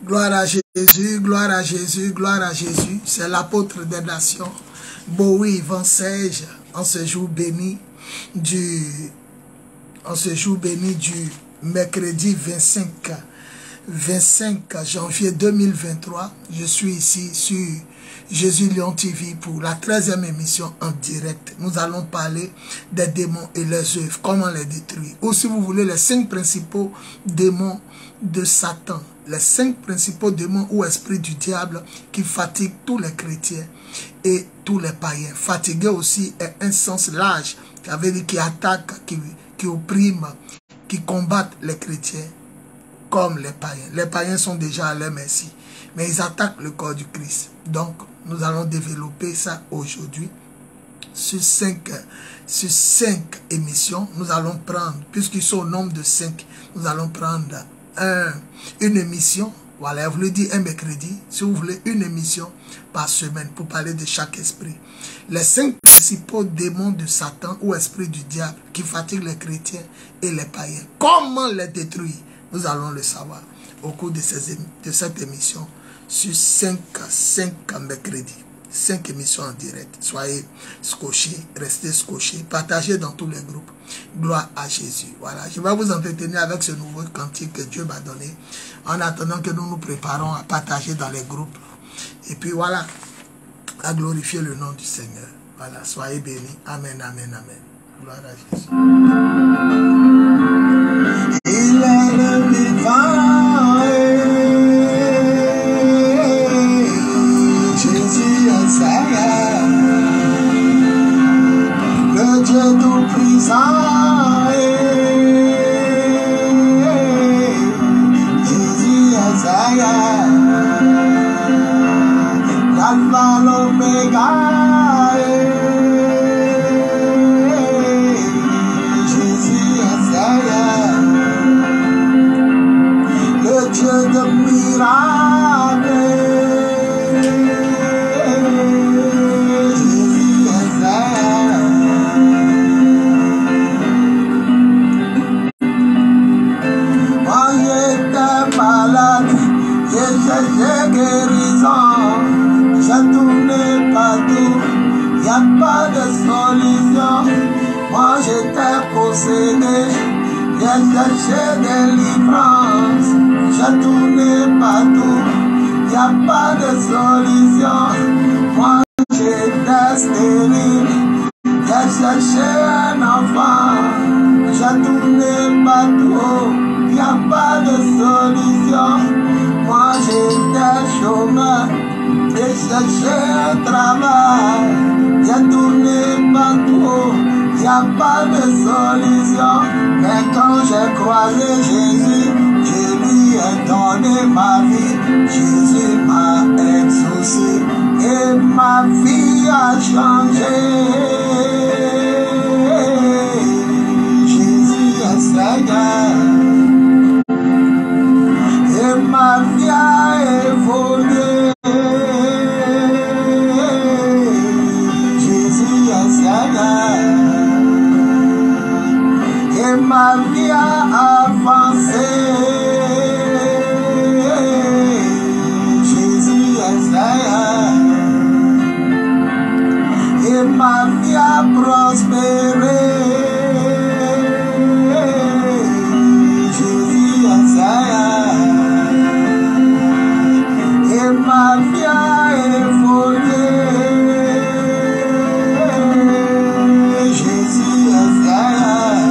Gloire à Jésus, gloire à Jésus, gloire à Jésus. C'est l'apôtre des nations, Bowie Vansège, en ce jour béni du mercredi 25 janvier 2023. Je suis ici sur Jésus Lion TV pour la 13e émission en direct. Nous allons parler des démons et leurs œuvres, comment les détruire. Ou si vous voulez, les 5 principaux démons de Satan. Les 5 principaux démons ou esprits du diable qui fatiguent tous les chrétiens et tous les païens. Fatiguer aussi est un sens large, ça veut dire qui attaque, qui opprime, qui combattent les chrétiens comme les païens. Les païens sont déjà à leur merci, mais ils attaquent le corps du Christ. Donc, nous allons développer ça aujourd'hui. Sur 5 émissions, nous allons prendre, puisqu'ils sont au nombre de 5, nous allons prendre une émission, voilà, je vous le dis un mercredi, si vous voulez une émission par semaine pour parler de chaque esprit. Les 5 principaux démons de Satan ou esprits du diable qui fatiguent les chrétiens et les païens. Comment les détruire? Nous allons le savoir au cours de cette émission sur 5 mercredis. 5 émissions en direct. Soyez scotchés, restez scotchés, partagez dans tous les groupes. Gloire à Jésus. Voilà, je vais vous entretenir avec ce nouveau cantique que Dieu m'a donné, en attendant que nous nous préparons à partager dans les groupes. Et puis voilà, à glorifier le nom du Seigneur. Voilà, soyez bénis. Amen, amen, amen. Gloire à Jésus. Il est le vivant. Jésus est Seigneur, le Dieu tout-puissant. Jésus est Seigneur, l'alpha, l'oméga. Jésus est Seigneur, le Dieu de miracles. J'ai tourné partout, y a pas de solution. Moi j'étais possédé, j'ai cherché des livrances. J'ai tourné partout, y a pas de solution. Moi j'étais stérile, j'ai cherché un enfant. J'ai tourné partout, y a pas de solution. Moi j'étais chômeur, j'ai cherché un travail. J'ai tourné partout, y a pas de solution. Mais quand j'ai croisé Jésus, je lui ai donné ma vie. Jésus m'a exaucé et ma vie a changé. Jésus est Seigneur. Et ma vie a évolué. Jésus est Seigneur. Et ma vie a avancé. Jésus est Seigneur. Et ma vie a prospéré. Ma vie a évolué. Jésus est Seigneur.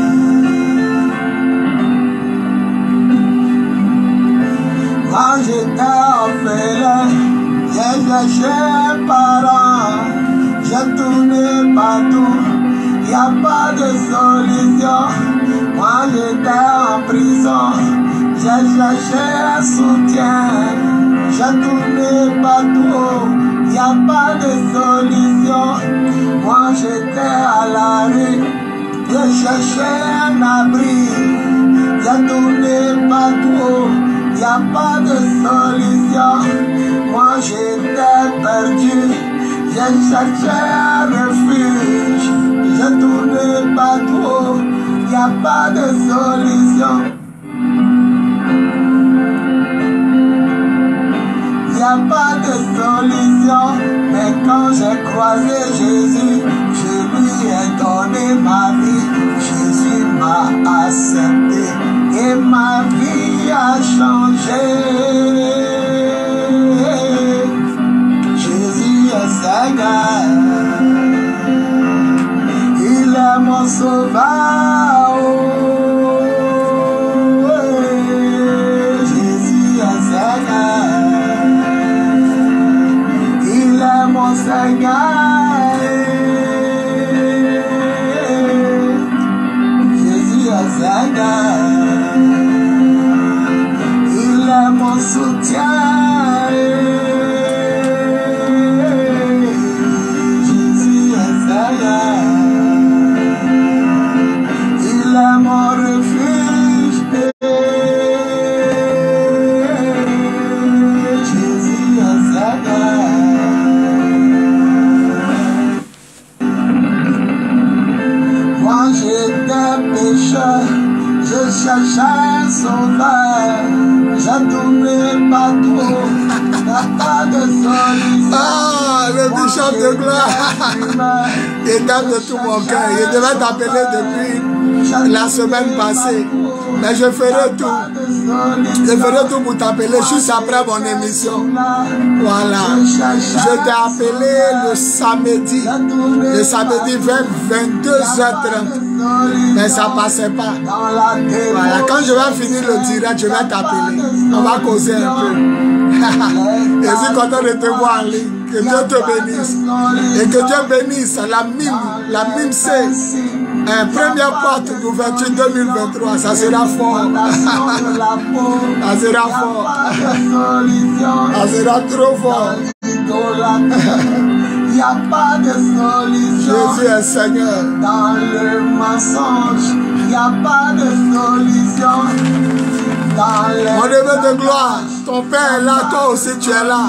Quand j'étais orphelin, j'ai cherché un parent. J'ai tourné partout, y a pas de solution. Moi j'étais en prison, j'ai cherché un soutien. J'ai tourné partout, y a pas de solution. Moi j'étais à la rue, j'ai cherché un abri. J'ai tourné partout, y a pas de solution. Moi j'étais perdu, j'ai cherché un refuge. J'ai tourné partout, y a pas de solution. ma vie. Jésus m'a accepté et ma vie a changé. Jésus est Seigneur, il est mon sauveur. Jésus est Seigneur, il est mon Seigneur. Jésus est Seigneur, il est mon soutien. Je cherchais un sauveur, j'ai tourné partout, n'a pas de solution. Ah, le bishop de gloire, il t'aime de tout mon cœur. Il devait t'appeler depuis la semaine passée, mais je ferai tout. Je ferai tout pour t'appeler juste après mon émission. Voilà, je t'ai appelé le samedi vers 22h30. Mais ça ne passait pas. Voilà, quand je vais finir le direct, je vais t'appeler. On va causer un peu. Je suis content de te voir en ligne. Que Dieu te bénisse. Et que Dieu bénisse la mime c'est première porte d'ouverture 2023. Ça sera fort. Ça sera fort. Ça sera trop fort. Il n'y a pas de solution. Jésus est Seigneur. Dans le mensonge, il n'y a pas de solution. Mon neveu de gloire, ton père est là, toi aussi tu es là.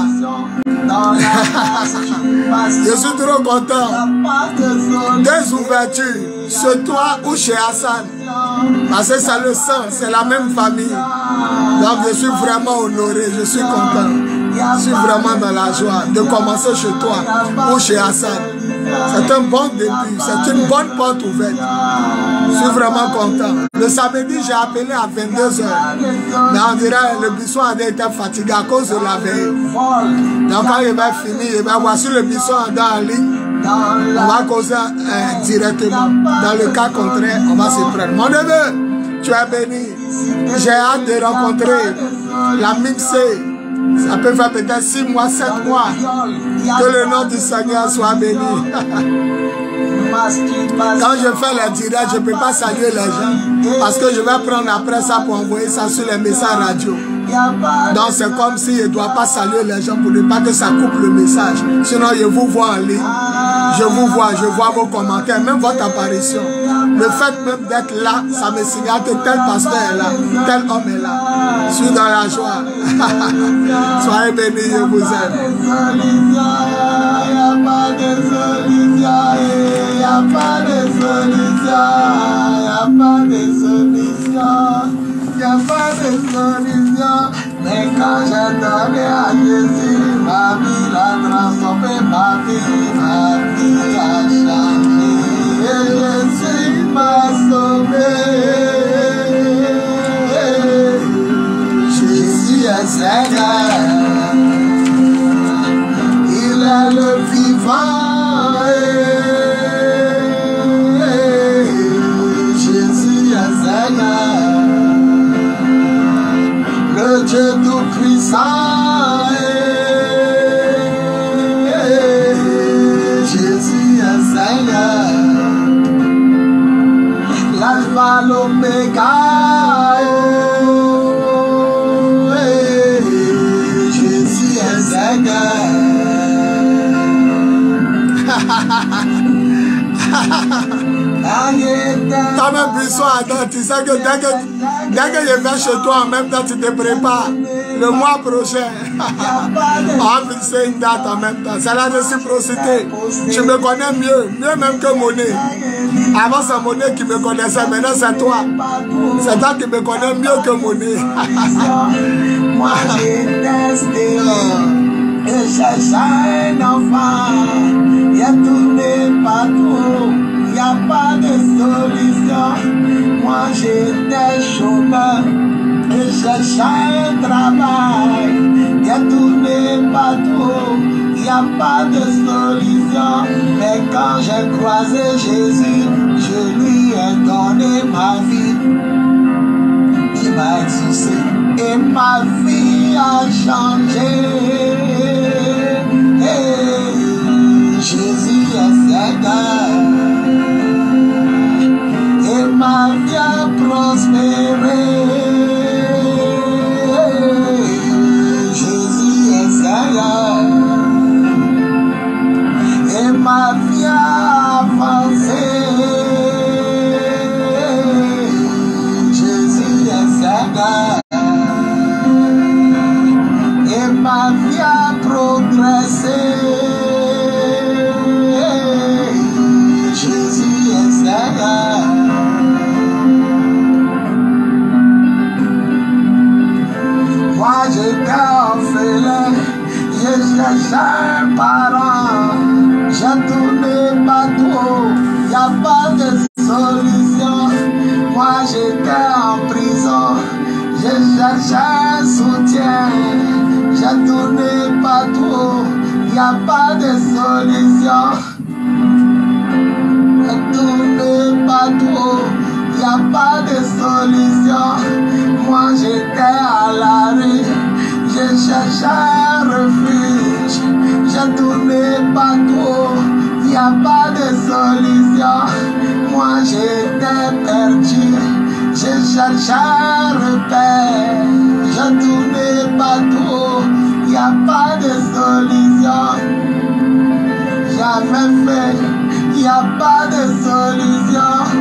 Je suis trop content. Des ouvertures, chez toi ou chez Hassan. Parce que c'est le sang, c'est la même famille. Donc je suis vraiment honoré, je suis content. Je suis vraiment dans la joie de commencer chez toi ou chez Hassan. C'est un bon début, c'est une bonne porte ouverte. Je suis vraiment content. Le samedi, j'ai appelé à 22h. Mais on dirait le buisson a été fatigué à cause de la veille. Donc quand il va finir, voici le buisson en ligne. On va causer directement. Dans le cas contraire, on va se prendre. Mon neveu, tu es béni. J'ai hâte de rencontrer la mixée. Ça peut faire peut-être 6 mois, 7 mois. Que le nom du Seigneur soit béni. Quand je fais les directs, je ne peux pas saluer les gens. Parce que je vais prendre après ça pour envoyer ça sur les messages radio. Donc c'est comme si je ne dois pas saluer les gens pour ne pas que ça coupe le message. Sinon je vous vois en ligne. Je vous vois, je vois vos commentaires, même votre apparition. Le fait même d'être là, ça me signale que tel pasteur est là, tel homme est là. Je suis dans la joie. Soyez bénis, je vous aime. Il n'y a pas de solution, il n'y a pas de solution, il n'y a pas de solution. Il n'y a pas de solution, mais quand j'ai donné à Jésus, ma vie l'a transformé, ma vie a changé. Et Jésus m'a sauvé. Jésus est Seigneur, il est le vivant. Jésus est Seigneur, le Dieu tout-puissant. Jésus est Seigneur, l'alpha, l'oméga. Jésus est Seigneur. Toi-même, buisson, attends, tu sais que dès que je vais chez toi, en même temps, tu te prépares. Le mois prochain, on va fixer une date en même temps. C'est la réciprocité. Tu me connais mieux même que Monet. Avant, c'est Monet qui me connaissait, maintenant c'est toi. C'est toi qui me connais mieux que Monet. Moi, j'ai testé et cherché un enfant. Il a tourné partout. Il n'y a pas de Quand j'étais chômeur, je cherchais un travail, j'ai tourné partout, il n'y a pas de solution. Mais quand j'ai croisé Jésus, je lui ai donné ma vie. Il m'a exaucé et ma vie a changé. Hey, Jésus est Seigneur. Et ma vie a prospéré. Jésus est Seigneur. Et ma vie a avancé. Jésus est Seigneur. Et ma vie a progressé. Jésus est Seigneur. Moi j'étais orphelin, je cherchais un parent, j'ai tourné partout, y a pas de solution. Moi j'étais en prison, je cherchais un soutien, j'ai tourné partout, y a pas de solution. J'ai tourné partout, y a pas de solution. Moi j'étais à la rue, je cherchais un refuge, j'ai tourné partout, il n'y a pas de solution. Moi j'étais perdu, je cherchais un repère, j'ai tourné partout, il n'y a pas de solution. J'avais fait, il n'y a pas de solution.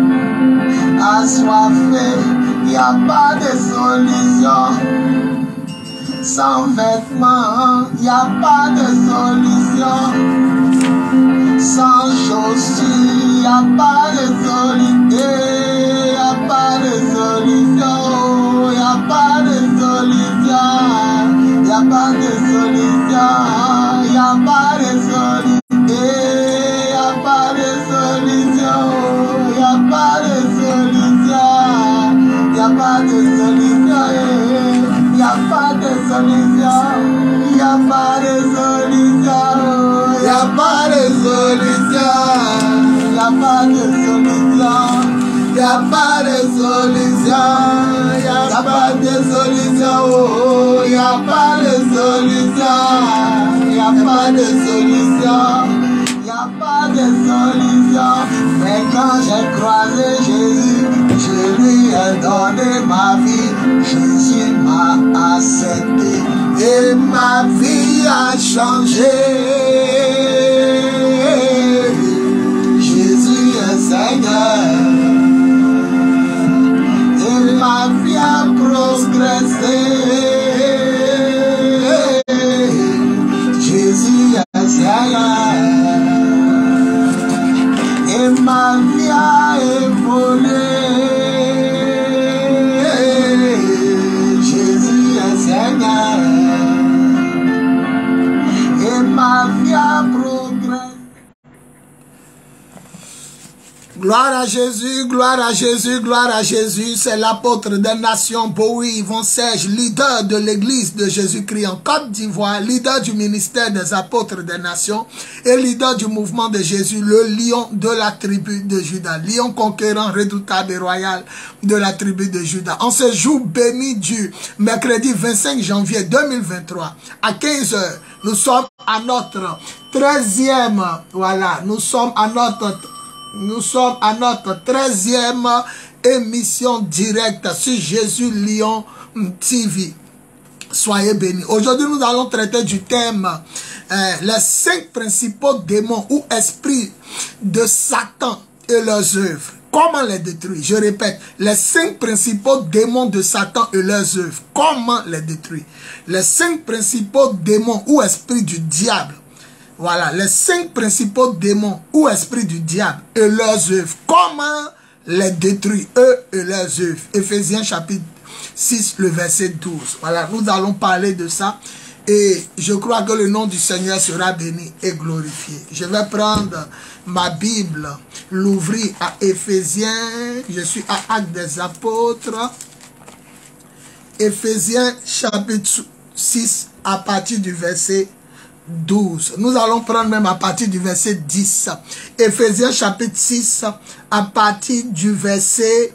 Assoiffé, il n'y a pas de solution. Sans vêtements, il n'y a pas de solution. Sans chaussures, il n'y a pas de solution. Il n'y a pas de solution. Il n'y a pas de solution. Il n'y a pas de solution. Il n'y a pas de solution. Il n'y a pas de solution. Il n'y a pas de solution. Il n'y a pas de solution. Il n'y a pas de solution. Il n'y a pas de solution. Il n'y a pas de solution. Il n'y a pas de solution. Il n'y a pas de solution. Il n'y a pas de solution. Il n'y a pas de solution. Il n'y a pas de solution. Il n'y a pas de solution. Mais quand j'ai croisé Jésus, je lui ai donné ma vie. Jésus m'a accepté et ma vie a changé. Jésus est Seigneur et ma vie a progressé. Jésus est Seigneur et ma vie a évolué. Jésus est Seigneur et ma vie a progressé. Gloire à Jésus, gloire à Jésus, gloire à Jésus. C'est l'apôtre des nations, Bowie Yvon Serge, leader de l'église de Jésus-Christ en Côte d'Ivoire, leader du ministère des apôtres des nations et leader du mouvement de Jésus, le lion de la tribu de Juda, lion conquérant, redoutable et royal de la tribu de Juda. En ce jour béni du mercredi 25 janvier 2023, à 15 h, nous sommes à notre 13e, voilà, nous sommes à notre 13e émission directe sur Jésus Lion TV. Soyez bénis. Aujourd'hui, nous allons traiter du thème les 5 principaux démons ou esprits de Satan et leurs œuvres. Comment les détruire? Je répète, les 5 principaux démons de Satan et leurs œuvres. Comment les détruire? Les 5 principaux démons ou esprits du diable. Voilà, les 5 principaux démons ou esprits du diable et leurs œuvres. Comment les détruire, eux et leurs œuvres? Éphésiens chapitre 6, le verset 12. Voilà, nous allons parler de ça. Et je crois que le nom du Seigneur sera béni et glorifié. Je vais prendre ma Bible, l'ouvrir à Éphésiens. Je suis à Actes des Apôtres. Éphésiens chapitre 6 à partir du verset 12. Nous allons prendre même à partir du verset 10. Éphésiens chapitre 6 à partir du verset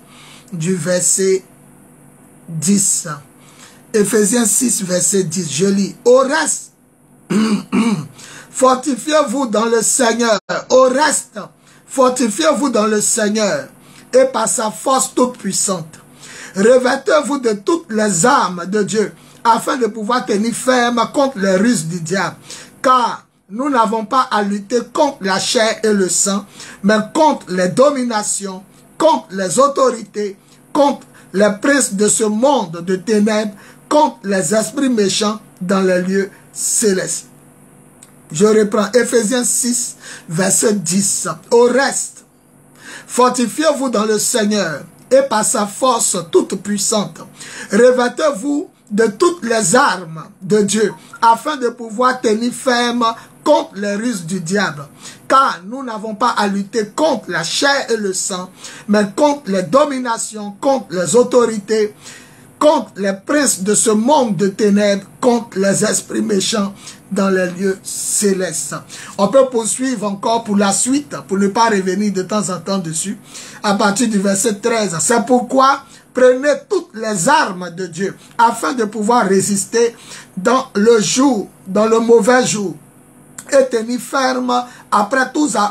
10. Éphésiens 6 verset 10. Je lis. Au reste, fortifiez-vous dans le Seigneur. Au reste, fortifiez-vous dans le Seigneur et par sa force toute puissante. Revêtez-vous de toutes les armes de Dieu, afin de pouvoir tenir ferme contre les ruses du diable. Car nous n'avons pas à lutter contre la chair et le sang, mais contre les dominations, contre les autorités, contre les princes de ce monde de ténèbres, contre les esprits méchants dans les lieux célestes. Je reprends Éphésiens 6, verset 10. Au reste, fortifiez-vous dans le Seigneur et par sa force toute puissante. Revêtez-vous de toutes les armes de Dieu, afin de pouvoir tenir ferme contre les ruses du diable. Car nous n'avons pas à lutter contre la chair et le sang, mais contre les dominations, contre les autorités, contre les princes de ce monde de ténèbres, contre les esprits méchants dans les lieux célestes. On peut poursuivre encore pour la suite, pour ne pas revenir de temps en temps dessus, à partir du verset 13. C'est pourquoi prenez toutes les armes de Dieu, afin de pouvoir résister dans le jour, dans le mauvais jour, et tenir ferme après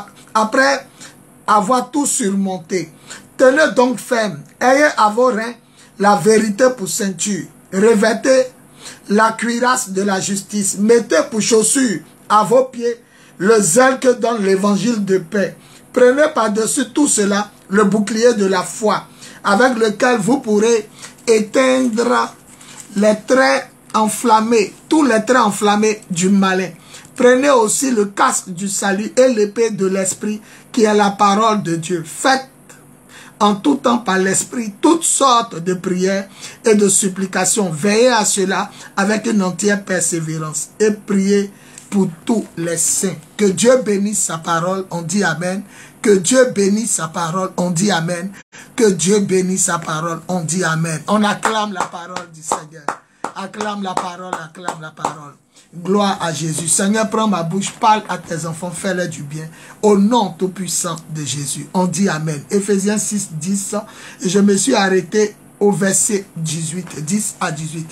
avoir tout surmonté. Tenez donc ferme, ayez à vos reins la vérité pour ceinture, revêtez la cuirasse de la justice, mettez pour chaussure à vos pieds le zèle que donne l'évangile de paix. Prenez par-dessus tout cela le bouclier de la foi, avec lequel vous pourrez éteindre les traits enflammés, tous les traits enflammés du malin. Prenez aussi le casque du salut et l'épée de l'esprit, qui est la parole de Dieu. Faites en tout temps par l'esprit toutes sortes de prières et de supplications. Veillez à cela avec une entière persévérance et priez pour tous les saints. Que Dieu bénisse sa parole, on dit Amen. Que Dieu bénisse sa parole, on dit Amen. Que Dieu bénisse sa parole, on dit Amen. On acclame la parole du Seigneur. Acclame la parole, acclame la parole. Gloire à Jésus. Seigneur, prends ma bouche, parle à tes enfants, fais-leur du bien. Au nom tout-puissant de Jésus. On dit Amen. Éphésiens 6, 10. Et je me suis arrêté au verset 18, 10 à 18.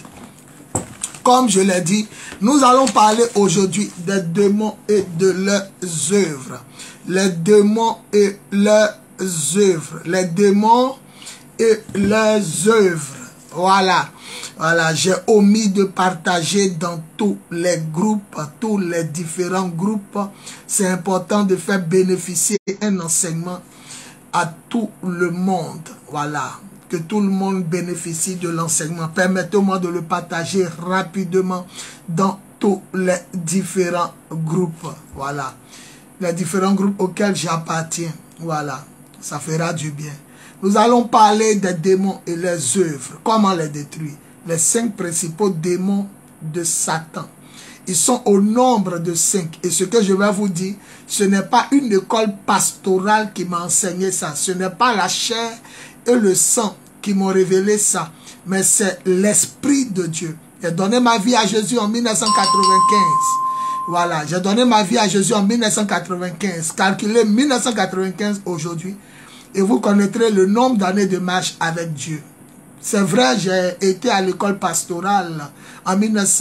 Comme je l'ai dit, nous allons parler aujourd'hui des démons et de leurs œuvres. Les démons et leurs œuvres. Les démons et leurs œuvres. Voilà. Voilà, j'ai omis de partager dans tous les groupes, tous les différents groupes. C'est important de faire bénéficier un enseignement à tout le monde. Voilà, que tout le monde bénéficie de l'enseignement. Permettez-moi de le partager rapidement dans tous les différents groupes. Voilà, les différents groupes auxquels j'appartiens. Voilà, ça fera du bien. Nous allons parler des démons et leurs œuvres. Comment les détruire? Les 5 principaux démons de Satan. Ils sont au nombre de 5. Et ce que je vais vous dire, ce n'est pas une école pastorale qui m'a enseigné ça. Ce n'est pas la chair et le sang qui m'ont révélé ça. Mais c'est l'Esprit de Dieu. J'ai donné ma vie à Jésus en 1995. Voilà, j'ai donné ma vie à Jésus en 1995. Calculez 1995 aujourd'hui. Et vous connaîtrez le nombre d'années de marche avec Dieu. C'est vrai, j'ai été à l'école pastorale en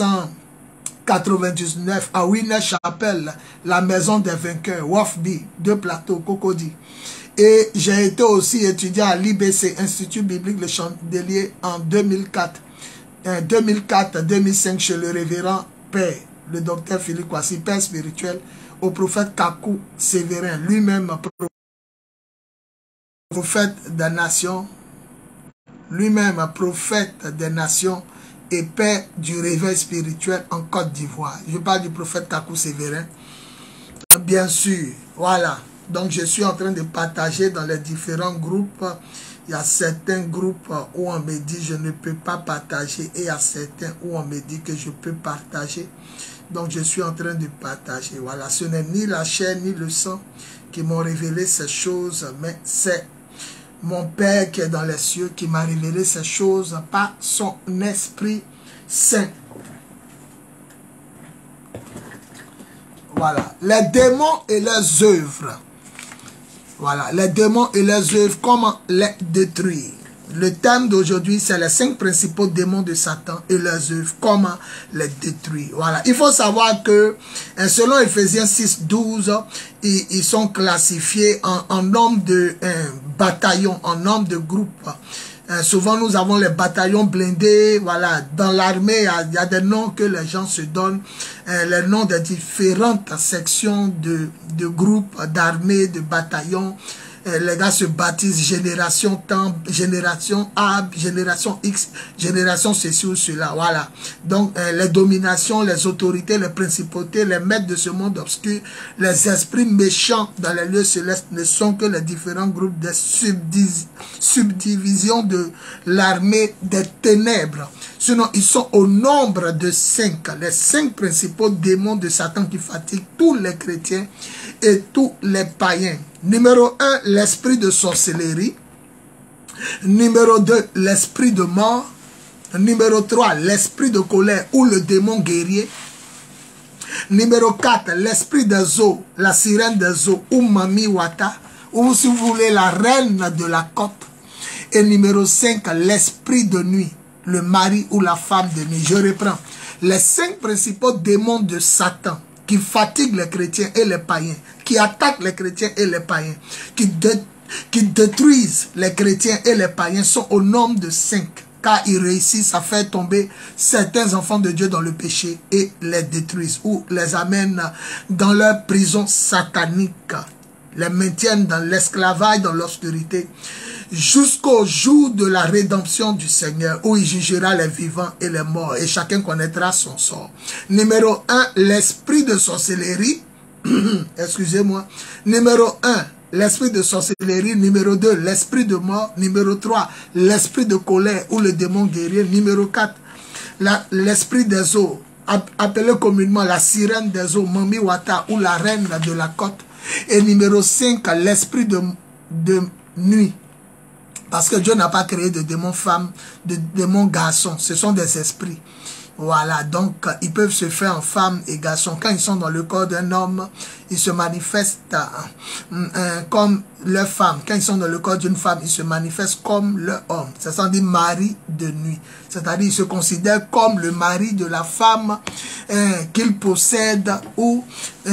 1999 à Winner Chapel, la maison des vainqueurs, Wofby, 2 plateaux, Cocody. Et j'ai été aussi étudiant à l'IBC, Institut Biblique Le Chandelier, en 2004. 2004-2005 chez le révérend Père, le docteur Philippe Kwasi, Père spirituel, au prophète Kakou Sévérin, lui-même prophète des nations, lui-même prophète des nations et père du réveil spirituel en Côte d'Ivoire. Je parle du prophète Kakou Sévérin. Bien sûr, voilà. Donc je suis en train de partager dans les différents groupes Il y a certains groupes où on me dit je ne peux pas partager et il y a certains où on me dit que je peux partager. Donc je suis en train de partager. Voilà, ce n'est ni la chair ni le sang qui m'ont révélé ces choses, mais c'est mon Père qui est dans les cieux qui m'a révélé ces choses par son Esprit Saint. Voilà, les démons et leurs œuvres. Voilà, les démons et leurs œuvres, comment les détruire. Le thème d'aujourd'hui, c'est les 5 principaux démons de Satan et leurs œuvres, comment les détruire. Voilà, il faut savoir que, selon Ephésiens 6, 12, ils sont classifiés en nombre de bataillons, en nombre de groupes. Souvent, nous avons les bataillons blindés. Voilà, dans l'armée, il y a des noms que les gens se donnent, les noms des différentes sections de groupes, d'armées, de bataillons. Les gars se baptisent génération temps, génération A, génération X, génération ceci ou cela. Voilà. Donc, les dominations, les autorités, les principautés, les maîtres de ce monde obscur, les esprits méchants dans les lieux célestes ne sont que les différents groupes de subdivisions de l'armée des ténèbres. Sinon, ils sont au nombre de 5. Les 5 principaux démons de Satan qui fatiguent tous les chrétiens et tous les païens. Numéro 1, l'esprit de sorcellerie. Numéro 2, l'esprit de mort. Numéro 3, l'esprit de colère ou le démon guerrier. Numéro 4, l'esprit des eaux, la sirène des eaux ou Mami Wata. Ou si vous voulez, la reine de la côte. Et numéro 5, l'esprit de nuit, le mari ou la femme de nuit. Je reprends. Les 5 principaux démons de Satan qui fatiguent les chrétiens et les païens, qui attaquent les chrétiens et les païens, qui détruisent les chrétiens et les païens sont au nombre de 5, car ils réussissent à faire tomber certains enfants de Dieu dans le péché et les détruisent ou les amènent dans leur prison satanique, les maintiennent dans l'esclavage, dans l'obscurité, jusqu'au jour de la rédemption du Seigneur, où il jugera les vivants et les morts, et chacun connaîtra son sort. Numéro 1, l'esprit de sorcellerie. Excusez-moi. Numéro 1, l'esprit de sorcellerie. Numéro 2, l'esprit de mort. Numéro 3, l'esprit de colère ou le démon guerrier. Numéro 4, l'esprit des eaux, appelé communément la sirène des eaux, Mami Wata ou la reine de la côte. Et numéro 5, l'esprit de nuit. Parce que Dieu n'a pas créé de démons femmes, de démons garçons. Ce sont des esprits. Voilà, donc ils peuvent se faire en femmes et garçons. Quand ils sont dans le corps d'un homme, ils se manifestent comme leur femme. Quand ils sont dans le corps d'une femme, ils se manifestent comme leur homme. Ça s'en dit mari de nuit. C'est-à-dire ils se considèrent comme le mari de la femme qu'ils possèdent ou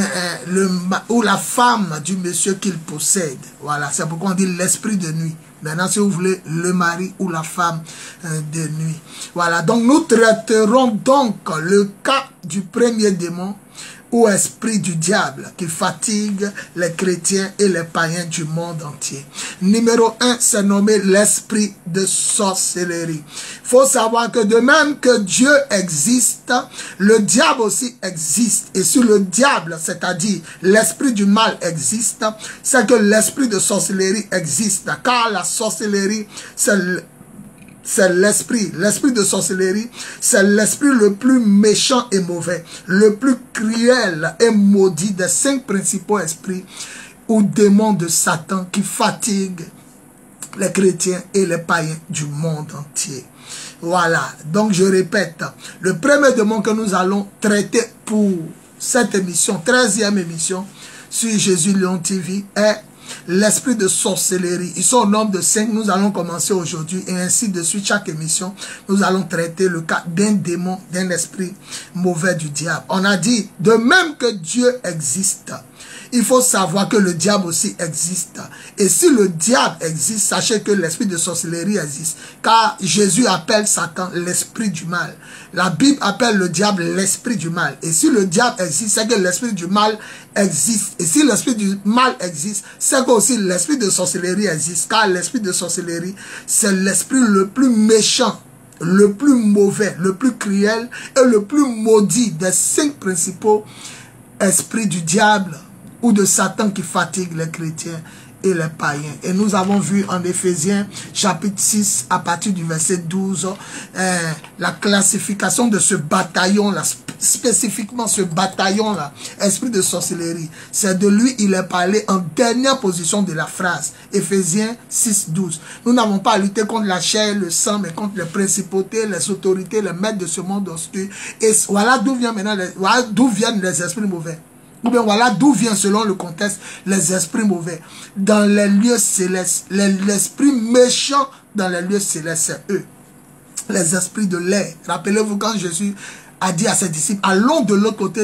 la femme du monsieur qu'ils possèdent. Voilà, c'est pourquoi on dit l'esprit de nuit. Maintenant, si vous voulez, le mari ou la femme de nuit. Voilà, donc nous traiterons donc le cas du premier démon ou esprit du diable qui fatigue les chrétiens et les païens du monde entier. Numéro 1, c'est nommé l'esprit de sorcellerie. Il faut savoir que de même que Dieu existe, le diable aussi existe. Et si le diable, c'est-à-dire l'esprit du mal existe, c'est que l'esprit de sorcellerie existe. Car la sorcellerie, c'est l'esprit de sorcellerie, c'est l'esprit le plus méchant et mauvais, le plus cruel et maudit des 5 principaux esprits ou démons de Satan qui fatiguent les chrétiens et les païens du monde entier. Voilà, donc je répète, le premier démon que nous allons traiter pour cette émission, 13e émission sur Jésus Lion TV est l'esprit de sorcellerie. Ils sont au nombre de 5. Nous allons commencer aujourd'hui et ainsi de suite. Chaque émission, nous allons traiter le cas d'un démon, d'un esprit mauvais du diable. On a dit, de même que Dieu existe, il faut savoir que le diable aussi existe. Et si le diable existe, sachez que l'esprit de sorcellerie existe. Car Jésus appelle Satan l'esprit du mal. La Bible appelle le diable l'esprit du mal. Et si le diable existe, c'est que l'esprit du mal existe. Et si l'esprit du mal existe, c'est que aussi l'esprit de sorcellerie existe. Car l'esprit de sorcellerie, c'est l'esprit le plus méchant, le plus mauvais, le plus cruel et le plus maudit des 5 principaux esprits du diable ou de Satan qui fatigue les chrétiens et les païens. Et nous avons vu en Éphésiens chapitre 6 à partir du verset 12 la classification de ce bataillon là, spécifiquement ce bataillon là, esprit de sorcellerie. C'est de lui il est parlé en dernière position de la phrase. Éphésiens 6, 12. Nous n'avons pas à lutter contre la chair et le sang, mais contre les principautés, les autorités, les maîtres de ce monde obscur. Et voilà d'où vient maintenant voilà d'où viennent les esprits mauvais. Ou bien voilà d'où vient selon le contexte les esprits mauvais. Dans les lieux célestes, l'esprit méchant dans les lieux célestes, c'est eux. Les esprits de l'air. Rappelez-vous quand Jésus a dit à ses disciples, allons de l'autre côté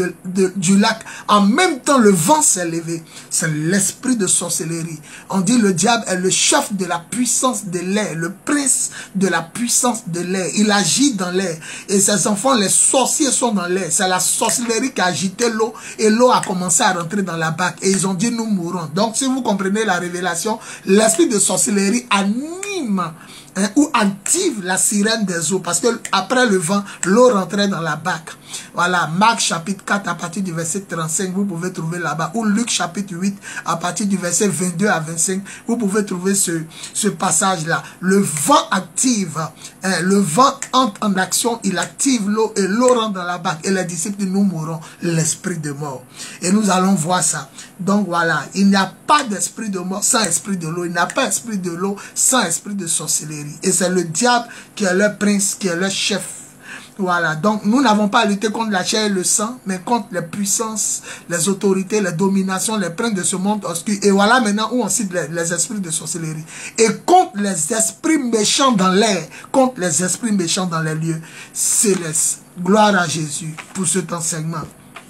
du lac. En même temps, le vent s'est levé. C'est l'esprit de sorcellerie. On dit le diable est le chef de la puissance de l'air, le prince de la puissance de l'air. Il agit dans l'air. Et ses enfants, les sorciers sont dans l'air. C'est la sorcellerie qui a agité l'eau et l'eau a commencé à rentrer dans la barque. Et ils ont dit, nous mourrons. Donc, si vous comprenez la révélation, l'esprit de sorcellerie anime ou active la sirène des eaux, parce que après le vent, l'eau rentrait dans la barque. Voilà, Marc chapitre 4 à partir du verset 35, vous pouvez trouver là-bas, ou Luc chapitre 8 à partir du verset 22 à 25, vous pouvez trouver ce passage-là. Le vent active, le vent entre en action, il active l'eau et l'eau rentre dans la barque. Et les disciples, nous mourrons l'esprit de mort. Et nous allons voir ça. Donc voilà, il n'y a pas d'esprit de mort sans esprit de l'eau. Il n'y a pas d'esprit de l'eau sans esprit de sorcellerie. Et c'est le diable qui est leur prince, qui est leur chef. Voilà, donc nous n'avons pas à lutter contre la chair et le sang, mais contre les puissances, les autorités, les dominations, les princes de ce monde obscur. Et voilà maintenant où on cite les esprits de sorcellerie. Et contre les esprits méchants dans l'air, contre les esprits méchants dans les lieux célestes. Gloire à Jésus pour cet enseignement.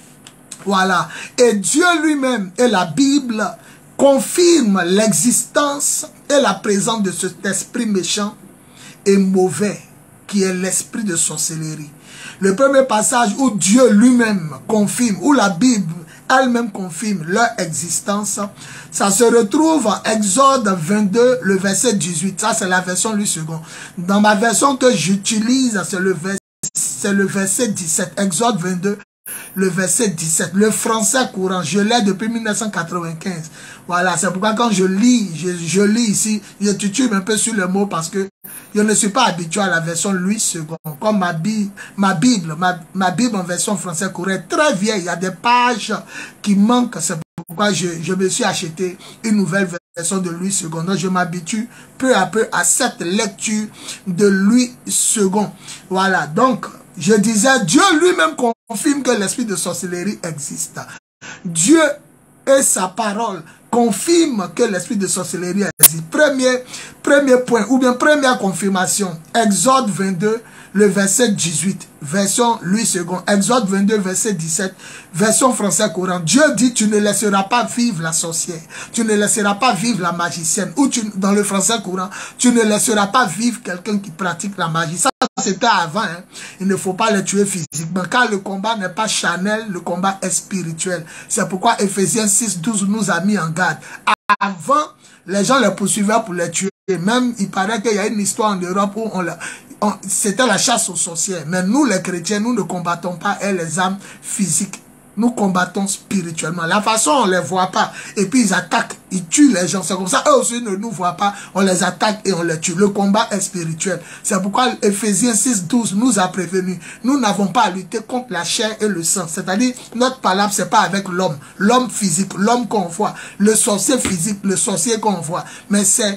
Voilà, et Dieu lui-même et la Bible confirment l'existence et la présence de cet esprit méchant et mauvais qui est l'esprit de sorcellerie. Le premier passage où Dieu lui-même confirme, où la Bible elle-même confirme leur existence, ça se retrouve en Exode 22, le verset 18. Ça, c'est la version Louis II. Dans ma version que j'utilise, c'est le verset 17. Exode 22, le verset 17. Le français courant, je l'ai depuis 1995. Voilà, c'est pourquoi quand je lis, je lis ici, je titube un peu sur le mot parce que je ne suis pas habitué à la version Louis II. Comme ma Bible en version français courant est très vieille. Il y a des pages qui manquent. C'est pourquoi je me suis acheté une nouvelle version de Louis II. Donc je m'habitue peu à peu à cette lecture de Louis II. Voilà, donc je disais, Dieu lui-même confirme que l'esprit de sorcellerie existe. Dieu et sa parole confirment que l'esprit de sorcellerie existe. Premier point, ou bien première confirmation, Exode 22, le verset 18, version Louis II. Exode 22, verset 17, version français courant. Dieu dit, tu ne laisseras pas vivre la sorcière, tu ne laisseras pas vivre la magicienne, ou dans le français courant, tu ne laisseras pas vivre quelqu'un qui pratique la magie. Ça, c'était avant, hein. Il ne faut pas les tuer physiquement, car le combat n'est pas charnel, le combat est spirituel. C'est pourquoi Éphésiens 6, 12 nous a mis en garde. Avant, les gens les poursuivaient pour les tuer. Même, il paraît qu'il y a une histoire en Europe où c'était la chasse aux sorcières. Mais nous, les chrétiens, nous ne combattons pas les âmes physiques. Nous combattons spirituellement. La façon, on ne les voit pas. Et puis, ils attaquent, ils tuent les gens. C'est comme ça, eux aussi ne nous voient pas. On les attaque et on les tue. Le combat est spirituel. C'est pourquoi Éphésiens 6, 12 nous a prévenus. Nous n'avons pas à lutter contre la chair et le sang. C'est-à-dire, notre palabre, c'est pas avec l'homme. L'homme physique, l'homme qu'on voit. Le sorcier physique, le sorcier qu'on voit. Mais c'est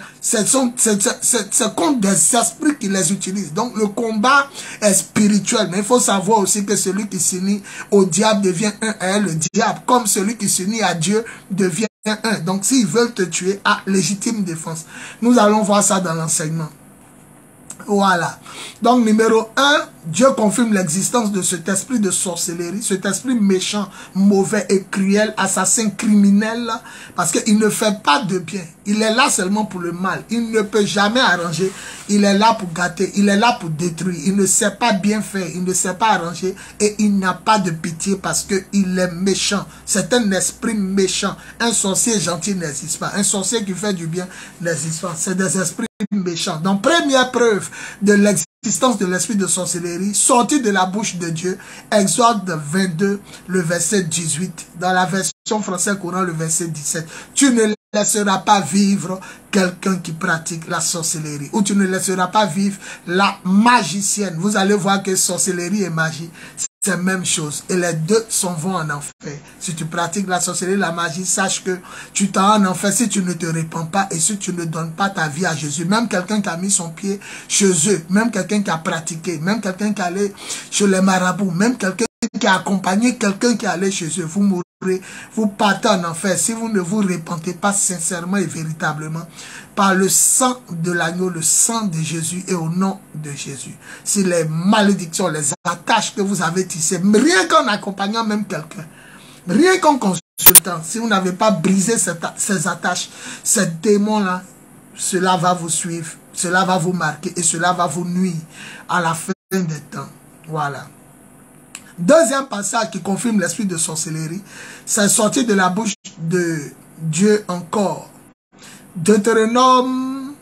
contre des esprits qui les utilisent. Donc, le combat est spirituel. Mais il faut savoir aussi que celui qui s'unit au diable devient le diable, comme celui qui s'unit à Dieu devient un. Donc s'ils veulent te tuer, à légitime défense. Nous allons voir ça dans l'enseignement. Voilà. Donc numéro 1, Dieu confirme l'existence de cet esprit de sorcellerie, cet esprit méchant, mauvais et cruel, assassin, criminel, parce qu'il ne fait pas de bien. Il est là seulement pour le mal. Il ne peut jamais arranger. Il est là pour gâter. Il est là pour détruire. Il ne sait pas bien faire. Il ne sait pas arranger. Et il n'a pas de pitié parce qu'il est méchant. C'est un esprit méchant. Un sorcier gentil n'existe pas. Un sorcier qui fait du bien n'existe pas. C'est des esprits méchants. Donc, première preuve de l'existence de l'esprit de sorcellerie, sorti de la bouche de Dieu, Exode 22, le verset 18, dans la version française courant, le verset 17. Tu ne laisseras pas vivre quelqu'un qui pratique la sorcellerie. Ou tu ne laisseras pas vivre la magicienne. Vous allez voir que sorcellerie et magie, c'est la même chose. Et les deux vont en enfer. Si tu pratiques la sorcellerie, la magie, sache que tu t'en en enfer si tu ne te répands pas et si tu ne donnes pas ta vie à Jésus. Même quelqu'un qui a mis son pied chez eux, même quelqu'un qui a pratiqué, même quelqu'un qui est allé chez les marabouts, même quelqu'un qui a accompagné quelqu'un qui est allé chez eux, vous mourrez, vous partez en enfer si vous ne vous repentez pas sincèrement et véritablement par le sang de l'agneau, le sang de Jésus et au nom de Jésus. Si les malédictions, les attaches que vous avez tissées, rien qu'en accompagnant même quelqu'un, rien qu'en consultant, si vous n'avez pas brisé ces attaches, ces démons-là, cela va vous suivre, cela va vous marquer et cela va vous nuire à la fin des temps. Voilà. Deuxième passage qui confirme l'esprit de sorcellerie, c'est sorti de la bouche de Dieu encore. Deutéronome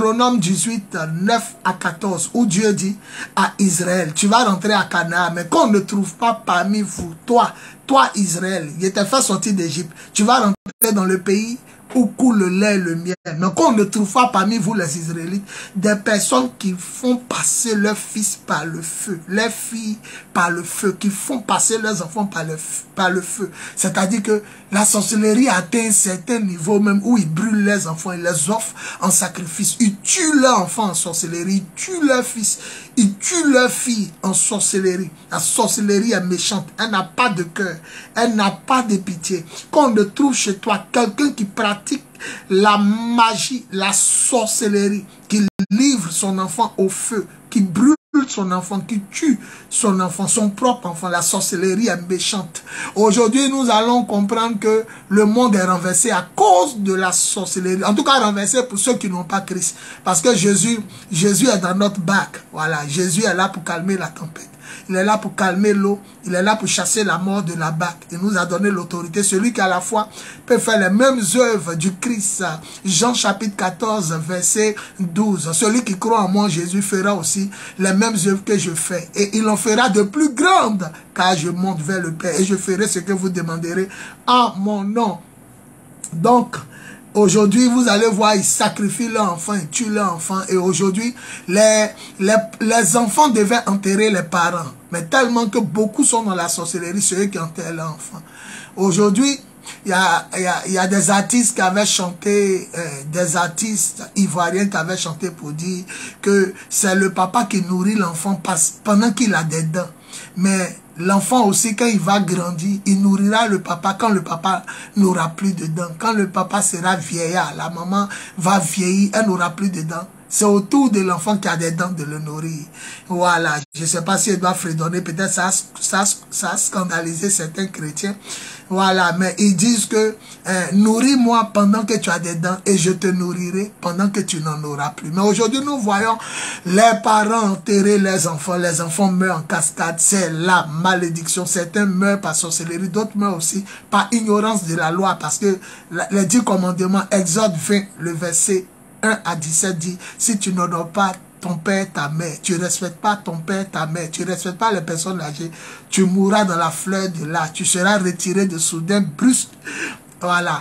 18, 9 à 14, où Dieu dit à Israël, tu vas rentrer à Canaan, mais qu'on ne trouve pas parmi vous, toi Israël, il était fait sortir d'Égypte, tu vas rentrer dans le pays où coule le lait et le miel. Mais qu'on ne trouve pas parmi vous les Israélites des personnes qui font passer leurs fils par le feu, les filles par le feu, qui font passer leurs enfants par le feu. C'est-à-dire que la sorcellerie atteint un certain niveau même où ils brûlent les enfants, ils les offrent en sacrifice. Ils tuent leurs enfants en sorcellerie, ils tuent leurs fils, ils tuent leurs filles en sorcellerie. La sorcellerie est méchante, elle n'a pas de cœur, elle n'a pas de pitié. Qu'on ne trouve chez toi quelqu'un qui pratique la magie, la sorcellerie, qui livre son enfant au feu, qui brûle son enfant, qui tue son enfant, son propre enfant. La sorcellerie est méchante. Aujourd'hui, nous allons comprendre que le monde est renversé à cause de la sorcellerie. En tout cas, renversé pour ceux qui n'ont pas Christ. Parce que Jésus est dans notre barque. Voilà, Jésus est là pour calmer la tempête. Il est là pour calmer l'eau. Il est là pour chasser la mort de la barque. Il nous a donné l'autorité. Celui qui à la fois peut faire les mêmes œuvres du Christ. Jean chapitre 14, verset 12. Celui qui croit en moi, Jésus, fera aussi les mêmes œuvres que je fais. Et il en fera de plus grandes, car je monte vers le Père. Et je ferai ce que vous demanderez en mon nom. Donc, aujourd'hui, vous allez voir, ils sacrifient leurs enfants, ils tuent leurs enfants. Et aujourd'hui, les enfants devaient enterrer les parents. Mais tellement que beaucoup sont dans la sorcellerie, ceux qui enterrent leurs enfants. Aujourd'hui, il y a des artistes qui avaient chanté, des artistes ivoiriens qui avaient chanté pour dire que c'est le papa qui nourrit l'enfant pendant qu'il a des dents. Mais l'enfant aussi, quand il va grandir, il nourrira le papa quand le papa n'aura plus de dents. Quand le papa sera vieillard, la maman va vieillir, elle n'aura plus de dents. C'est autour de l'enfant qui a des dents de le nourrir. Voilà, je ne sais pas si elle doit fredonner, peut-être ça a scandalisé certains chrétiens. Voilà, mais ils disent que nourris-moi pendant que tu as des dents et je te nourrirai pendant que tu n'en auras plus. Mais aujourd'hui, nous voyons les parents enterrer les enfants meurent en cascade. C'est la malédiction. Certains meurent par sorcellerie, d'autres meurent aussi par ignorance de la loi. Parce que les 10 commandements, Exode 20, le verset 1 à 17 dit, si tu n'honores pas ton père, ta mère, tu ne respectes pas ton père, ta mère, tu ne respectes pas les personnes âgées, tu mourras dans la fleur de l'âge, tu seras retiré de soudain, brusque, voilà,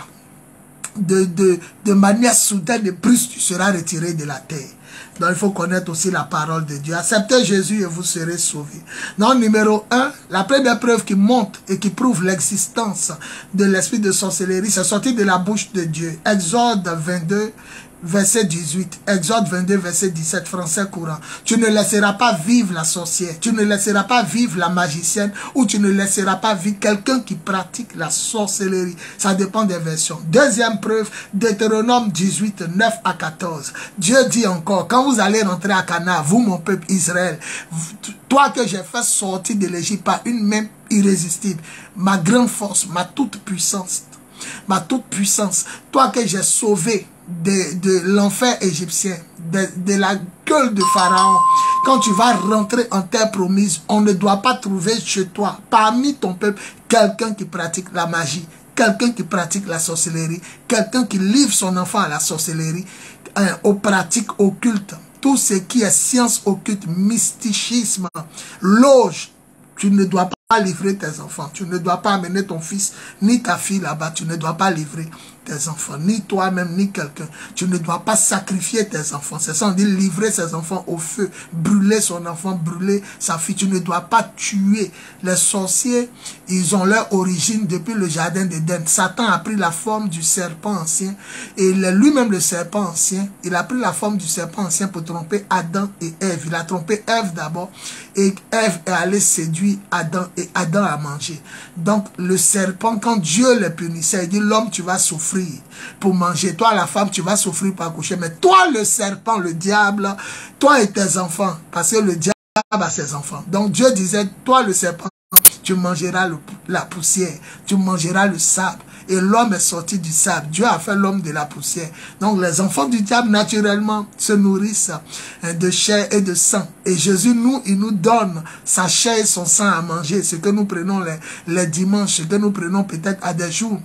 de manière soudaine et brusque, tu seras retiré de la terre. Donc il faut connaître aussi la parole de Dieu. Acceptez Jésus et vous serez sauvés. Donc numéro 1, la première preuve qui montre et qui prouve l'existence de l'esprit de sorcellerie, c'est sorti de la bouche de Dieu. Exode 22, verset 18, Exode 22, verset 17, français courant. Tu ne laisseras pas vivre la sorcière, tu ne laisseras pas vivre la magicienne, ou tu ne laisseras pas vivre quelqu'un qui pratique la sorcellerie. Ça dépend des versions. Deuxième preuve, Deutéronome 18, 9 à 14. Dieu dit encore, quand vous allez rentrer à Canaan, vous mon peuple Israël, toi que j'ai fait sortir de l'Égypte par une main irrésistible, ma grande force, ma toute puissance, toi que j'ai sauvé de l'enfer égyptien, de la gueule de Pharaon, quand tu vas rentrer en terre promise, on ne doit pas trouver chez toi, parmi ton peuple, quelqu'un qui pratique la magie, quelqu'un qui pratique la sorcellerie, quelqu'un qui livre son enfant à la sorcellerie, aux pratiques occultes, tout ce qui est science occulte, mysticisme, loge. Tu ne dois pas livrer tes enfants. Tu ne dois pas amener ton fils ni ta fille là-bas. Tu ne dois pas livrer tes enfants, ni toi-même, ni quelqu'un. Tu ne dois pas sacrifier tes enfants. C'est ça, on dit livrer ses enfants au feu, brûler son enfant, brûler sa fille. Tu ne dois pas tuer. Les sorciers, ils ont leur origine depuis le jardin d'Éden. Satan a pris la forme du serpent ancien et lui-même le serpent ancien, il a pris la forme du serpent ancien pour tromper Adam et Ève. Il a trompé Ève d'abord et Ève est allée séduire Adam et Adam a mangé. Donc le serpent, quand Dieu le punissait, il dit l'homme tu vas souffrir pour manger, toi la femme tu vas souffrir pour accoucher, mais toi le serpent, le diable, toi et tes enfants, parce que le diable a ses enfants. Donc Dieu disait, toi le serpent, tu mangeras la poussière, tu mangeras le sable. Et l'homme est sorti du sable. Dieu a fait l'homme de la poussière. Donc les enfants du diable, naturellement, se nourrissent de chair et de sang. Et Jésus, il nous donne sa chair et son sang à manger. Ce que nous prenons les dimanches, ce que nous prenons peut-être à des jours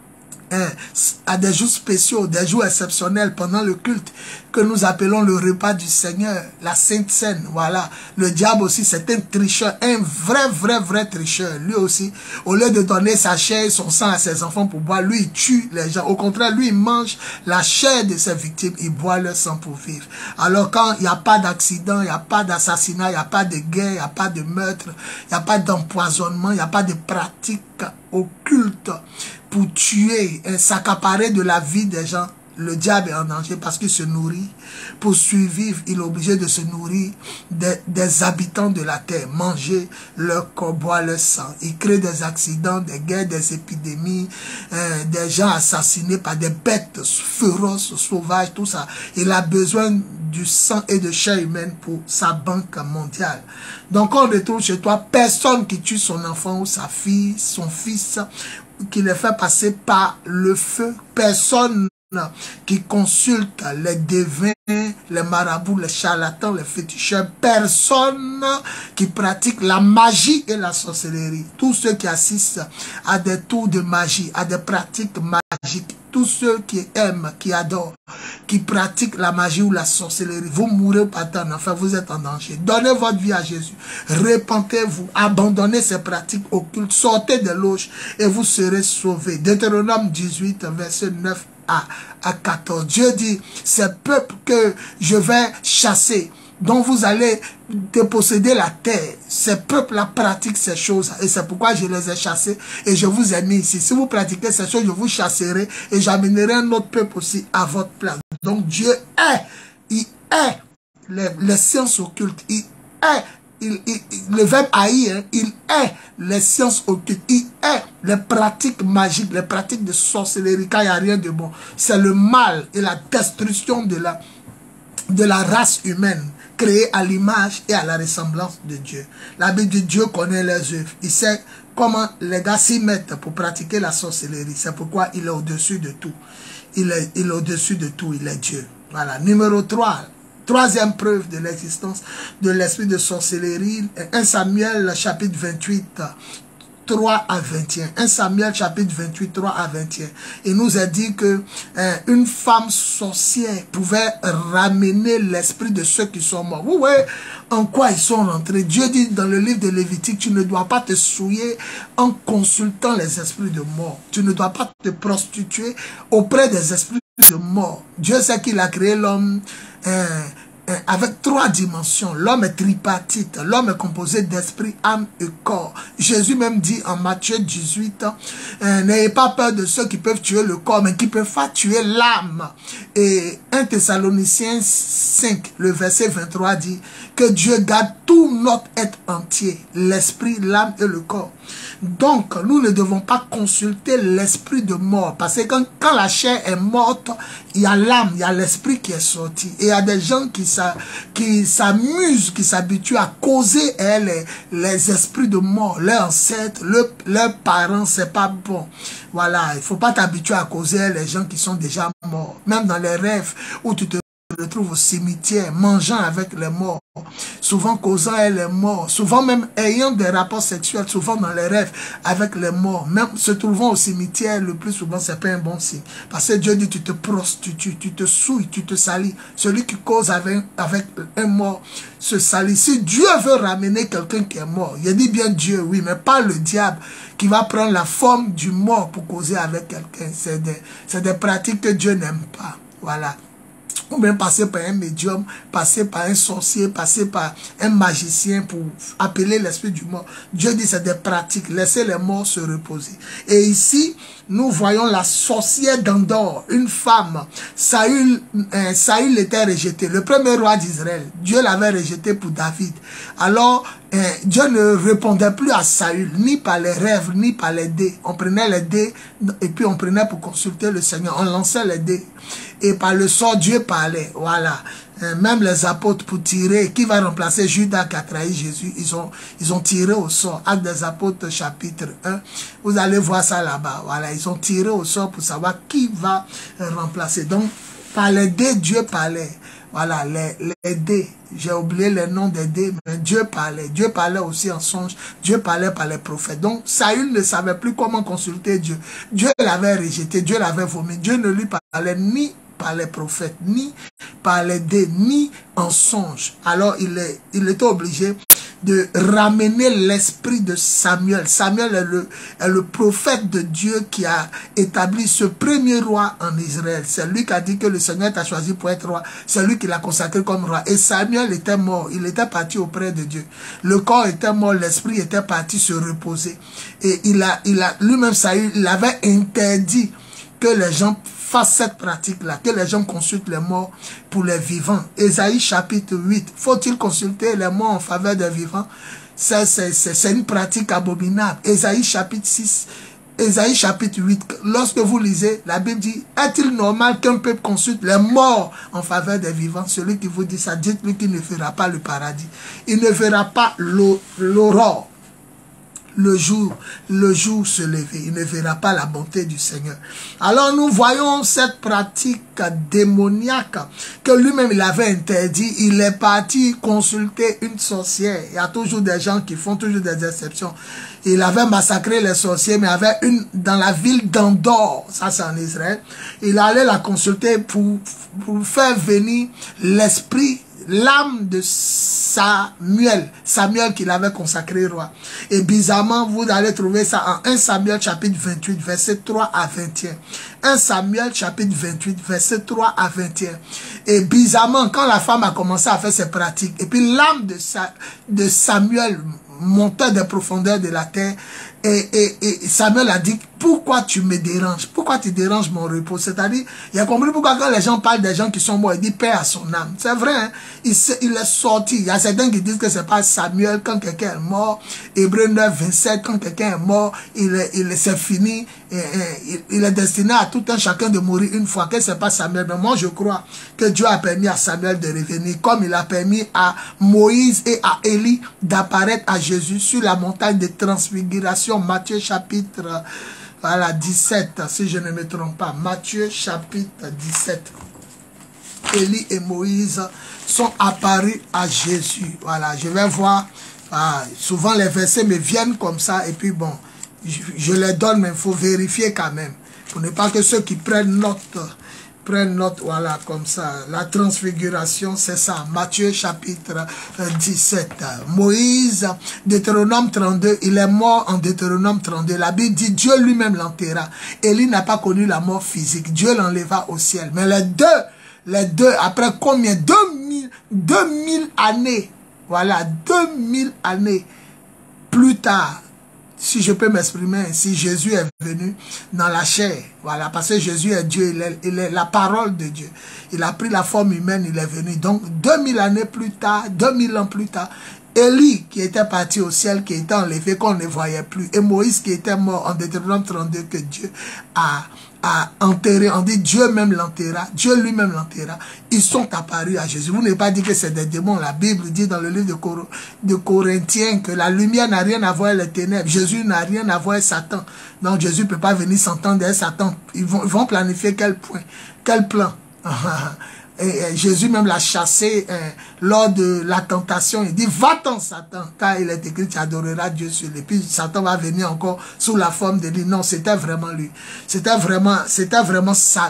spéciaux, des jours exceptionnels pendant le culte que nous appelons le repas du Seigneur, la Sainte Seine. Voilà, le diable aussi c'est un tricheur, un vrai tricheur. Lui aussi, au lieu de donner sa chair et son sang à ses enfants pour boire, lui il tue les gens. Au contraire, lui il mange la chair de ses victimes, il boit leur sang pour vivre. Alors quand il n'y a pas d'accident, il n'y a pas d'assassinat, il n'y a pas de guerre, il n'y a pas de meurtre, il n'y a pas d'empoisonnement, il n'y a pas de pratique occulte pour tuer et s'accaparer de la vie des gens, le diable est en danger parce qu'il se nourrit. Pour survivre, il est obligé de se nourrir des habitants de la terre, manger leur corps, boire leur sang. Il crée des accidents, des guerres, des épidémies, des gens assassinés par des bêtes féroces, sauvages, tout ça. Il a besoin du sang et de chair humaine pour sa banque mondiale. Donc on retrouve chez toi personne qui tue son enfant ou sa fille, son fils, qui les fait passer par le feu. Personne qui consulte les devins, les marabouts, les charlatans, les féticheurs. Personne qui pratique la magie et la sorcellerie. Tous ceux qui assistent à des tours de magie, à des pratiques magiques. Tous ceux qui aiment, qui adorent, qui pratiquent la magie ou la sorcellerie, vous mourrez au patin, enfin vous êtes en danger. Donnez votre vie à Jésus. Repentez-vous, abandonnez ces pratiques occultes, sortez des loges et vous serez sauvés. Deutéronome 18, verset 9 à 14. Dieu dit, ces peuples que je vais chasser, dont vous allez déposséder la terre, ces peuples-là pratiquent ces choses et c'est pourquoi je les ai chassés et je vous ai mis ici. Si vous pratiquez ces choses, je vous chasserai et j'amènerai un autre peuple aussi à votre place. Donc Dieu il est les sciences occultes, il est le verbe haïr, il est les sciences occultes, il est les pratiques magiques, les pratiques de sorcellerie, quand il n'y a rien de bon. C'est le mal et la destruction de la race humaine, créée à l'image et à la ressemblance de Dieu. La Bible dit Dieu connaît les œuvres. Il sait comment les gars s'y mettent pour pratiquer la sorcellerie. C'est pourquoi il est au-dessus de tout. Il est au-dessus de tout, il est Dieu. Voilà. Numéro 3. Troisième preuve de l'existence de l'esprit de sorcellerie, 1 Samuel chapitre 28, 3 à 21. 1 Samuel chapitre 28, 3 à 21. Il nous a dit que une femme sorcière pouvait ramener l'esprit de ceux qui sont morts. Vous voyez en quoi ils sont rentrés. Dieu dit dans le livre de Lévitique, tu ne dois pas te souiller en consultant les esprits de mort. Tu ne dois pas te prostituer auprès des esprits de mort. Dieu sait qu'il a créé l'homme avec 3 dimensions. L'homme est tripartite. L'homme est composé d'esprit, âme et corps. Jésus même dit en Matthieu 18, n'ayez pas peur de ceux qui peuvent tuer le corps, mais qui peuvent pas tuer l'âme. Et 1 Thessaloniciens 5, le verset 23 dit que Dieu garde tout notre être entier, l'esprit, l'âme et le corps. Donc, nous ne devons pas consulter l'esprit de mort. Parce que quand la chair est morte, il y a l'âme, il y a l'esprit qui est sorti. Et il y a des gens qui s'amusent, qui s'habituent à causer les esprits de mort. Leurs ancêtres, leurs parents, c'est pas bon. Voilà, il ne faut pas t'habituer à causer les gens qui sont déjà morts. Même dans les rêves où tu te retrouvent au cimetière, mangeant avec les morts, souvent causant avec les morts, souvent même ayant des rapports sexuels, souvent dans les rêves avec les morts, même se trouvant au cimetière, le plus souvent, c'est pas un bon signe. Parce que Dieu dit, tu te prostitues, tu te souilles, tu te salis. Celui qui cause avec un mort se salit. Si Dieu veut ramener quelqu'un qui est mort, il dit bien Dieu, oui, mais pas le diable qui va prendre la forme du mort pour causer avec quelqu'un. C'est des pratiques que Dieu n'aime pas. Voilà. Ou bien passer par un médium, passer par un sorcier, passer par un magicien pour appeler l'esprit du mort. Dieu dit c'est des pratiques, laissez les morts se reposer. Et ici, nous voyons la sorcière d'Endor, une femme. Saül était rejeté, le premier roi d'Israël. Dieu l'avait rejeté pour David. Alors, Dieu ne répondait plus à Saül, ni par les rêves, ni par les dés. On prenait les dés et puis on prenait pour consulter le Seigneur. On lançait les dés. Et par le sort, Dieu parlait. Voilà. Même les apôtres pour tirer, qui va remplacer Judas qui a trahi Jésus, ils ont tiré au sort. Actes des apôtres chapitre 1. Vous allez voir ça là-bas. Voilà. Ils ont tiré au sort pour savoir qui va remplacer. Donc, par les dés, Dieu parlait. Voilà, les dés. J'ai oublié les noms des dés, mais Dieu parlait. Dieu parlait aussi en songe. Dieu parlait par les prophètes. Donc, Saül ne savait plus comment consulter Dieu. Dieu l'avait rejeté, Dieu l'avait vomi. Dieu ne lui parlait ni par les prophètes, ni par les dés, ni en songe. Alors, il était obligé de ramener l'esprit de Samuel. Samuel est le prophète de Dieu qui a établi ce premier roi en Israël. C'est lui qui a dit que le Seigneur t'a choisi pour être roi. C'est lui qui l'a consacré comme roi. Et Samuel était mort. Il était parti auprès de Dieu. Le corps était mort, l'esprit était parti se reposer. Et lui-même, Saül, il avait interdit que les gens fassent cette pratique-là, que les gens consultent les morts pour les vivants. Ésaïe chapitre 8, faut-il consulter les morts en faveur des vivants? C'est une pratique abominable. Ésaïe chapitre 6, Ésaïe chapitre 8, lorsque vous lisez, la Bible dit, est-il normal qu'un peuple consulte les morts en faveur des vivants? Celui qui vous dit ça, dites-lui qu'il ne verra pas le paradis. Il ne verra pas l'aurore. Le jour se lever, il ne verra pas la bonté du Seigneur. Alors nous voyons cette pratique démoniaque que lui-même il avait interdit. Il est parti consulter une sorcière. Il y a toujours des gens qui font toujours des exceptions. Il avait massacré les sorciers, mais il y avait une dans la ville d'Endor, ça c'est en Israël. Il allait la consulter pour faire venir l'esprit, l'âme de Samuel qu'il avait consacré roi. Et bizarrement, vous allez trouver ça en 1 Samuel chapitre 28, verset 3 à 21. 1 Samuel chapitre 28, verset 3 à 21. Et bizarrement, quand la femme a commencé à faire ses pratiques, et puis l'âme de Samuel montait des profondeurs de la terre, et Samuel a dit, pourquoi tu me déranges? Pourquoi tu déranges mon repos? C'est-à-dire, il a compris pourquoi quand les gens parlent des gens qui sont morts, il dit paix à son âme. C'est vrai, hein? Il est sorti. Il y a certains qui disent que c'est pas Samuel quand quelqu'un est mort. Hébreux 9, 27, quand quelqu'un est mort, c'est fini. Il est destiné à tout un chacun de mourir une fois, que c'est pas Samuel. Mais moi, je crois que Dieu a permis à Samuel de revenir, comme il a permis à Moïse et à Élie d'apparaître à Jésus sur la montagne de transfiguration. Matthieu chapitre 17, si je ne me trompe pas. Matthieu chapitre 17. Élie et Moïse sont apparus à Jésus. Voilà, je vais voir. Souvent les versets me viennent comme ça et puis bon, je les donne, mais il faut vérifier quand même. Pour ne pas que ceux qui prennent note, voilà, comme ça. La transfiguration, c'est ça. Matthieu chapitre 17. Moïse, Deutéronome 32, il est mort en Deutéronome 32. La Bible dit, Dieu lui-même l'enterra. Élie n'a pas connu la mort physique. Dieu l'enleva au ciel. Mais les deux, après combien? 2000 années. Voilà, 2000 années plus tard. Si je peux m'exprimer ainsi, Jésus est venu dans la chair. Voilà, parce que Jésus est Dieu, il est la parole de Dieu. Il a pris la forme humaine, il est venu. Donc, 2000 années plus tard, 2000 ans plus tard, Élie qui était parti au ciel, qui était enlevé, qu'on ne voyait plus. Et Moïse qui était mort en Deutéronome 32, que Dieu a enterré. On dit Dieu même l'enterra. Dieu lui-même l'enterra. Ils sont apparus à Jésus. Vous n'avez pas dit que c'est des démons. La Bible dit dans le livre de Corinthiens que la lumière n'a rien à voir avec les ténèbres. Jésus n'a rien à voir avec Satan. Donc Jésus ne peut pas venir s'entendre avec Satan. Ils vont planifier quel plan. Et Jésus même l'a chassé lors de la tentation. Il dit, va-t'en Satan, car il est écrit, tu adoreras Dieu sur lui. Puis Satan va venir encore sous la forme de lui. Non, c'était vraiment lui. C'était vraiment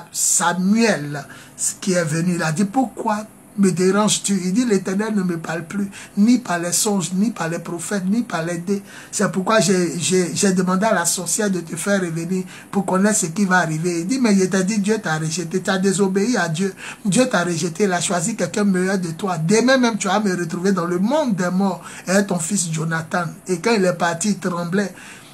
Samuel qui est venu. Il a dit, pourquoi me déranges-tu? Il dit, l'Éternel ne me parle plus, ni par les songes, ni par les prophètes, ni par les dés. C'est pourquoi j'ai demandé à la sorcière de te faire revenir pour connaître ce qui va arriver. Il dit, mais il t'a dit, Dieu t'a rejeté, tu as désobéi à Dieu. Dieu t'a rejeté, il a choisi quelqu'un meilleur de toi. Demain même, tu vas me retrouver dans le monde des morts et ton fils Jonathan. Et quand il est parti, il tremblait.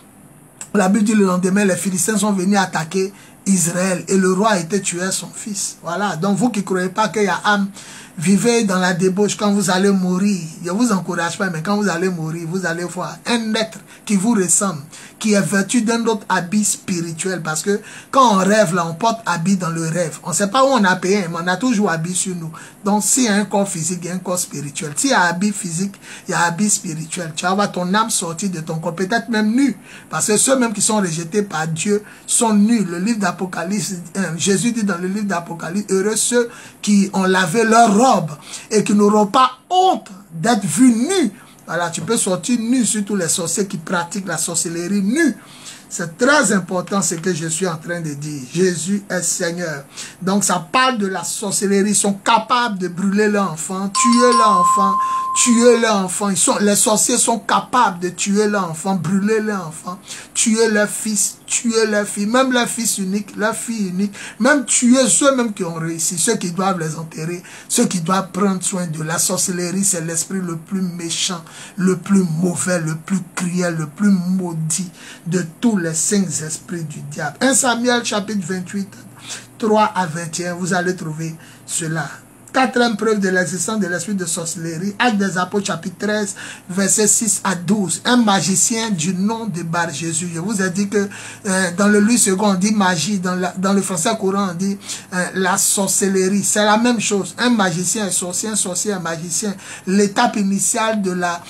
La Bible dit, le lendemain, les Philistins sont venus attaquer Israël et le roi a été tué son fils. Voilà. Donc vous qui ne croyez pas qu'il y a âme, vivez dans la débauche quand vous allez mourir. Je ne vous encourage pas, mais quand vous allez mourir, vous allez voir un être qui vous ressemble, qui est vêtu d'un autre habit spirituel. Parce que quand on rêve, là, on porte habit dans le rêve. On ne sait pas où on a payé, mais on a toujours habit sur nous. Donc s'il y a un corps physique, il y a un corps spirituel. S'il y a habit physique, il y a habit spirituel. Tu vas voir ton âme sortir de ton corps, peut-être même nu. Parce que ceux même qui sont rejetés par Dieu sont nus. Le livre d'Apocalypse, Jésus dit dans le livre d'Apocalypse, heureux ceux qui ont lavé leur robe et qui n'auront pas honte d'être vus nus. Voilà, tu peux sortir nu, surtout les sorciers qui pratiquent la sorcellerie nue. C'est très important ce que je suis en train de dire. Jésus est Seigneur. Donc ça parle de la sorcellerie. Ils sont capables de brûler leurs enfants, tuer leurs enfants, tuer leurs enfants. Les sorciers sont capables de tuer leurs enfants, brûler leurs enfants, tuer leurs fils, tuer leurs filles, même leurs fils uniques, leurs filles uniques, même tuer ceux même qui ont réussi, ceux qui doivent les enterrer, ceux qui doivent prendre soin de la sorcellerie. C'est l'esprit le plus méchant, le plus mauvais, le plus cruel, le plus maudit de tous les 5 esprits du diable. 1 Samuel chapitre 28, 3 à 21, vous allez trouver cela. 4e preuve de l'existence de l'esprit de sorcellerie, Actes des Apôtres chapitre 13, versets 6 à 12. Un magicien du nom de Bar-Jésus. Je vous ai dit que dans le Louis II, on dit magie, dans le français courant, on dit la sorcellerie. C'est la même chose. Un magicien, un sorcier, un magicien. L'étape initiale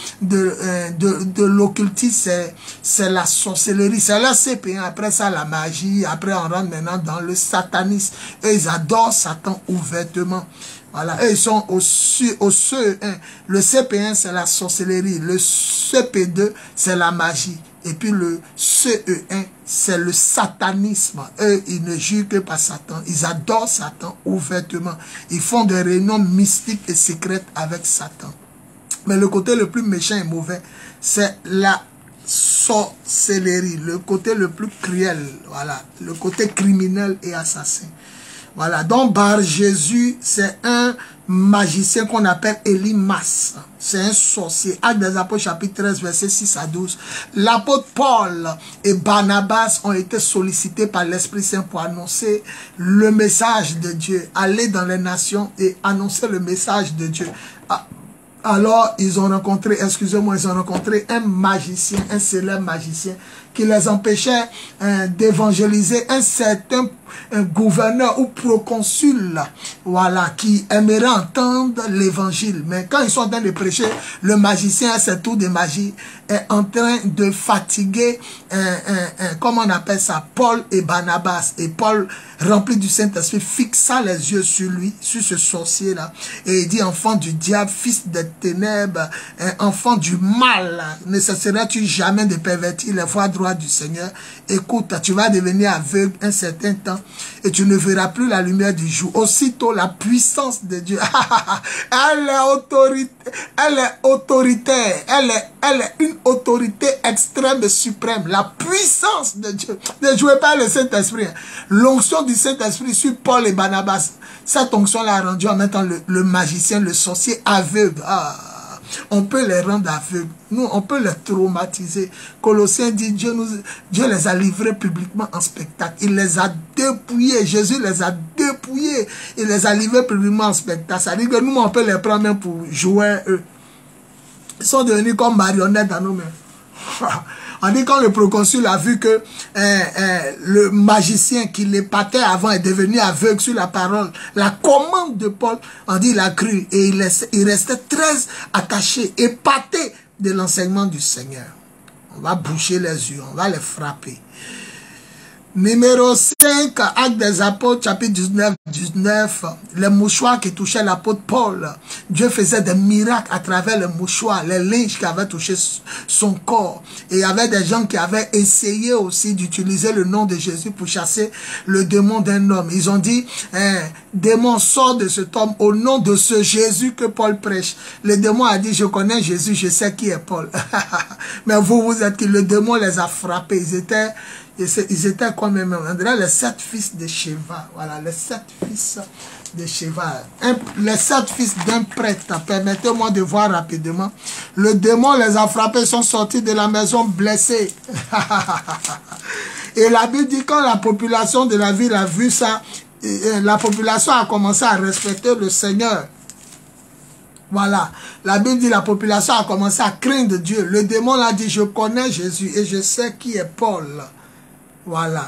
de l'occultisme, c'est la sorcellerie. C'est la CP1. Après ça, la magie. Après, on rentre maintenant dans le satanisme. Et ils adorent Satan ouvertement. Voilà, eux ils sont au CE1. Le CP1 c'est la sorcellerie, le CP2 c'est la magie. Et puis le CE1 c'est le satanisme. Eux ils ne jurent que par Satan. Ils adorent Satan ouvertement. Ils font des réunions mystiques et secrètes avec Satan. Mais le côté le plus méchant et mauvais c'est la sorcellerie. Le côté le plus cruel. Voilà, le côté criminel et assassin. Voilà, donc Bar-Jésus, c'est un magicien qu'on appelle Elimas. C'est un sorcier. Actes des Apôtres chapitre 13, versets 6 à 12. L'apôtre Paul et Barnabas ont été sollicités par l'Esprit Saint pour annoncer le message de Dieu. Aller dans les nations et annoncer le message de Dieu. Alors, ils ont rencontré un magicien, un célèbre magicien qui les empêchait d'évangéliser un certain gouverneur ou proconsul, voilà, qui aimerait entendre l'évangile. Mais quand ils sont en train de prêcher, le magicien, à ce tour de magie, est en train de fatiguer, comment on appelle ça, Paul et Barnabas. Et Paul, rempli du Saint-Esprit, fixa les yeux sur lui, sur ce sorcier-là. Et il dit, enfant du diable, fils des ténèbres, enfant du mal, ne cesseras-tu jamais de pervertir les voies droites du Seigneur? Écoute, tu vas devenir aveugle un certain temps et tu ne verras plus la lumière du jour. Aussitôt, la puissance de Dieu, elle est autoritaire, elle est une autorité extrême et suprême. La puissance de Dieu. Ne jouez pas le Saint-Esprit. L'onction du Saint-Esprit sur Paul et Barnabas. Cette onction-là a rendu en même temps le magicien, le sorcier aveugle. On peut les rendre aveugles. Nous, on peut les traumatiser. Colossiens dit, Dieu les a livrés publiquement en spectacle. Il les a dépouillés. Jésus les a dépouillés. Il les a livrés publiquement en spectacle. Ça veut dire que nous, on peut les prendre même pour jouer eux. Ils sont devenus comme marionnettes dans nos mains. On dit quand le proconsul a vu que le magicien qui l'épatait avant est devenu aveugle sur la parole, la commande de Paul, on dit il a cru et il restait très attaché, épaté de l'enseignement du Seigneur. On va boucher les yeux, on va les frapper. Numéro 5, Actes des Apôtres, chapitre 19, les mouchoirs qui touchaient l'apôtre Paul. Dieu faisait des miracles à travers les mouchoirs, les linges qui avaient touché son corps. Et il y avait des gens qui avaient essayé aussi d'utiliser le nom de Jésus pour chasser le démon d'un homme. Ils ont dit, démon, sort de cet homme au nom de ce Jésus que Paul prêche. Le démon a dit, je connais Jésus, je sais qui est Paul. Mais vous êtes qui? Le démon les a frappés. Ils étaient comme même, on dirait les 7 fils de Sheva. Voilà, les 7 fils de Sheva. Les 7 fils d'un prêtre. Permettez-moi de voir rapidement. Le démon les a frappés, sont sortis de la maison blessés. Et la Bible dit, quand la population de la ville a vu ça, la population a commencé à respecter le Seigneur. Voilà, la Bible dit la population a commencé à craindre Dieu. Le démon a dit, je connais Jésus et je sais qui est Paul. Voilà,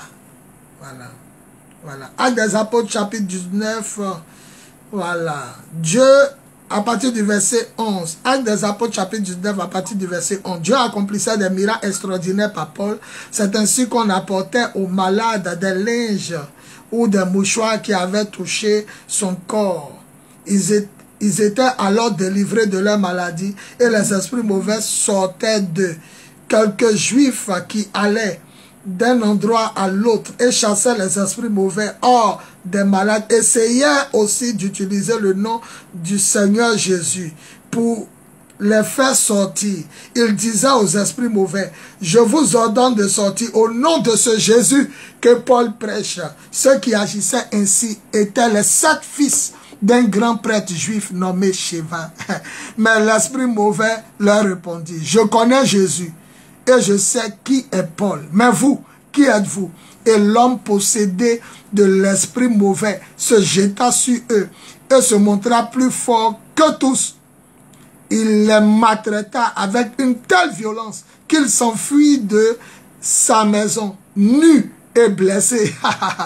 voilà. Actes des Apôtres, chapitre 19, voilà. Dieu, à partir du verset 11, Actes des Apôtres, chapitre 19, à partir du verset 11, Dieu accomplissait des miracles extraordinaires par Paul. C'est ainsi qu'on apportait aux malades des linges ou des mouchoirs qui avaient touché son corps. Ils étaient alors délivrés de leur maladie et les esprits mauvais sortaient d'eux. Quelques juifs qui allaient d'un endroit à l'autre et chassaient les esprits mauvais hors des malades essayaient aussi d'utiliser le nom du Seigneur Jésus pour les faire sortir. Ils disaient aux esprits mauvais, je vous ordonne de sortir au nom de ce Jésus que Paul prêche. Ceux qui agissaient ainsi étaient les 7 fils d'un grand prêtre juif nommé Sheva. Mais l'esprit mauvais leur répondit, je connais Jésus et je sais qui est Paul. Mais vous, qui êtes-vous? Et l'homme possédé de l'esprit mauvais se jeta sur eux et se montra plus fort que tous. Il les maltraita avec une telle violence qu'il s'enfuit de sa maison, nu et blessé.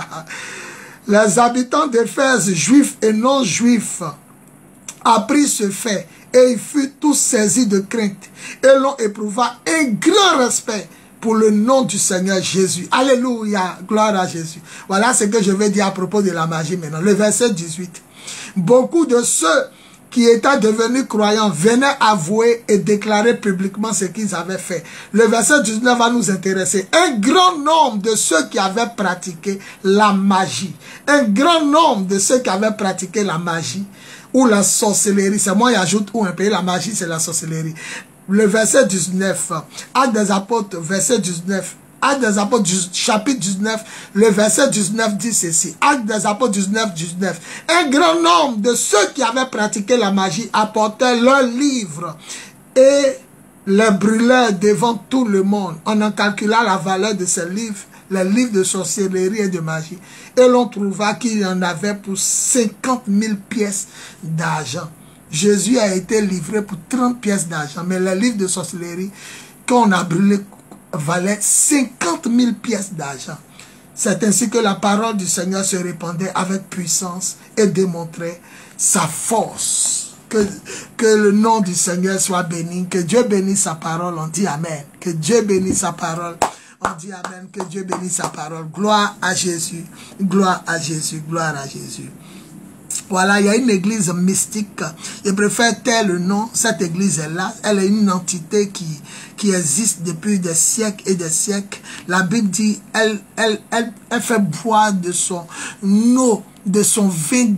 Les habitants d'Éphèse, juifs et non-juifs, apprirent ce fait et ils furent tous saisis de crainte et l'on éprouva un grand respect pour le nom du Seigneur Jésus. Alléluia, gloire à Jésus. Voilà ce que je vais dire à propos de la magie maintenant. Le verset 18. Beaucoup de ceux qui étaient devenus croyants venaient avouer et déclarer publiquement ce qu'ils avaient fait. Le verset 19 va nous intéresser. Un grand nombre de ceux qui avaient pratiqué la magie. Un grand nombre de ceux qui avaient pratiqué la magie ou la sorcellerie. C'est moi qui ajoute ou un pays, la magie c'est la sorcellerie. Le verset 19, Actes des Apôtres, verset 19, Actes des Apôtres, chapitre 19, le verset 19 dit ceci. Actes des Apôtres 19, 19. Un grand nombre de ceux qui avaient pratiqué la magie apportaient leurs livres et les brûlèrent devant tout le monde. On en calcula la valeur de ces livres, les livres de sorcellerie et de magie. Et l'on trouva qu'il y en avait pour 50 000 pièces d'argent. Jésus a été livré pour 30 pièces d'argent. Mais les livres de sorcellerie qu'on a brûlés valaient 50 000 pièces d'argent. C'est ainsi que la parole du Seigneur se répandait avec puissance et démontrait sa force. Que le nom du Seigneur soit béni. Que Dieu bénisse sa parole. On dit Amen. Que Dieu bénisse sa parole. On dit Amen. Que Dieu bénisse sa parole. Gloire à Jésus. Gloire à Jésus. Gloire à Jésus. Voilà, il y a une église mystique. Je préfère taire le nom. Cette église est là. Elle est une entité qui existe depuis des siècles et des siècles. La Bible dit, elle fait boire de son eau, de son vin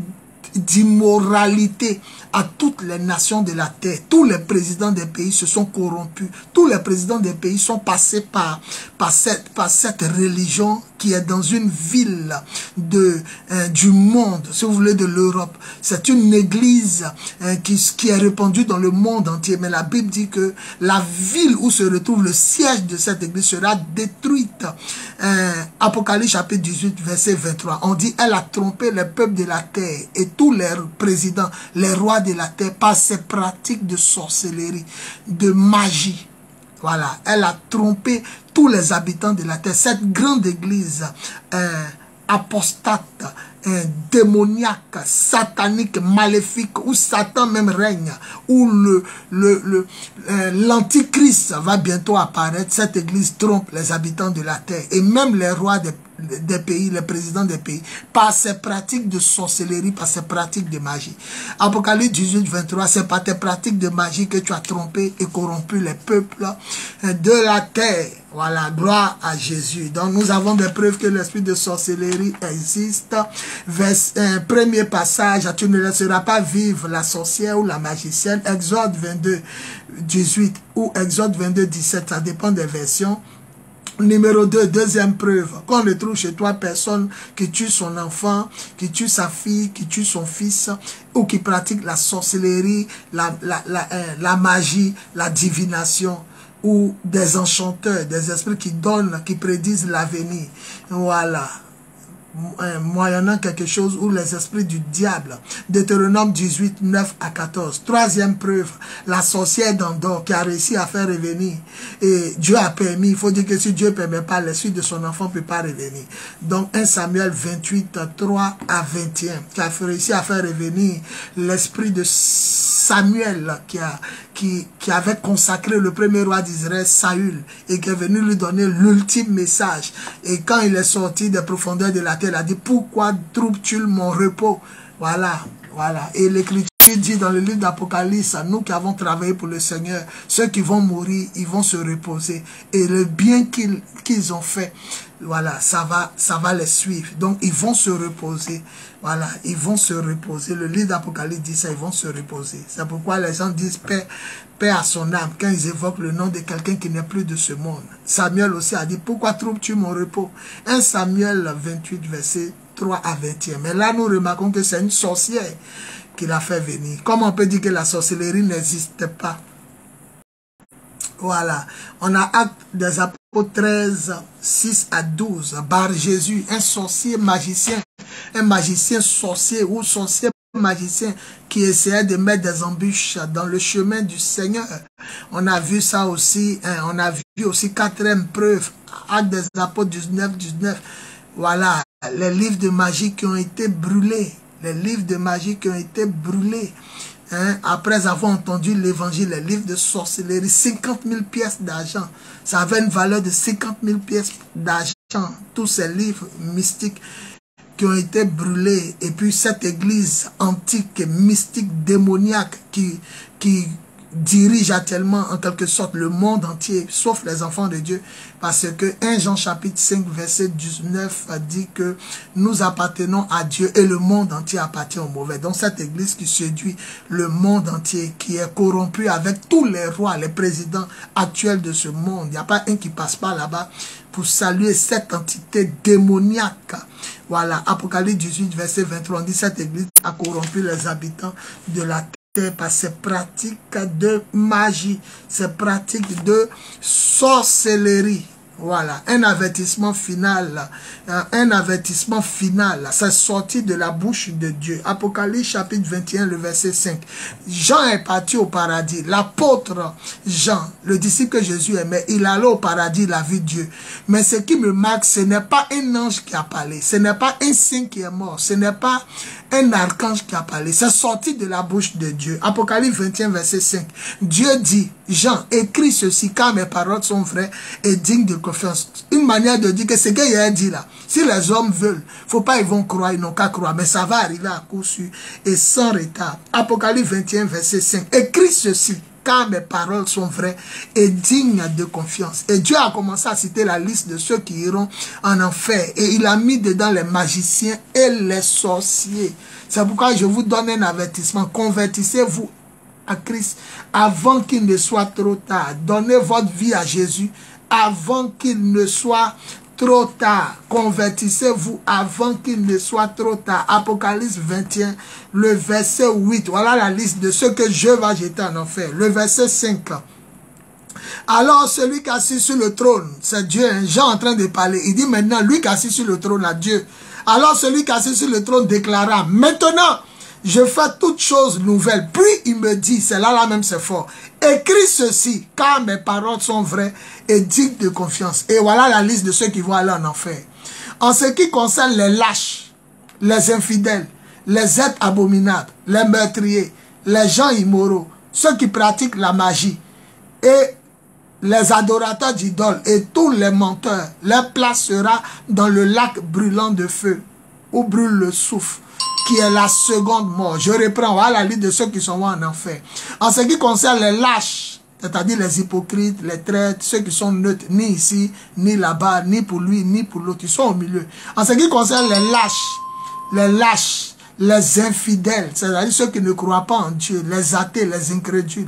d'immoralité à toutes les nations de la terre. Tous les présidents des pays se sont corrompus. Tous les présidents des pays sont passés par cette religion qui est dans une ville du monde, si vous voulez, de l'Europe. C'est une église qui est répandue dans le monde entier. Mais la Bible dit que la ville où se retrouve le siège de cette église sera détruite. Apocalypse chapitre 18, verset 23. On dit, elle a trompé les peuples de la terre et tous les présidents, les rois de la terre par ses pratiques de sorcellerie, de magie. Voilà, elle a trompé tous les habitants de la terre. Cette grande église apostate, démoniaque, satanique, maléfique, où Satan même règne, où l'antichrist va bientôt apparaître. Cette église trompe les habitants de la terre et même les rois des pays, les présidents des pays, par ces pratiques de sorcellerie, par ces pratiques de magie. Apocalypse 18, 23, c'est par tes pratiques de magie que tu as trompé et corrompu les peuples de la terre. Voilà, gloire à Jésus. Donc nous avons des preuves que l'esprit de sorcellerie existe. Premier passage, tu ne laisseras pas vivre la sorcière ou la magicienne. Exode 22, 18 ou Exode 22, 17, ça dépend des versions. Numéro 2, deuxième preuve, qu'on ne trouve chez toi personne qui tue son enfant, qui tue sa fille, qui tue son fils, ou qui pratique la sorcellerie, la magie, la divination, ou des enchanteurs, des esprits qui donnent, qui prédisent l'avenir. Voilà. Moyennant quelque chose ou les esprits du diable. Deutéronome 18, 9 à 14. Troisième preuve, la sorcière d'Endor qui a réussi à faire revenir. Et Dieu a permis, il faut dire que si Dieu ne permet pas, l'esprit de son enfant ne peut pas revenir. Donc 1 Samuel 28, 3 à 21, qui a réussi à faire revenir l'esprit de Samuel qui avait consacré le premier roi d'Israël, Saül, et qui est venu lui donner l'ultime message. Et quand il est sorti des profondeurs de la terre, il a dit, pourquoi troubles-tu mon repos? Voilà, voilà. Et l'Écriture dit dans le livre d'Apocalypse, nous qui avons travaillé pour le Seigneur, ceux qui vont mourir, ils vont se reposer. Et le bien qu'ils ont fait, voilà, ça va les suivre. Donc, ils vont se reposer. Voilà, ils vont se reposer. Le livre d'Apocalypse dit ça, ils vont se reposer. C'est pourquoi les gens disent paix à son âme quand ils évoquent le nom de quelqu'un qui n'est plus de ce monde. Samuel aussi a dit, pourquoi troubles-tu mon repos? 1 Samuel 28, verset 3 à 21. Mais là, nous remarquons que c'est une sorcière qui l'a fait venir. Comment on peut dire que la sorcellerie n'existe pas? Voilà. On a Actes des Apôtres 13, 6 à 12. Bar Jésus, un sorcier magicien, un magicien sorcier ou sorcier magicien qui essayait de mettre des embûches dans le chemin du Seigneur. On a vu ça aussi, hein, on a vu aussi quatrième preuve, Actes des Apôtres 19, 19. Voilà, les livres de magie qui ont été brûlés. Les livres de magie qui ont été brûlés. Hein, après avoir entendu l'évangile, les livres de sorcellerie, 50 000 pièces d'argent. Ça avait une valeur de 50 000 pièces d'argent. Tous ces livres mystiques qui ont été brûlés. Et puis cette église antique, mystique, démoniaque qui dirige actuellement en quelque sorte le monde entier, sauf les enfants de Dieu, parce que 1 Jean chapitre 5 verset 19 dit que nous appartenons à Dieu et le monde entier appartient au mauvais. Donc cette église qui séduit le monde entier, qui est corrompue avec tous les rois, les présidents actuels de ce monde, il n'y a pas un qui passe pas là-bas pour saluer cette entité démoniaque. Voilà, Apocalypse 18 verset 23, on dit cette église a corrompu les habitants de la terre par ces pratiques de magie, ces pratiques de sorcellerie. Voilà, un avertissement final, c'est sorti de la bouche de Dieu. Apocalypse chapitre 21, le verset 5. Jean est parti au paradis. L'apôtre Jean, le disciple que Jésus aimait, il allait au paradis, il a vu Dieu. Mais ce qui me marque, ce n'est pas un ange qui a parlé, ce n'est pas un saint qui est mort, ce n'est pas un archange qui a parlé, c'est sorti de la bouche de Dieu. Apocalypse 21, verset 5. Dieu dit, Jean, écris ceci, car mes paroles sont vraies et dignes de confiance. Une manière de dire que ce qu'il a dit là, si les hommes veulent, faut pas ils vont croire, ils n'ont qu'à croire, mais ça va arriver à coup sûr et sans retard. Apocalypse 21, verset 5. Écris ceci, car mes paroles sont vraies et dignes de confiance. Et Dieu a commencé à citer la liste de ceux qui iront en enfer. Et il a mis dedans les magiciens et les sorciers. C'est pourquoi je vous donne un avertissement. Convertissez-vous à Christ avant qu'il ne soit trop tard. Donnez votre vie à Jésus avant qu'il ne soit trop tard. Convertissez-vous avant qu'il ne soit trop tard. Apocalypse 21, le verset 8. Voilà la liste de ceux que Dieu va jeter en enfer. Le verset 5. Alors celui qui est assis sur le trône, c'est Dieu, hein, Jean en train de parler. Il dit maintenant, lui qui est assis sur le trône, à Dieu. Alors celui qui est assis sur le trône déclara, maintenant, je fais toutes choses nouvelles. Puis il me dit, c'est là même c'est fort. Écris ceci, car mes paroles sont vraies et dignes de confiance. Et voilà la liste de ceux qui vont aller en enfer. En ce qui concerne les lâches, les infidèles, les êtres abominables, les meurtriers, les gens immoraux, ceux qui pratiquent la magie et les adorateurs d'idoles et tous les menteurs, leur place sera dans le lac brûlant de feu, où brûle le soufre, qui est la seconde mort. Je reprends, voilà la liste de ceux qui sont morts en enfer. En ce qui concerne les lâches, c'est-à-dire les hypocrites, les traîtres, ceux qui sont neutres, ni ici, ni là-bas, ni pour lui, ni pour l'autre, ils sont au milieu. En ce qui concerne les lâches, les infidèles, c'est-à-dire ceux qui ne croient pas en Dieu, les athées, les incrédules.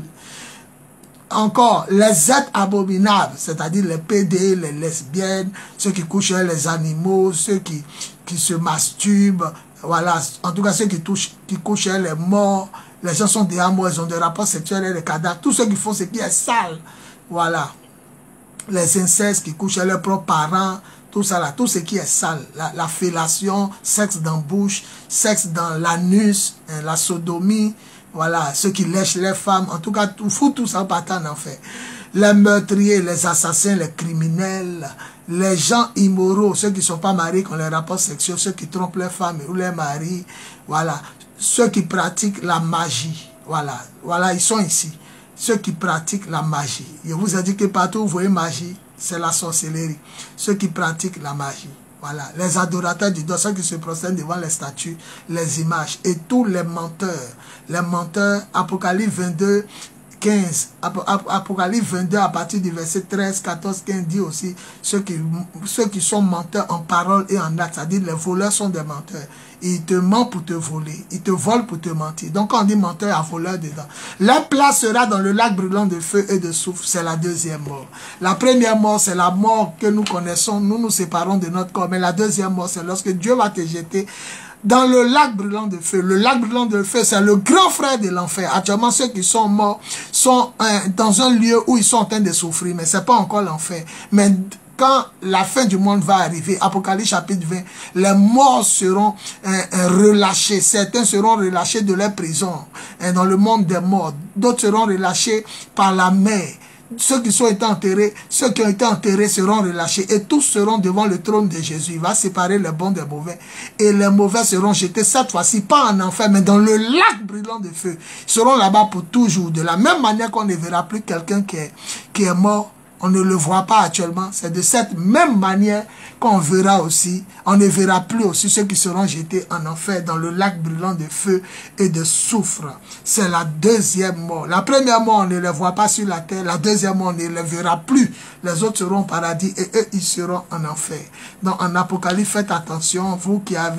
Encore, les êtres abominables, c'est-à-dire les PD, les lesbiennes, ceux qui couchent avec les animaux, ceux qui se masturbent, voilà, en tout cas ceux qui couchent avec les morts, les gens sont des amours, ils ont des rapports sexuels avec les cadavres, tous ceux qui font ce qui est sale, voilà, les incestes qui couchent avec leurs propres parents, tout ça là, tout ce qui est sale, la fellation, sexe dans la bouche, sexe dans l'anus, la sodomie, voilà, ceux qui lèchent les femmes, en tout cas, tout ça partant en enfer. Les meurtriers, les assassins, les criminels, les gens immoraux, ceux qui ne sont pas mariés, qui ont les rapports sexuels, ceux qui trompent leurs femmes ou leurs maris, voilà. Ceux qui pratiquent la magie, voilà, ils sont ici. Ceux qui pratiquent la magie. Je vous ai dit que partout où vous voyez magie, c'est la sorcellerie. Ceux qui pratiquent la magie. Voilà, les adorateurs d'idoles, ceux qui se prosternent devant les statues, les images, et tous les menteurs, Apocalypse 22, 15, Apocalypse 22 à partir du verset 13, 14, 15 dit aussi, ceux qui sont menteurs en parole et en acte, c'est-à-dire les voleurs sont des menteurs. Ils te mentent pour te voler, ils te volent pour te mentir. Donc quand on dit menteur, à voleur dedans. La place sera dans le lac brûlant de feu et de soufre, c'est la deuxième mort. La première mort, c'est la mort que nous connaissons, nous nous séparons de notre corps. Mais la deuxième mort, c'est lorsque Dieu va te jeter dans le lac brûlant de feu. Le lac brûlant de feu, c'est le grand frère de l'enfer. Actuellement, ceux qui sont morts sont dans un lieu où ils sont en train de souffrir, mais ce n'est pas encore l'enfer. Mais quand la fin du monde va arriver, Apocalypse chapitre 20, les morts seront relâchés. Certains seront relâchés de leur prison dans le monde des morts. D'autres seront relâchés par la mer. Ceux qui ont été enterrés seront relâchés et tous seront devant le trône de Jésus. Il va séparer les bons des mauvais. Et les mauvais seront jetés cette fois-ci, pas en enfer, mais dans le lac brûlant de feu. Ils seront là-bas pour toujours. De la même manière qu'on ne verra plus quelqu'un qui est mort, on ne le voit pas actuellement. C'est de cette même manière qu'on verra aussi, on ne verra plus aussi ceux qui seront jetés en enfer dans le lac brûlant de feu et de soufre. C'est la deuxième mort. La première mort, on ne les voit pas sur la terre. La deuxième mort, on ne les verra plus. Les autres seront au paradis et eux, ils seront en enfer. Donc en Apocalypse, faites attention, vous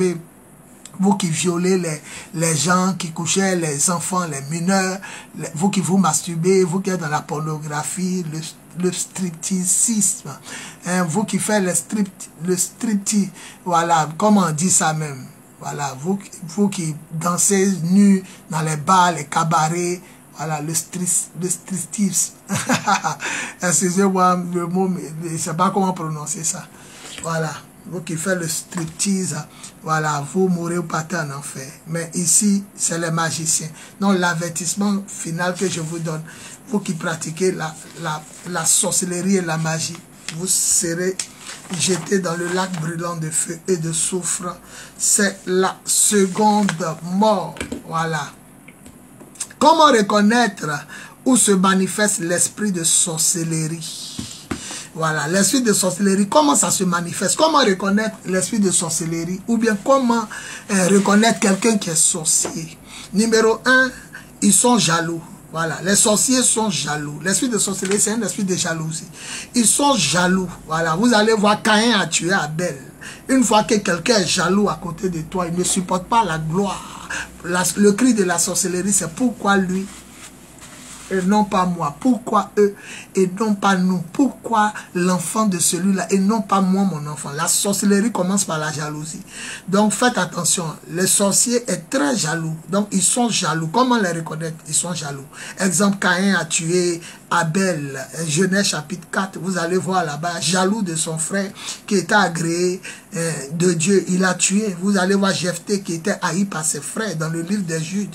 qui violez les gens, qui couchez les enfants, les mineurs, vous qui vous masturbez, vous qui êtes dans la pornographie, le stripteasisme, hein, vous qui faites le striptease, voilà, comment on dit ça même, voilà, vous qui dansez nus dans les bars, les cabarets, voilà, le striptease, excusez-moi le mot, mais je ne sais pas comment prononcer ça, voilà. Vous qui faites le striptease, voilà, vous mourrez ou partez en enfer. Mais ici, c'est les magiciens. Donc, l'avertissement final que je vous donne, vous qui pratiquez la sorcellerie et la magie, vous serez jetés dans le lac brûlant de feu et de soufre. C'est la seconde mort. Voilà. Comment reconnaître où se manifeste l'esprit de sorcellerie? Voilà, l'esprit de sorcellerie, comment ça se manifeste? Comment reconnaître l'esprit de sorcellerie? Ou bien comment reconnaître quelqu'un qui est sorcier? Numéro 1, ils sont jaloux. Voilà, les sorciers sont jaloux. L'esprit de sorcellerie, c'est un esprit de jalousie. Ils sont jaloux. Voilà, vous allez voir Caïn a tué Abel. Une fois que quelqu'un est jaloux à côté de toi, il ne supporte pas la gloire. Le cri de la sorcellerie, c'est pourquoi lui et non pas moi. Pourquoi eux et non pas nous? Pourquoi l'enfant de celui-là et non pas moi, mon enfant? La sorcellerie commence par la jalousie. Donc faites attention. Le sorcier est très jaloux. Donc ils sont jaloux. Comment les reconnaître? Ils sont jaloux. Exemple, Caïn a tué Abel. Genèse chapitre 4. Vous allez voir là-bas. Jaloux de son frère qui était agréé de Dieu. Il a tué. Vous allez voir Jephthé qui était haï par ses frères dans le livre des Juges.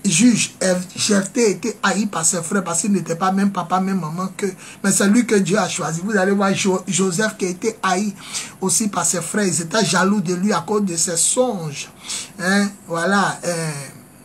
Jephthé était haï par ses frères parce qu'il n'était pas même papa, même maman que. Mais c'est lui que Dieu a choisi. Vous allez voir Joseph qui a été haï aussi par ses frères. Ils étaient jaloux de lui à cause de ses songes. Hein? Voilà.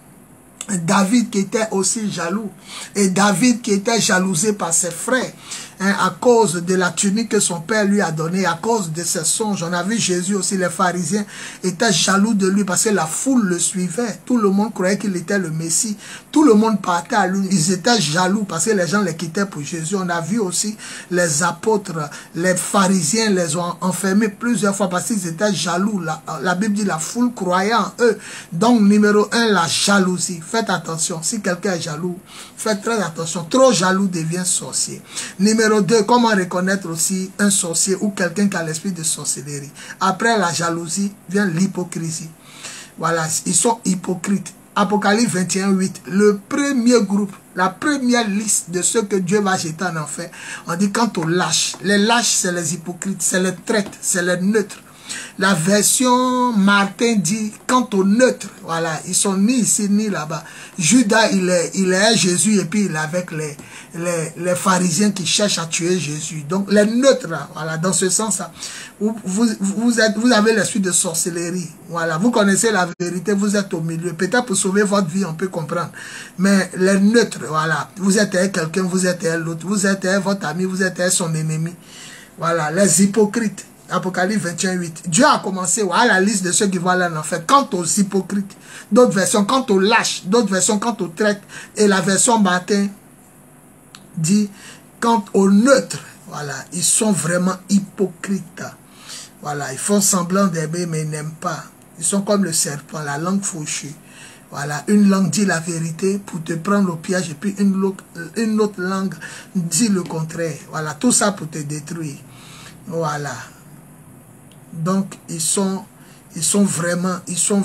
David qui était aussi jaloux. Et David qui était jalousé par ses frères. hein, à cause de la tunique que son père lui a donnée, à cause de ses songes. On a vu Jésus aussi, les pharisiens étaient jaloux de lui parce que la foule le suivait. Tout le monde croyait qu'il était le Messie. Tout le monde partait à lui. Ils étaient jaloux parce que les gens les quittaient pour Jésus. On a vu aussi les apôtres, les pharisiens les ont enfermés plusieurs fois parce qu'ils étaient jaloux. La Bible dit la foule croyait en eux. Donc numéro 1, la jalousie. Faites attention, si quelqu'un est jaloux, faites très attention. Trop jaloux devient sorcier. Numéro 2, comment reconnaître aussi un sorcier ou quelqu'un qui a l'esprit de sorcellerie. Après la jalousie vient l'hypocrisie. Voilà, ils sont hypocrites. Apocalypse 21, 8, le premier groupe, la première liste de ceux que Dieu va jeter en enfer, on dit quant aux lâches. Les lâches, c'est les hypocrites, c'est les traîtres, c'est les neutres. La version Martin dit quant aux neutres, voilà, ils sont ni ici ni là-bas. Judas, il est Jésus et puis il est avec les pharisiens qui cherchent à tuer Jésus. Donc les neutres, voilà, dans ce sens-là, vous avez l'esprit de sorcellerie. Voilà, vous connaissez la vérité, vous êtes au milieu. Peut-être pour sauver votre vie, on peut comprendre. Mais les neutres, voilà, vous êtes quelqu'un, vous êtes l'autre, vous êtes votre ami, vous êtes son ennemi. Voilà, les hypocrites. Apocalypse 21, 8. Dieu a commencé à la liste de ceux qui vont aller en enfer. Quant aux hypocrites, d'autres versions, quant aux lâches, d'autres versions, quant aux traîtres. Et la version Martin dit, quant aux neutres, voilà, ils sont vraiment hypocrites. Voilà, ils font semblant d'aimer, mais ils n'aiment pas. Ils sont comme le serpent, la langue fauchée. Voilà, une langue dit la vérité pour te prendre au piège, et puis une autre langue dit le contraire. Voilà, tout ça pour te détruire. Voilà. Donc, ils sont vraiment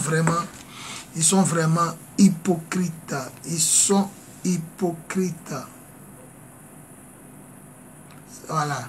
hypocrites. Ils sont hypocrites. Voilà.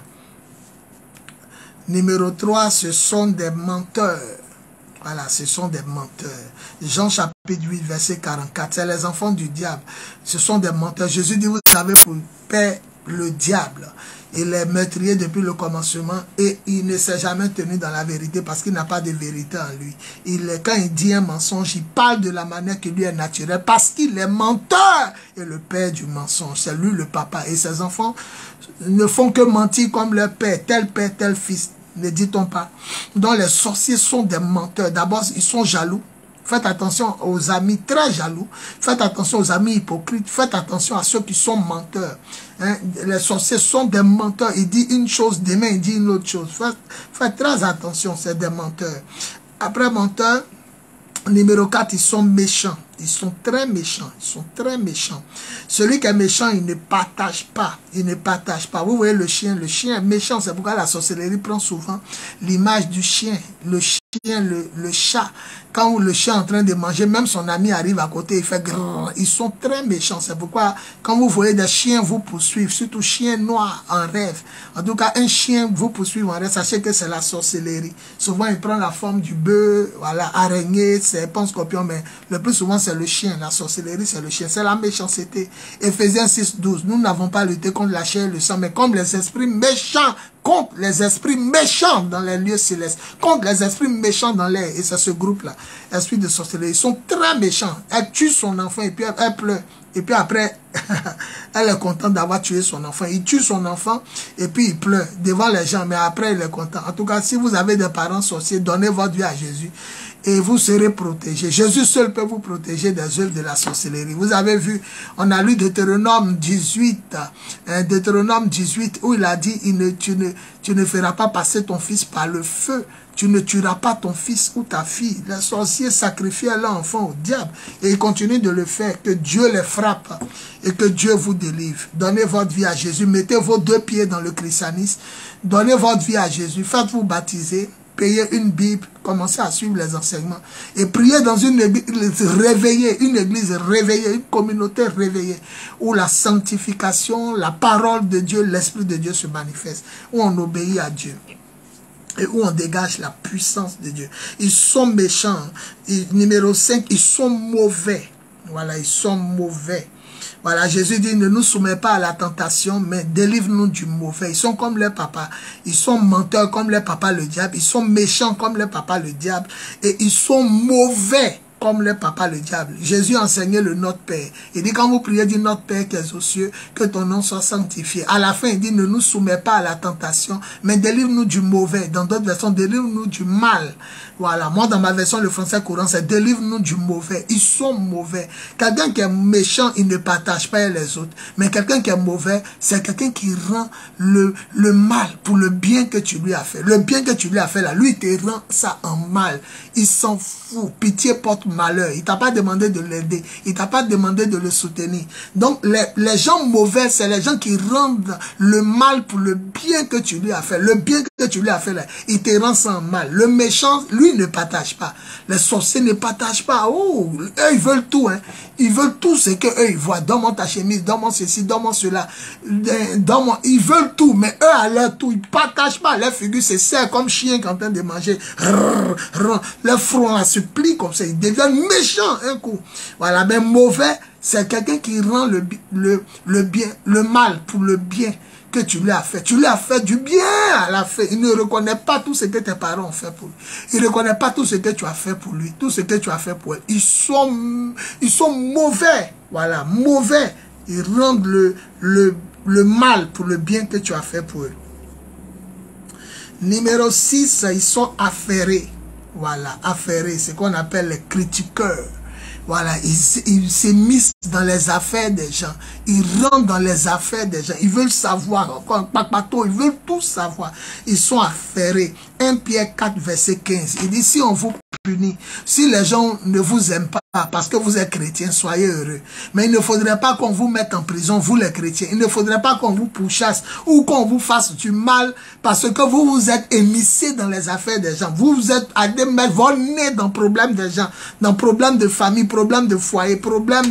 Numéro 3, ce sont des menteurs. Voilà, ce sont des menteurs. Jean chapitre 8, verset 44. C'est les enfants du diable. Ce sont des menteurs. Jésus dit, vous avez pour père le diable. Il est meurtrier depuis le commencement et il ne s'est jamais tenu dans la vérité parce qu'il n'a pas de vérité en lui. Quand il dit un mensonge, il parle de la manière qui lui est naturelle parce qu'il est menteur et le père du mensonge. C'est lui le papa et ses enfants ne font que mentir comme leur père, tel fils. Ne dit-on pas? Donc les sorciers sont des menteurs. D'abord, ils sont jaloux. Faites attention aux amis très jaloux. Faites attention aux amis hypocrites. Faites attention à ceux qui sont menteurs. Hein? Les sorciers sont des menteurs. Il dit une chose, demain il dit une autre chose. Faites très attention, c'est des menteurs. Après menteurs, numéro 4, ils sont méchants. Ils sont très méchants. Ils sont très méchants. Celui qui est méchant, il ne partage pas. Il ne partage pas. Vous voyez le chien est méchant. C'est pourquoi la sorcellerie prend souvent l'image du chien. Le chien, le chat. Quand le chien est en train de manger, même son ami arrive à côté, il fait grrr. Ils sont très méchants. C'est pourquoi, quand vous voyez des chiens vous poursuivre, surtout chien noir en rêve. En tout cas, un chien vous poursuivre en rêve, sachez que c'est la sorcellerie. Souvent, il prend la forme du bœuf, voilà, araignée, serpent, scorpion, mais le plus souvent, c'est le chien. La sorcellerie, c'est le chien. C'est la méchanceté. Éphésiens 6, 12. Nous n'avons pas lutté contre la chair et le sang, mais contre les esprits méchants. Contre les esprits méchants dans les lieux célestes. Contre les esprits méchants dans l'air. Et c'est ce groupe-là. Esprit de sorcellerie. Ils sont très méchants. Elle tue son enfant et puis elle pleure. Et puis après, elle est contente d'avoir tué son enfant. Il tue son enfant et puis il pleure devant les gens. Mais après, il est content. En tout cas, si vous avez des parents sorciers, donnez votre vie à Jésus. Et vous serez protégés. Jésus seul peut vous protéger des œuvres de la sorcellerie. Vous avez vu, on a lu Deutéronome 18, Deutéronome 18, où il a dit, tu ne feras pas passer ton fils par le feu. Tu ne tueras pas ton fils ou ta fille. Les sorciers sacrifiaient leur enfant au diable. Et ils continuent de le faire. Que Dieu les frappe. Et que Dieu vous délivre. Donnez votre vie à Jésus. Mettez vos 2 pieds dans le christianisme. Donnez votre vie à Jésus. Faites-vous baptiser. Payez une Bible. Commencez à suivre les enseignements. Et priez dans une église réveillée. Une église réveillée. Une communauté réveillée. Où la sanctification, la parole de Dieu, l'Esprit de Dieu se manifeste. Où on obéit à Dieu. Et où on dégage la puissance de Dieu. Ils sont méchants. Et numéro 5, ils sont mauvais. Voilà, ils sont mauvais. Voilà, Jésus dit, ne nous soumets pas à la tentation, mais délivre-nous du mauvais. Ils sont comme leur papa. Ils sont menteurs comme leur papa le diable. Ils sont méchants comme leur papa le diable. Et ils sont mauvais comme le papa le diable. Jésus enseignait le Notre Père. Il dit, quand vous priez, dit Notre Père qui est aux cieux, que ton nom soit sanctifié. À la fin, il dit, ne nous soumets pas à la tentation, mais délivre-nous du mauvais. Dans d'autres versions, délivre-nous du mal. Voilà, moi dans ma version, le français courant, c'est délivre-nous du mauvais. Ils sont mauvais. Quelqu'un qui est méchant, il ne partage pas les autres. Mais quelqu'un qui est mauvais, c'est quelqu'un qui rend le mal pour le bien que tu lui as fait. Le bien que tu lui as fait là, lui, il te rend ça en mal. Il s'en fout. Pitié porte malheur. Il t'a pas demandé de l'aider. Il t'a pas demandé de le soutenir. Donc, les gens mauvais, c'est les gens qui rendent le mal pour le bien que tu lui as fait. Le bien que tu lui as fait là, il te rend ça en mal. Le méchant, lui, ne partage pas. Les sorciers ne partagent pas. Oh, eux, ils veulent tout. Hein. Ils veulent tout ce qu'eux, ils voient. Donne-moi ta chemise, donne-moi ceci, donne-moi cela. Donne-moi. Ils veulent tout, mais eux, à leur tout, ils ne partagent pas. Leur figure se serre comme chien qui est en train de manger. Leur front là, se plie comme ça. Ils deviennent méchants un coup. Voilà, mais mauvais, c'est quelqu'un qui rend le bien, le mal pour le bien que tu lui as fait. Tu lui as fait du bien à la fin. Il ne reconnaît pas tout ce que tes parents ont fait pour lui. Il ne reconnaît pas tout ce que tu as fait pour lui. Tout ce que tu as fait pour elle. Ils sont mauvais. Voilà, mauvais. Ils rendent le mal pour le bien que tu as fait pour eux. Numéro 6, ils sont affairés. Voilà, affairés, c'est ce qu'on appelle les critiqueurs. Voilà, ils s'émissent dans les affaires des gens. Ils rentrent dans les affaires des gens. Ils veulent savoir. Ils veulent tout savoir. Ils sont affairés. 1 Pierre 4, verset 15. Il dit, si on vous punit, si les gens ne vous aiment pas parce que vous êtes chrétien, soyez heureux. Mais il ne faudrait pas qu'on vous mette en prison, vous les chrétiens. Il ne faudrait pas qu'on vous pourchasse ou qu'on vous fasse du mal parce que vous vous êtes émissés dans les affaires des gens. Vous vous êtes allés mettre vos nez dans le problème des gens, dans le problème de famille, problème de foyer, problème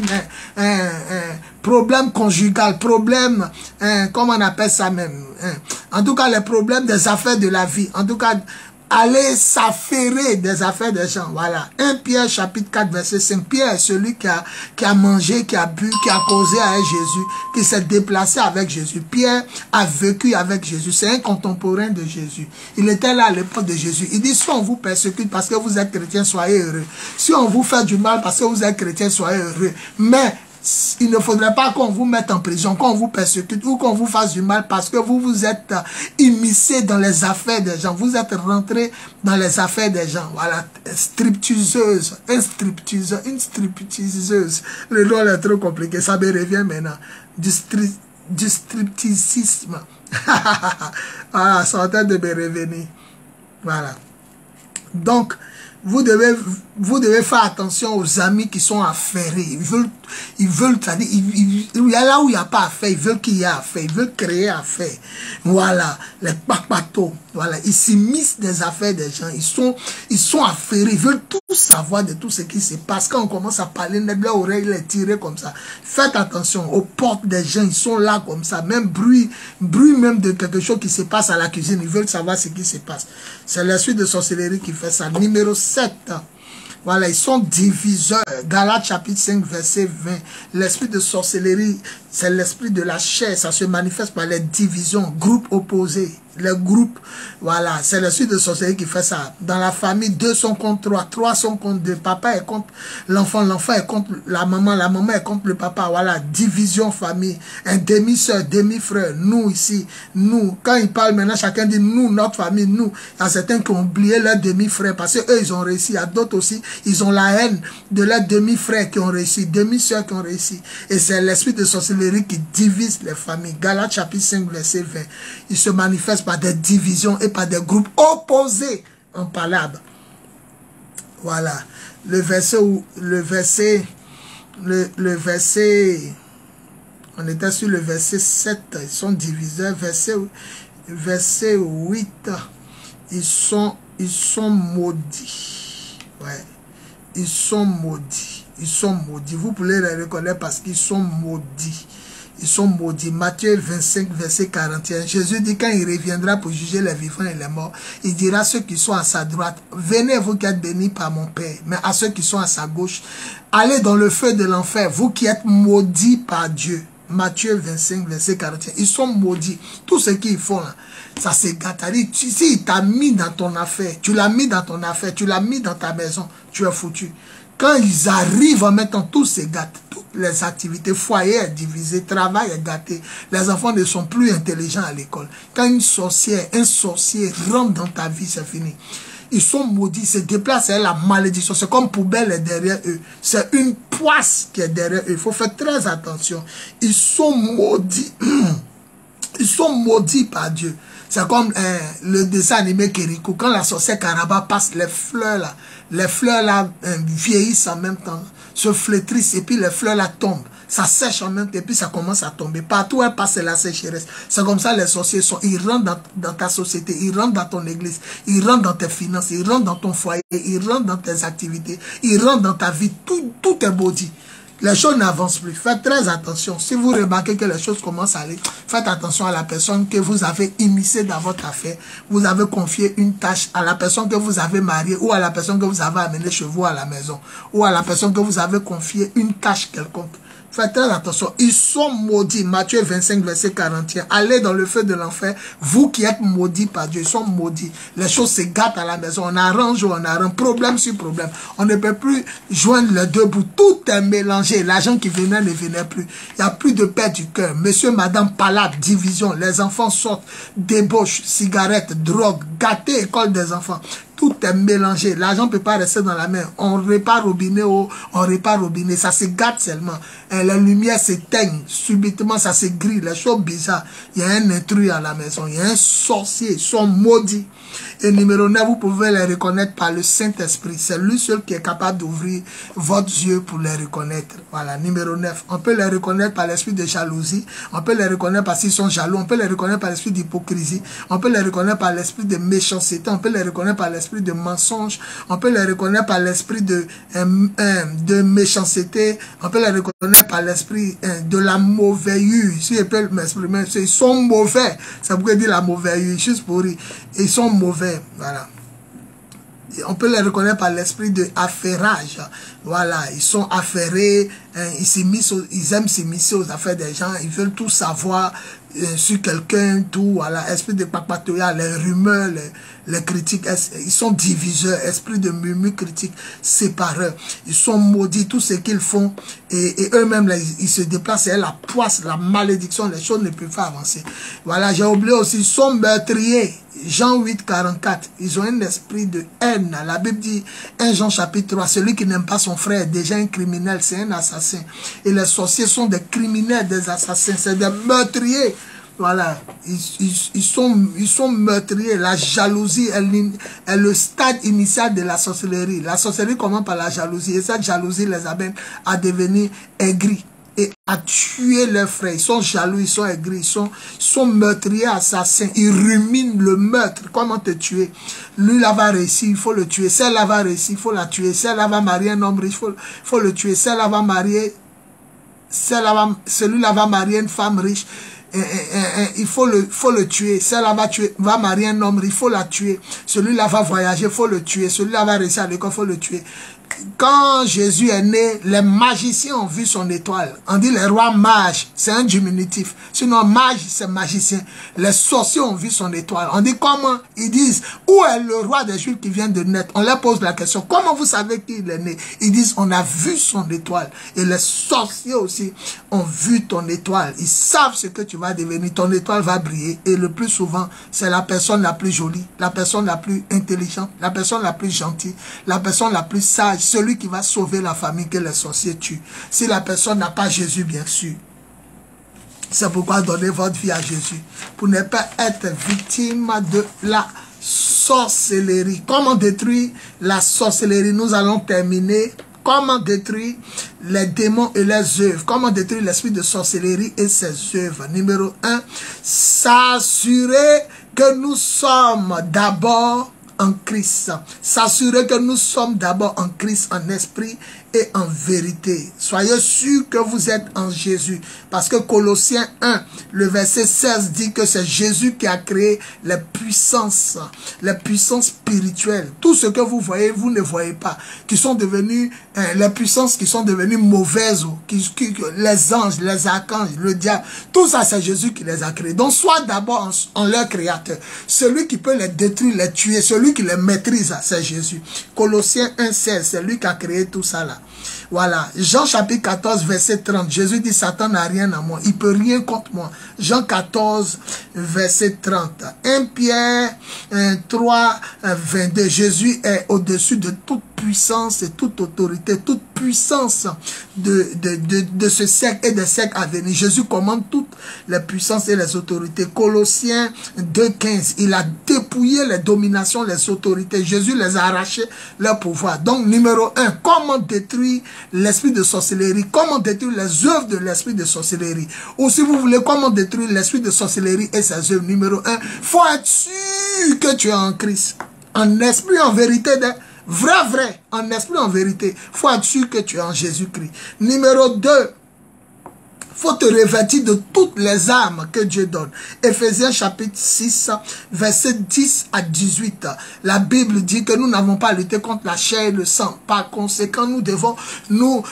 conjugal, problème, comment on appelle ça même, en tout cas les problèmes des affaires de la vie, en tout cas aller s'affairer des affaires des gens. Voilà. 1 Pierre chapitre 4 verset 5. Pierre est celui qui a mangé, qui a bu, qui a causé avec Jésus, qui s'est déplacé avec Jésus. Pierre a vécu avec Jésus. C'est un contemporain de Jésus. Il était là à l'époque de Jésus. Il dit, si on vous persécute parce que vous êtes chrétien, soyez heureux. Si on vous fait du mal parce que vous êtes chrétien, soyez heureux. Mais il ne faudrait pas qu'on vous mette en prison, qu'on vous persécute ou qu'on vous fasse du mal parce que vous vous êtes immiscé dans les affaires des gens. Vous êtes rentré dans les affaires des gens. Voilà, stripteaseuse, une stripteaseuse. Le nom est trop compliqué, ça me revient maintenant. Du stripteasisme. Voilà, ça en train de me revenir. Voilà. Donc, vous devez faire attention aux amis qui sont affairés. Ils veulent, c'est-à-dire, il y a là où il n'y a pas affaire, ils veulent qu'il y ait affaire, ils veulent créer affaire. Voilà, les papatos, voilà, ils s'immiscent des affaires des gens, ils sont affairés, ils veulent tout savoir de tout ce qui se passe. Quand on commence à parler, leur oreille les tirer comme ça. Faites attention aux portes des gens, ils sont là comme ça, même bruit même de quelque chose qui se passe à la cuisine, ils veulent savoir ce qui se passe. C'est l'esprit de sorcellerie qui fait ça. Numéro 7. Voilà, ils sont diviseurs. Galates chapitre 5, verset 20. L'esprit de sorcellerie, c'est l'esprit de la chair. Ça se manifeste par les divisions, groupes opposés. Les groupes, voilà, c'est l'esprit de sorcellerie qui fait ça. Dans la famille, 2 sont contre 3, 3 sont contre 2. Papa est contre l'enfant, l'enfant est contre la maman est contre le papa. Voilà, division famille. Un demi-soeur, demi-frère, nous ici, nous. Quand ils parlent maintenant, chacun dit nous, notre famille, nous. Il y a certains qui ont oublié leur demi-frère parce qu'eux, ils ont réussi. Il y a d'autres aussi, ils ont la haine de leurs demi-frères qui ont réussi, demi-soeurs qui ont réussi. Et c'est l'esprit de sorcellerie qui divise les familles. Galates chapitre 5, verset 20. Il se manifeste par des divisions et par des groupes opposés en palabres. Voilà. Le verset, on était sur le verset 7, ils sont divisés. Verset 8, ils sont maudits. Ouais. Ils sont maudits. Ils sont maudits. Vous pouvez les reconnaître parce qu'ils sont maudits. Ils sont maudits. Matthieu 25, verset 41. Jésus dit quand il reviendra pour juger les vivants et les morts, il dira à ceux qui sont à sa droite, venez vous qui êtes bénis par mon Père. Mais à ceux qui sont à sa gauche, allez dans le feu de l'enfer, vous qui êtes maudits par Dieu. Matthieu 25, verset 41. Ils sont maudits. Tout ce qu'ils font là, ça c'est gâterie. Si il t'a mis dans ton affaire, tu l'as mis dans ton affaire, tu l'as mis dans ta maison, tu es foutu. Quand ils arrivent en mettant tous ces gâtés, toutes les activités, foyer est divisé, travail est gâté, les enfants ne sont plus intelligents à l'école. Quand une sorcière, un sorcier rentre dans ta vie, c'est fini. Ils sont maudits, ils se déplacent, c'est la malédiction. C'est comme poubelle est derrière eux. C'est une poisse qui est derrière eux. Il faut faire très attention. Ils sont maudits. Ils sont maudits par Dieu. C'est comme le dessin animé Kirikou. Quand la sorcière Karaba passe, les fleurs là vieillissent en même temps, se flétrissent et puis les fleurs là tombent. Ça sèche en même temps et puis ça commence à tomber. Partout où elle passe, c'est la sécheresse. C'est comme ça les sorciers sont. Ils rentrent dans ta société, ils rentrent dans ton église, ils rentrent dans tes finances, ils rentrent dans ton foyer, ils rentrent dans tes activités, ils rentrent dans ta vie. Tout est maudit. Les choses n'avancent plus. Faites très attention. Si vous remarquez que les choses commencent à aller, faites attention à la personne que vous avez immiscée dans votre affaire. Vous avez confié une tâche à la personne que vous avez mariée ou à la personne que vous avez amenée chez vous à la maison ou à la personne que vous avez confié une tâche quelconque. Faites très attention. Ils sont maudits. Matthieu 25, verset 41. Allez dans le feu de l'enfer. Vous qui êtes maudits par Dieu, ils sont maudits. Les choses se gâtent à la maison. On arrange ou on arrange. Problème sur problème. On ne peut plus joindre les deux bouts. Tout est mélangé. L'argent qui venait ne venait plus. Il n'y a plus de paix du cœur. Monsieur, madame, palade, division. Les enfants sortent. Débauche, cigarettes, drogue, gâté, école des enfants. Tout est mélangé. L'argent ne peut pas rester dans la main. On répare robinet, on répare robinet. Ça se gâte seulement. Et les lumières s'éteignent. Subitement, ça se grille. Les choses bizarres. Il y a un intrus à la maison. Il y a un sorcier. Ils sont maudits. Et numéro 9, vous pouvez les reconnaître par le Saint-Esprit. C'est lui seul qui est capable d'ouvrir votre yeux pour les reconnaître. Voilà, numéro 9. On peut les reconnaître par l'esprit de jalousie. On peut les reconnaître parce qu'ils sont jaloux. On peut les reconnaître par l'esprit d'hypocrisie. On peut les reconnaître par l'esprit de méchanceté. On peut les reconnaître par l'esprit de mensonge. On peut les reconnaître par l'esprit de méchanceté. On peut les reconnaître par l'esprit de la mauvaise. Si je peux m'exprimer, ils sont mauvais. Ça pourrait dire la mauvaise, juste pour rire. Ils sont mauvais, voilà. On peut les reconnaître par l'esprit de affairage. Voilà, ils sont affairés, ils aiment s'immiscer aux affaires des gens, ils veulent tout savoir sur quelqu'un, tout, voilà, esprit de papatoya, les rumeurs, les critiques, ils sont diviseurs, esprit de murmure critique, sépareurs, ils sont maudits, tout ce qu'ils font, et eux-mêmes, ils se déplacent, c'est la poisse, la malédiction, les choses ne peuvent pas avancer. Voilà, j'ai oublié aussi, ils sont meurtriers. Jean 8, 44, ils ont un esprit de haine. La Bible dit, 1 Jean chapitre 3, celui qui n'aime pas son frère est déjà un criminel, c'est un assassin. Et les sorciers sont des criminels, des assassins, c'est des meurtriers. Voilà, ils sont meurtriers. La jalousie est le stade initial de la sorcellerie. La sorcellerie commence par la jalousie, et cette jalousie les amène à devenir aigris et à tuer leurs frères. Ils sont jaloux, ils sont aigris, ils sont meurtriers, assassins. Ils ruminent le meurtre. Comment te tuer? Lui là va réussir, il faut le tuer. Celle-là va réussir, il faut la tuer. Celle-là va marier un homme riche, il faut le tuer. Celle-là va marier, celui-là va marier une femme riche. Il faut le tuer. Celle-là va marier un homme riche, il faut la tuer. Celui-là va voyager, il faut le tuer. Celui-là va réussir à l'école, il faut le tuer. Quand Jésus est né, les magiciens ont vu son étoile. On dit les rois mages, c'est un diminutif. Sinon, mage, c'est magicien. Les sorciers ont vu son étoile. On dit comment? Ils disent, où est le roi des Juifs qui vient de naître? On leur pose la question, comment vous savez qu'il est né? Ils disent, on a vu son étoile. Et les sorciers aussi ont vu ton étoile. Ils savent ce que tu vas devenir. Ton étoile va briller. Et le plus souvent, c'est la personne la plus jolie, la personne la plus intelligente, la personne la plus gentille, la personne la plus sage, celui qui va sauver la famille que les sorciers tuent. Si la personne n'a pas Jésus, bien sûr. C'est pourquoi donnez votre vie à Jésus. Pour ne pas être victime de la sorcellerie. Comment détruire la sorcellerie? Nous allons terminer. Comment détruire les démons et les œuvres? Comment détruire l'esprit de sorcellerie et ses œuvres? Numéro 1, s'assurer que nous sommes d'abord en Christ. S'assurer que nous sommes d'abord en Christ, en esprit et en vérité. Soyez sûrs que vous êtes en Jésus. Parce que Colossiens 1, le verset 16 dit que c'est Jésus qui a créé les puissances spirituelles. Tout ce que vous voyez, vous ne voyez pas. Qui sont devenus, les puissances qui sont devenues mauvaises. Les anges, les archanges, le diable. Tout ça, c'est Jésus qui les a créés. Donc, sois d'abord en leur créateur. Celui qui peut les détruire, les tuer, celui qui les maîtrise, c'est Jésus. Colossiens 1, 16, c'est lui qui a créé tout ça là. Voilà, Jean chapitre 14, verset 30, Jésus dit, Satan n'a rien à moi, il peut rien contre moi. Jean 14, verset 30. 1 Pierre 3, 22, Jésus est au-dessus de toute puissance et toute autorité, toute puissance de ce siècle et des siècles à venir. Jésus commande toutes les puissances et les autorités. Colossiens 2, 15, il a dépouillé les dominations, les autorités. Jésus les a arraché leur pouvoir. Donc, numéro 1, comment détruire l'esprit de sorcellerie? Comment détruire les œuvres de l'esprit de sorcellerie? Ou si vous voulez, comment détruire l'esprit de sorcellerie et ses œuvres? Numéro 1, faut être sûr que tu es en Christ. En esprit, en vérité, vrai, en esprit, en vérité. Faut être sûr que tu es en Jésus-Christ. Numéro 2, faut te revêtir de toutes les armes que Dieu donne. Éphésiens chapitre 6, verset 10 à 18. La Bible dit que nous n'avons pas à lutter contre la chair et le sang. Par conséquent, nous devons nous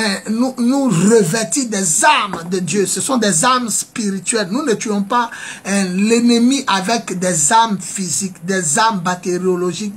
revêtir des armes de Dieu. Ce sont des armes spirituelles. Nous ne tuons pas l'ennemi avec des armes physiques, des armes bactériologiques,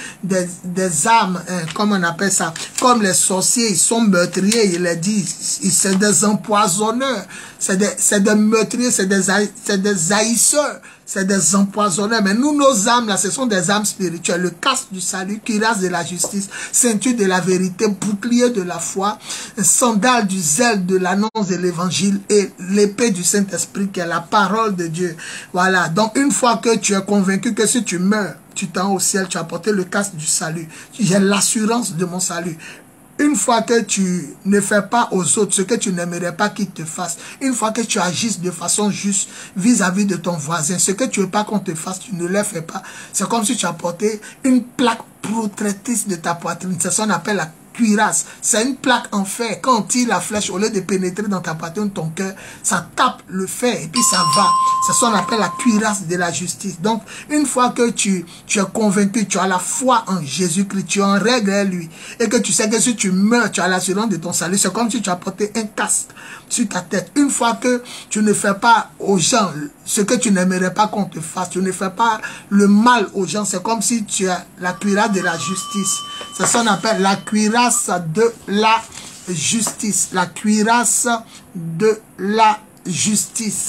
des armes, comment on appelle ça, comme les sorciers, ils sont meurtriers, il a dit, c'est des empoisonneurs. C'est des meurtriers, c'est des haïsseurs, c'est des empoisonneurs. Mais nous, nos âmes, là, ce sont des âmes spirituelles. Le casque du salut, cuirasse de la justice, ceinture de la vérité, bouclier de la foi, sandales du zèle de l'annonce de l'évangile et l'épée du Saint-Esprit qui est la parole de Dieu. Voilà. Donc, une fois que tu es convaincu que si tu meurs, tu t'en au ciel, tu as porté le casque du salut. J'ai l'assurance de mon salut. Une fois que tu ne fais pas aux autres ce que tu n'aimerais pas qu'ils te fassent, une fois que tu agisses de façon juste vis-à-vis de ton voisin, ce que tu ne veux pas qu'on te fasse, tu ne le fais pas. C'est comme si tu as porté une plaque protectrice de ta poitrine. C'est ce qu'on appelle la cuirasse. C'est une plaque en fer. Quand on tire la flèche, au lieu de pénétrer dans ta poitrine, ton cœur, ça tape le fer et puis ça va. C'est ce qu'on appelle la cuirasse de la justice. Donc, une fois que tu es convaincu, tu as la foi en Jésus-Christ, tu es en règle à lui, et que tu sais que si tu meurs, tu as l'assurance de ton salut, c'est comme si tu as porté un casque sur ta tête. Une fois que tu ne fais pas aux gens ce que tu n'aimerais pas qu'on te fasse, tu ne fais pas le mal aux gens, c'est comme si tu as la cuirasse de la justice. C'est ce qu'on appelle la cuirasse de la justice. La cuirasse de la justice.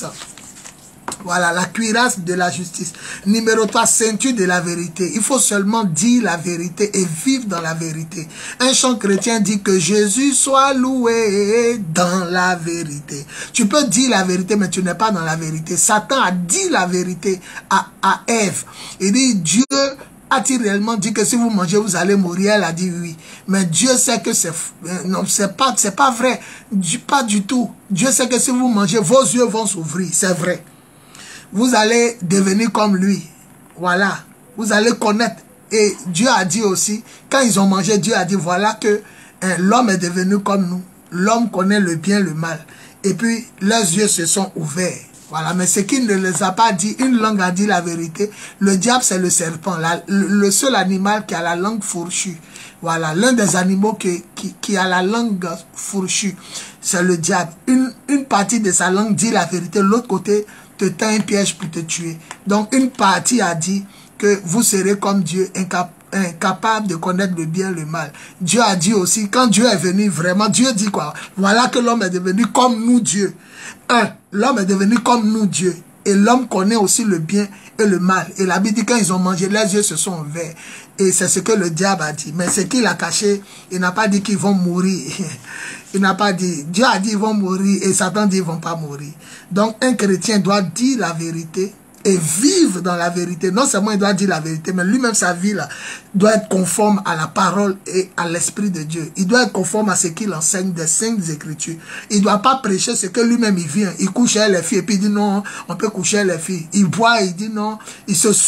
Voilà, la cuirasse de la justice. Numéro 3, ceinture de la vérité. Il faut seulement dire la vérité et vivre dans la vérité. Un chant chrétien dit que Jésus soit loué dans la vérité. Tu peux dire la vérité, mais tu n'es pas dans la vérité. Satan a dit la vérité à Ève. Il dit, Dieu a-t-il réellement dit que si vous mangez, vous allez mourir? Elle a dit oui. Mais Dieu sait que c'est pas vrai. Pas du tout. Dieu sait que si vous mangez, vos yeux vont s'ouvrir. C'est vrai. Vous allez devenir comme lui. Voilà. Vous allez connaître. Et Dieu a dit aussi, quand ils ont mangé, Dieu a dit, voilà que l'homme est devenu comme nous. L'homme connaît le bien et le mal. Et puis, leurs yeux se sont ouverts. Voilà, mais ce qui ne les a pas dit, une langue a dit la vérité. Le diable, c'est le serpent. Le seul animal qui a la langue fourchue. Voilà, l'un des animaux qui a la langue fourchue, c'est le diable. Une partie de sa langue dit la vérité, l'autre côté te tend un piège pour te tuer. Donc, une partie a dit que vous serez comme Dieu, incapable de connaître le bien et le mal. Dieu a dit aussi, quand Dieu est venu vraiment, Dieu dit quoi? Voilà que l'homme est devenu comme nous, Dieu. L'homme est devenu comme nous, Dieu. Et l'homme connaît aussi le bien et le mal. Et la Bible dit, quand ils ont mangé, les yeux se sont ouverts. Et c'est ce que le diable a dit. Mais ce qu'il a caché, il n'a pas dit qu'ils vont mourir. Il n'a pas dit. Dieu a dit qu'ils vont mourir et Satan dit qu'ils ne vont pas mourir. Donc, un chrétien doit dire la vérité et vivre dans la vérité. Non seulement il doit dire la vérité, mais lui-même sa vie là, doit être conforme à la parole et à l'Esprit de Dieu. Il doit être conforme à ce qu'il enseigne des Saintes Écritures. Il ne doit pas prêcher ce que lui-même il vient. Il couche avec les filles et puis il dit non, on peut coucher avec les filles. Il boit, il dit non, il se saoule.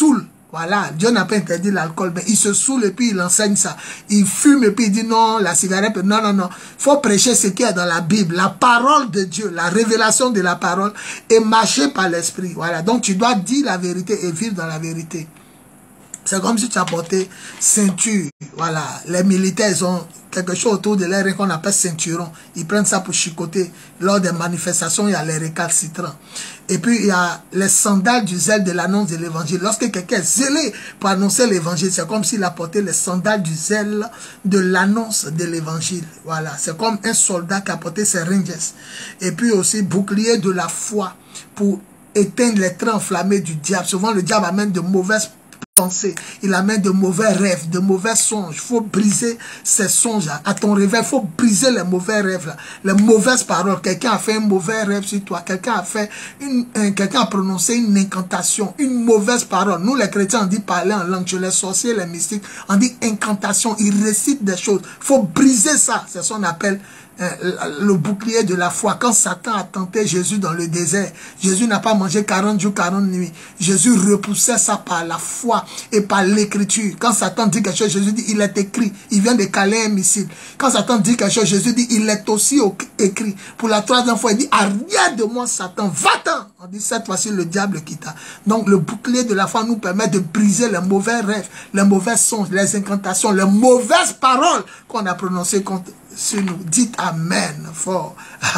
Voilà, Dieu n'a pas interdit l'alcool, mais il se saoule et puis il enseigne ça. Il fume et puis il dit non, la cigarette, non, non, non. Il faut prêcher ce qu'il y a dans la Bible, la parole de Dieu, la révélation de la parole et marcher par l'esprit. Voilà, donc tu dois dire la vérité et vivre dans la vérité. C'est comme si tu as porté ceinture. Voilà, les militaires, ils ont quelque chose autour de leur qu'on appelle ceinturon. Ils prennent ça pour chicoter. Lors des manifestations, il y a les récalcitrants. Et puis, il y a les sandales du zèle de l'annonce de l'évangile. Lorsque quelqu'un est zélé pour annoncer l'évangile, c'est comme s'il a porté les sandales du zèle de l'annonce de l'évangile. Voilà, c'est comme un soldat qui a porté ses rangers. Et puis aussi, bouclier de la foi pour éteindre les traits enflammés du diable. Souvent, le diable amène de mauvaises pensées, il amène de mauvais rêves, de mauvais songes. Il faut briser ces songes à ton réveil. Il faut briser les mauvais rêves, les mauvaises paroles. Quelqu'un a fait un mauvais rêve sur toi. Quelqu'un a fait quelqu'un a prononcé une incantation, une mauvaise parole. Nous, les chrétiens, on dit parler en langue. Les sorciers, les mystiques, on dit incantation. Ils récitent des choses. Il faut briser ça. C'est ce qu'on appelle le bouclier de la foi. Quand Satan a tenté Jésus dans le désert, Jésus n'a pas mangé 40 jours, 40 nuits. Jésus repoussait ça par la foi et par l'écriture. Quand Satan dit quelque chose, Jésus dit, il est écrit. Il vient de caler un missile. Quand Satan dit quelque chose, Jésus dit, il est aussi écrit. Pour la troisième fois, il dit, arrière de moi, Satan, va-t'en. On dit, cette fois-ci, le diable quitta. Donc, le bouclier de la foi nous permet de briser les mauvais rêves, les mauvais songes, les incantations, les mauvaises paroles qu'on a prononcées contre nous. Dites Amen fort.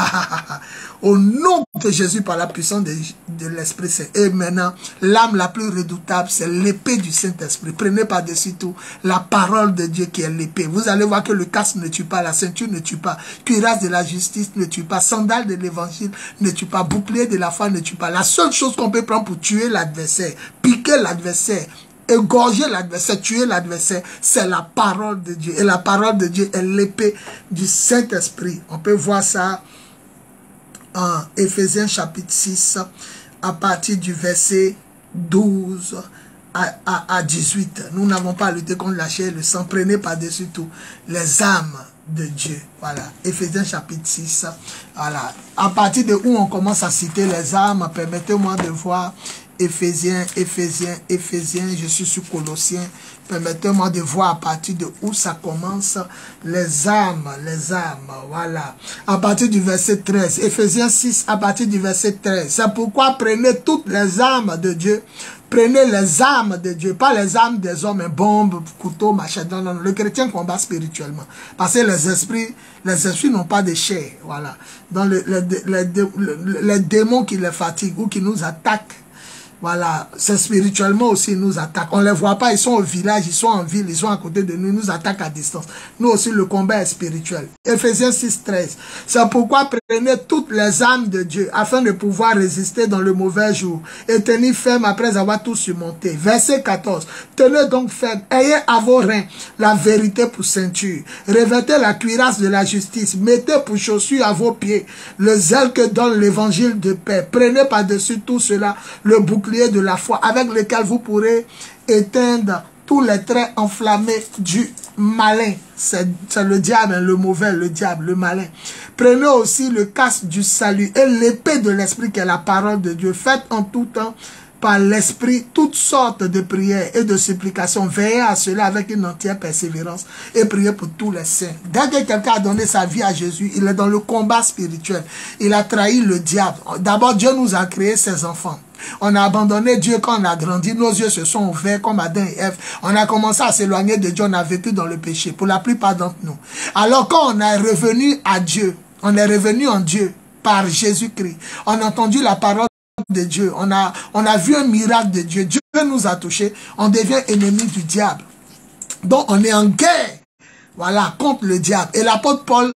Au nom de Jésus, par la puissance de l'Esprit Saint. Et maintenant, l'âme la plus redoutable, c'est l'épée du Saint-Esprit. Prenez par-dessus tout la parole de Dieu qui est l'épée. Vous allez voir que le casque ne tue pas, la ceinture ne tue pas, cuirasse de la justice ne tue pas, sandale de l'évangile ne tue pas, bouclier de la foi ne tue pas. La seule chose qu'on peut prendre pour tuer l'adversaire, piquer l'adversaire, égorger l'adversaire, tuer l'adversaire, c'est la parole de Dieu. Et la parole de Dieu est l'épée du Saint-Esprit. On peut voir ça en Éphésiens chapitre 6, à partir du verset 12 à 18. Nous n'avons pas à lutter contre la chair et le sang. Prenez par-dessus tout les âmes de Dieu. Voilà, Éphésiens chapitre 6. Voilà, à partir de où on commence à citer les âmes, permettez-moi de voir Éphésiens, je suis sur Colossiens. Permettez-moi de voir à partir de où ça commence. Les âmes, voilà. À partir du verset 13, Éphésiens 6, à partir du verset 13. C'est pourquoi prenez toutes les âmes de Dieu. Prenez les âmes de Dieu, pas les âmes des hommes, bombes, couteaux, machette. Non, non, le chrétien combat spirituellement. Parce que les esprits n'ont pas de chair. Voilà. Dans les démons qui les fatiguent ou qui nous attaquent, voilà, c'est spirituellement aussi, ils nous attaquent. On ne les voit pas, ils sont au village, ils sont en ville, ils sont à côté de nous, ils nous attaquent à distance. Nous aussi, le combat est spirituel. Éphésiens 6, 13. C'est pourquoi prenez toutes les âmes de Dieu, afin de pouvoir résister dans le mauvais jour, et tenir ferme après avoir tout surmonté. Verset 14. Tenez donc ferme, ayez à vos reins la vérité pour ceinture. Revêtez la cuirasse de la justice, mettez pour chaussure à vos pieds le zèle que donne l'évangile de paix. Prenez par-dessus tout cela le bouclier de la foi, avec lequel vous pourrez éteindre tous les traits enflammés du malin. C'est le diable, le mauvais, le diable, le malin. Prenez aussi le casque du salut et l'épée de l'esprit qui est la parole de Dieu. Faites en tout temps par l'esprit toutes sortes de prières et de supplications. Veillez à cela avec une entière persévérance et priez pour tous les saints. Dès que quelqu'un a donné sa vie à Jésus, il est dans le combat spirituel. Il a trahi le diable. D'abord, Dieu nous a créé ses enfants. On a abandonné Dieu quand on a grandi. Nos yeux se sont ouverts comme Adam et Ève. On a commencé à s'éloigner de Dieu. On a vécu dans le péché. Pour la plupart d'entre nous. Alors quand on est revenu à Dieu, on est revenu en Dieu par Jésus-Christ. On a entendu la parole de Dieu. On a vu un miracle de Dieu. Dieu nous a touchés. On devient ennemi du diable. Donc on est en guerre. Voilà, contre le diable. Et l'apôtre Paul,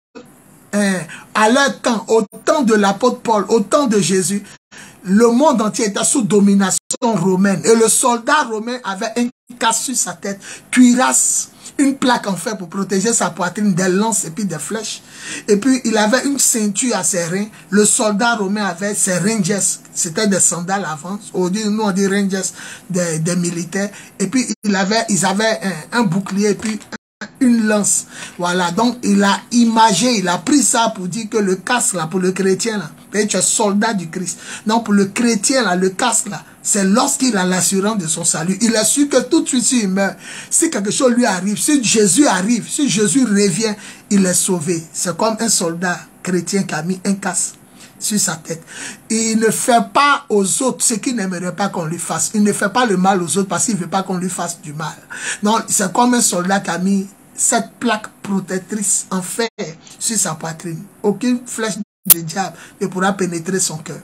à leur temps, au temps de l'apôtre Paul, au temps de Jésus, le monde entier était sous domination romaine. Et le soldat romain avait un casque sur sa tête, cuirasse, une plaque en fer pour protéger sa poitrine des lances et puis des flèches. Et puis il avait une ceinture à ses reins. Le soldat romain avait ses rangers. C'était des sandales avant. Nous on dit rangers des militaires. Et puis ils avaient un bouclier et puis une lance. Voilà, donc il a imagé, il a pris ça pour dire que le casque là, pour le chrétien là, tu es soldat du Christ. Donc pour le chrétien là, le casque là, C'est lorsqu'il a l'assurance de son salut. Il a su que tout de suite, s'il meurt, si quelque chose lui arrive, si Jésus arrive, si Jésus revient, il est sauvé. C'est comme un soldat chrétien qui a mis un casque sur sa tête. Il ne fait pas aux autres ce qu'il n'aimerait pas qu'on lui fasse. Il ne fait pas le mal aux autres parce qu'il ne veut pas qu'on lui fasse du mal. Non, c'est comme un soldat qui a mis cette plaque protectrice en fer sur sa poitrine. Aucune flèche du diable ne pourra pénétrer son cœur.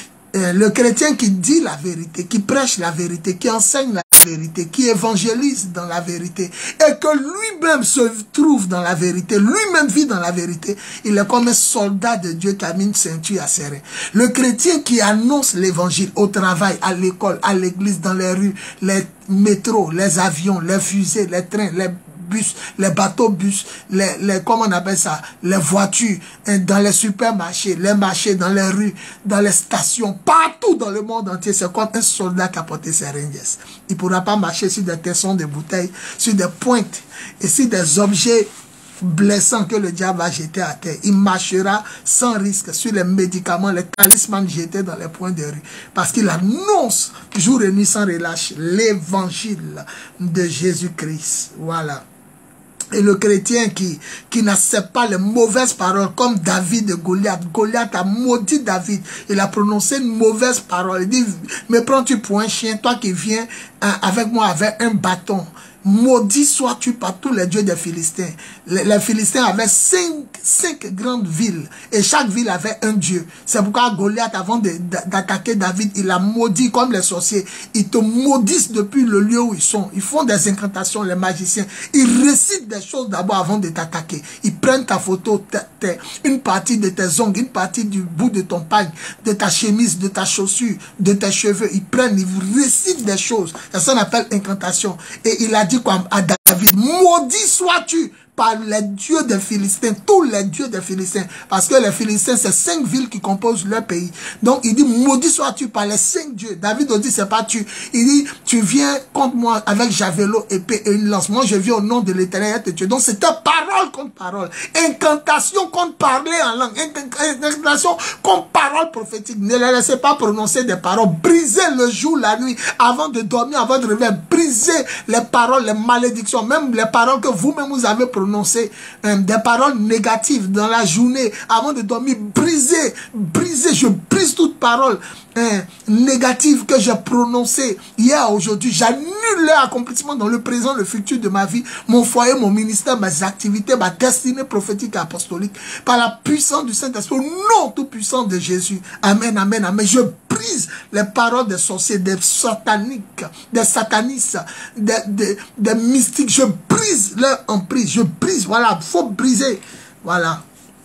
Le chrétien qui dit la vérité, qui prêche la vérité, qui enseigne la vérité, qui évangélise dans la vérité, et que lui-même se trouve dans la vérité, lui-même vit dans la vérité, il est comme un soldat de Dieu qui a mis une ceinture à serrer. Le chrétien qui annonce l'évangile au travail, à l'école, à l'église, dans les rues, les métros, les avions, les fusées, les trains, les bus, les bateaux bus, comment on appelle ça, les voitures, dans les supermarchés, les marchés, dans les rues, dans les stations, partout dans le monde entier, c'est comme un soldat qui a porté ses ringues. Il ne pourra pas marcher sur des tessons de bouteilles, sur des pointes et sur des objets blessants que le diable va jeter à terre. Il marchera sans risque sur les médicaments, les talismans jetés dans les points de rue. Parce qu'il annonce jour et nuit sans relâche l'évangile de Jésus-Christ. Voilà. Et le chrétien qui n'accepte pas les mauvaises paroles, comme David de Goliath. Goliath a maudit David. Il a prononcé une mauvaise parole. Il dit, me prends-tu pour un chien, toi qui viens avec moi avec un bâton. Maudit sois-tu par tous les dieux des Philistins. Les Philistins avaient cinq grandes villes. Et chaque ville avait un dieu. C'est pourquoi Goliath, avant d'attaquer David, il a maudit comme les sorciers. Ils te maudissent depuis le lieu où ils sont. Ils font des incantations, les magiciens. Ils récitent des choses d'abord avant de t'attaquer. Ils prennent ta photo, une partie de tes ongles, une partie du bout de ton pagne, de ta chemise, de ta chaussure, de tes cheveux. Ils prennent, ils récitent des choses. C'est ça qu'on appelle incantation. Et il a dit à David, maudit sois-tu par les dieux des Philistins, tous les dieux des Philistins, parce que les Philistins, c'est 5 villes qui composent leur pays. Donc, il dit, maudit sois-tu par les 5 dieux. David dit, c'est pas tu. Il dit, tu viens contre moi avec javelot, épée et une lance. Moi, je viens au nom de l'Éternel de Dieu. Donc, c'était parole contre parole. Incantation contre parler en langue. Incantation contre parole prophétique. Ne les laissez pas prononcer des paroles. Brisez le jour, la nuit, avant de dormir, avant de réveiller. Brisez les paroles, les malédictions, même les paroles que vous-même vous avez prononcées. Des paroles négatives dans la journée avant de dormir, briser, je brise toute parole négative que j'ai prononcée hier, aujourd'hui. J'annule leur accomplissement dans le présent, le futur de ma vie, mon foyer, mon ministère, mes activités, ma destinée prophétique et apostolique, par la puissance du Saint-Esprit, au nom tout puissant de Jésus. Amen, amen, amen. Je brise les paroles des sorciers, des sataniques, des satanistes, des mystiques. Je brise leur emprise. Je brise. Voilà, il faut briser. Voilà.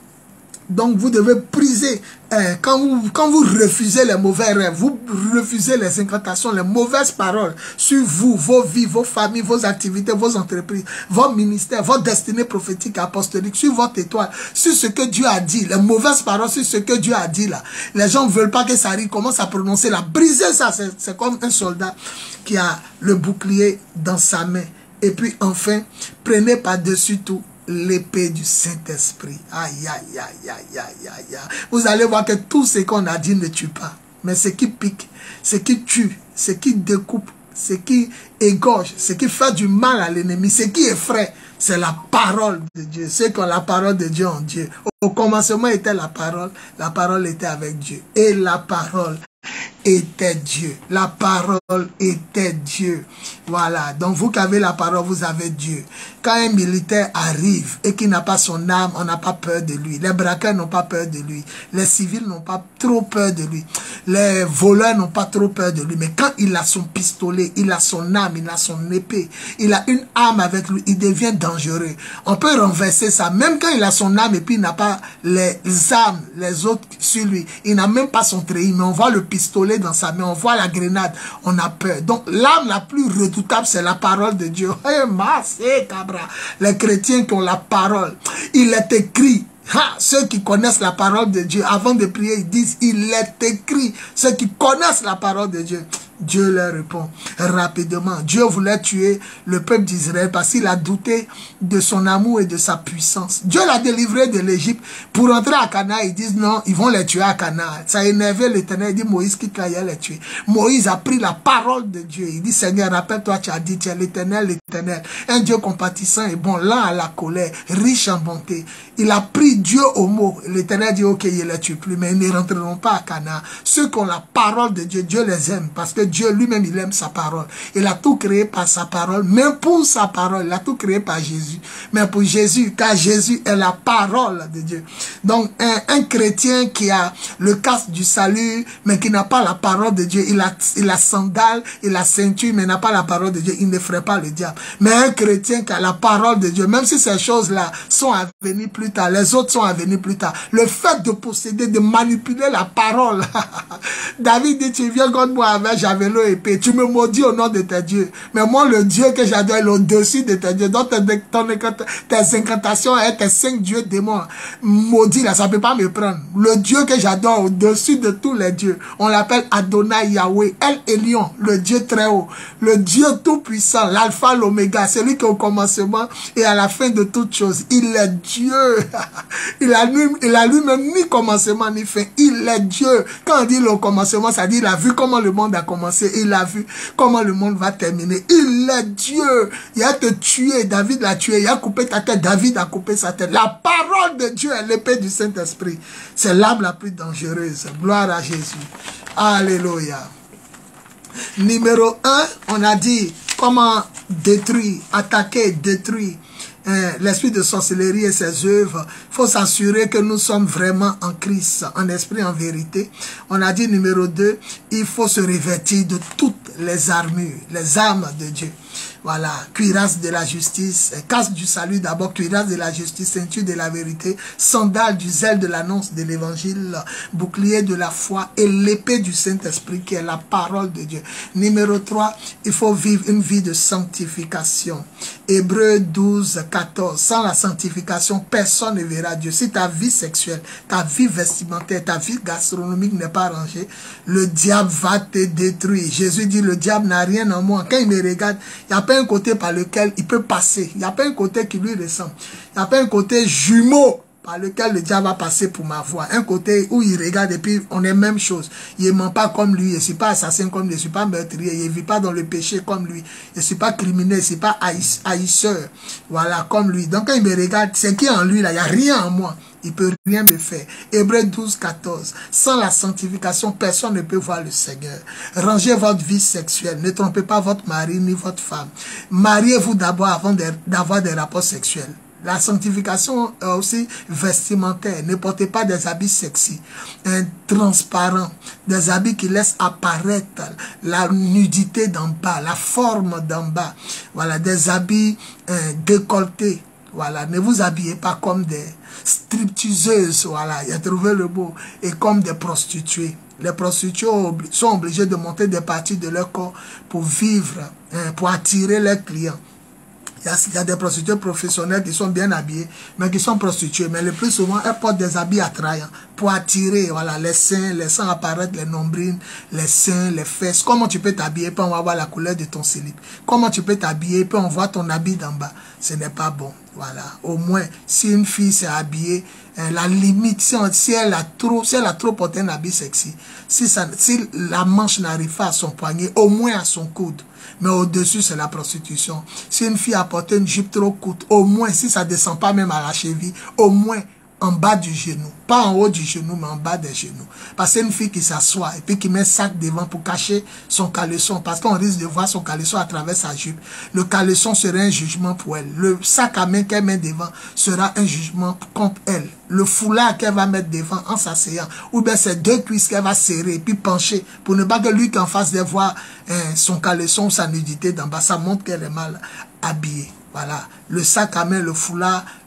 Donc vous devez briser. Quand vous refusez les mauvais rêves, vous refusez les incantations, les mauvaises paroles sur vous, vos vies, vos familles, vos activités, vos entreprises, vos ministères, vos destinées prophétiques et apostoliques, sur votre étoile, sur ce que Dieu a dit, les mauvaises paroles sur ce que Dieu a dit là. Les gens ne veulent pas que ça arrive, commencent à prononcer là. Briser ça, c'est comme un soldat qui a le bouclier dans sa main. Et puis enfin, prenez par-dessus tout l'épée du Saint-Esprit. Aïe, aïe, aïe, aïe, aïe, aïe. Vous allez voir que tout ce qu'on a dit ne tue pas. Mais ce qui pique, ce qui tue, ce qui découpe, ce qui égorge, ce qui fait du mal à l'ennemi, ce qui effraie, c'est la parole de Dieu. Ceux qui ont la parole de Dieu en Dieu. Au commencement était la parole était avec Dieu. Et la parole était Dieu. La parole était Dieu. Voilà. Donc vous qui avez la parole, vous avez Dieu. Quand un militaire arrive et qu'il n'a pas son âme, on n'a pas peur de lui. Les braqueurs n'ont pas peur de lui. Les civils n'ont pas trop peur de lui. Les voleurs n'ont pas trop peur de lui. Mais quand il a son pistolet, il a son âme, il a son épée, il a une âme avec lui, il devient dangereux. On peut renverser ça. Même quand il a son âme et puis il n'a pas les armes, les autres sur lui. Il n'a même pas son treillis, mais on voit le pistolet dans sa main, on voit la grenade, on a peur. Donc l'arme la plus redoutable, c'est la parole de Dieu. Les chrétiens qui ont la parole, il est écrit. Ceux qui connaissent la parole de Dieu, avant de prier, ils disent, il est écrit. Ceux qui connaissent la parole de Dieu. Dieu leur répond rapidement. Dieu voulait tuer le peuple d'Israël parce qu'il a douté de son amour et de sa puissance. Dieu l'a délivré de l'Égypte. Pour rentrer à Canaan, ils disent non, ils vont les tuer à Canaan. Ça a énervé l'Éternel. Il dit Moïse quitte là, il va les tuer. Moïse a pris la parole de Dieu. Il dit Seigneur, rappelle-toi, tu as dit, tu es l'Éternel, l'Éternel. Un Dieu compatissant et bon, lent à la colère, riche en bonté. Il a pris Dieu au mot. L'Éternel dit ok, il ne les tue plus, mais ils ne rentreront pas à Canaan. Ceux qui ont la parole de Dieu, Dieu les aime parce que Dieu lui-même, il aime sa parole. Il a tout créé par sa parole, même pour sa parole. Il a tout créé par Jésus. Mais pour Jésus, car Jésus est la parole de Dieu. Donc, un chrétien qui a le casque du salut, mais qui n'a pas la parole de Dieu, il a sandale, il a ceinture, mais n'a pas la parole de Dieu, il ne ferait pas le diable. Mais un chrétien qui a la parole de Dieu, même si ces choses-là sont à venir plus tard, les autres sont à venir plus tard, le fait de posséder, de manipuler la parole, David dit, tu viens contre moi avec javelot et épée, tu me maudis au nom de tes dieux. Mais moi, le Dieu que j'adore est au-dessus de tes dieux. Donc, tes incantations et tes 5 dieux démons maudits, là, ça ne peut pas me prendre. Le Dieu que j'adore au-dessus de tous les dieux, on l'appelle Adonai Yahweh, El Elyon, le Dieu très haut, le Dieu tout-puissant, l'alpha, l'oméga, celui qui est au commencement et à la fin de toutes choses. Il est Dieu. Il a lui-même ni commencement ni fin. Il est Dieu. Quand on dit le commencement, ça dit il a vu comment le monde a commencé. Il a vu comment le monde va terminer. Il est Dieu. Il a te tué. David l'a tué. Il a coupé ta tête. David a coupé sa tête. La parole de Dieu est l'épée du Saint-Esprit. C'est l'arme la plus dangereuse. Gloire à Jésus. Alléluia. Numéro 1, on a dit comment détruire, attaquer, détruire l'esprit de sorcellerie et ses œuvres. Il faut s'assurer que nous sommes vraiment en Christ, en esprit, en vérité. On a dit numéro 2, il faut se revêtir de toutes les armures, les armes de Dieu. Voilà, cuirasse de la justice, casque du salut d'abord, cuirasse de la justice, ceinture de la vérité, sandales du zèle de l'annonce de l'évangile, bouclier de la foi et l'épée du Saint-Esprit qui est la parole de Dieu. Numéro 3, il faut vivre une vie de sanctification. Hébreux 12, 14. Sans la sanctification, personne ne verra Dieu. Si ta vie sexuelle, ta vie vestimentaire, ta vie gastronomique n'est pas rangée, le diable va te détruire. Jésus dit, le diable n'a rien en moi. Quand il me regarde, il n'y a pas un côté par lequel il peut passer. Il n'y a pas un côté qui lui ressemble. Il n'y a pas un côté jumeau par lequel le diable va passer pour ma voix. Un côté où il regarde et puis on est même chose. Il ne ment pas comme lui. Je ne suis pas assassin comme lui. Je ne suis pas meurtrier. Il ne vit pas dans le péché comme lui. Je ne suis pas criminel. Je ne suis pas haïsseur. Voilà, comme lui. Donc quand il me regarde, c'est qui en lui là? Il n'y a rien en moi. Il ne peut rien me faire. Hébreux 12, 14. Sans la sanctification, personne ne peut voir le Seigneur. Rangez votre vie sexuelle. Ne trompez pas votre mari ni votre femme. Mariez-vous d'abord avant d'avoir des rapports sexuels. La sanctification est aussi vestimentaire. Ne portez pas des habits sexy, transparents, des habits qui laissent apparaître la nudité d'en bas, la forme d'en bas. Voilà, des habits décolletés. Voilà, ne vous habillez pas comme des stripteaseuses, voilà, il a trouvé le mot, et comme des prostituées. Les prostituées sont obligées de monter des parties de leur corps pour vivre, pour attirer leurs clients. Il y a des prostituées professionnelles qui sont bien habillées, mais qui sont prostituées. Mais le plus souvent, elles portent des habits attrayants pour attirer, voilà, les seins apparaître, les nombrils, les seins, les fesses. Comment tu peux t'habiller, puis on va voir la couleur de ton slip. Comment tu peux t'habiller, puis on voit ton habit d'en bas. Ce n'est pas bon. Voilà. Au moins, si une fille s'est habillée, la limite, si elle a trop porté un habit sexy, si la manche n'arrive pas à son poignet, au moins à son coude. Mais au-dessus, c'est la prostitution. Si une fille a porté une jupe trop courte, au moins, si ça ne descend pas même à la cheville, au moins en bas du genou. Pas en haut du genou, mais en bas des genoux. Parce que c'est une fille qui s'assoit et puis qui met un sac devant pour cacher son caleçon. Parce qu'on risque de voir son caleçon à travers sa jupe. Le caleçon serait un jugement pour elle. Le sac à main qu'elle met devant sera un jugement contre elle. Le foulard qu'elle va mettre devant en s'asseyant. Ou bien c'est 2 cuisses qu'elle va serrer et puis pencher. Pour ne pas que lui qui en face de voir son caleçon ou sa nudité d'en bas. Ça montre qu'elle est mal habillée. Voilà, le sac à main, le foulard,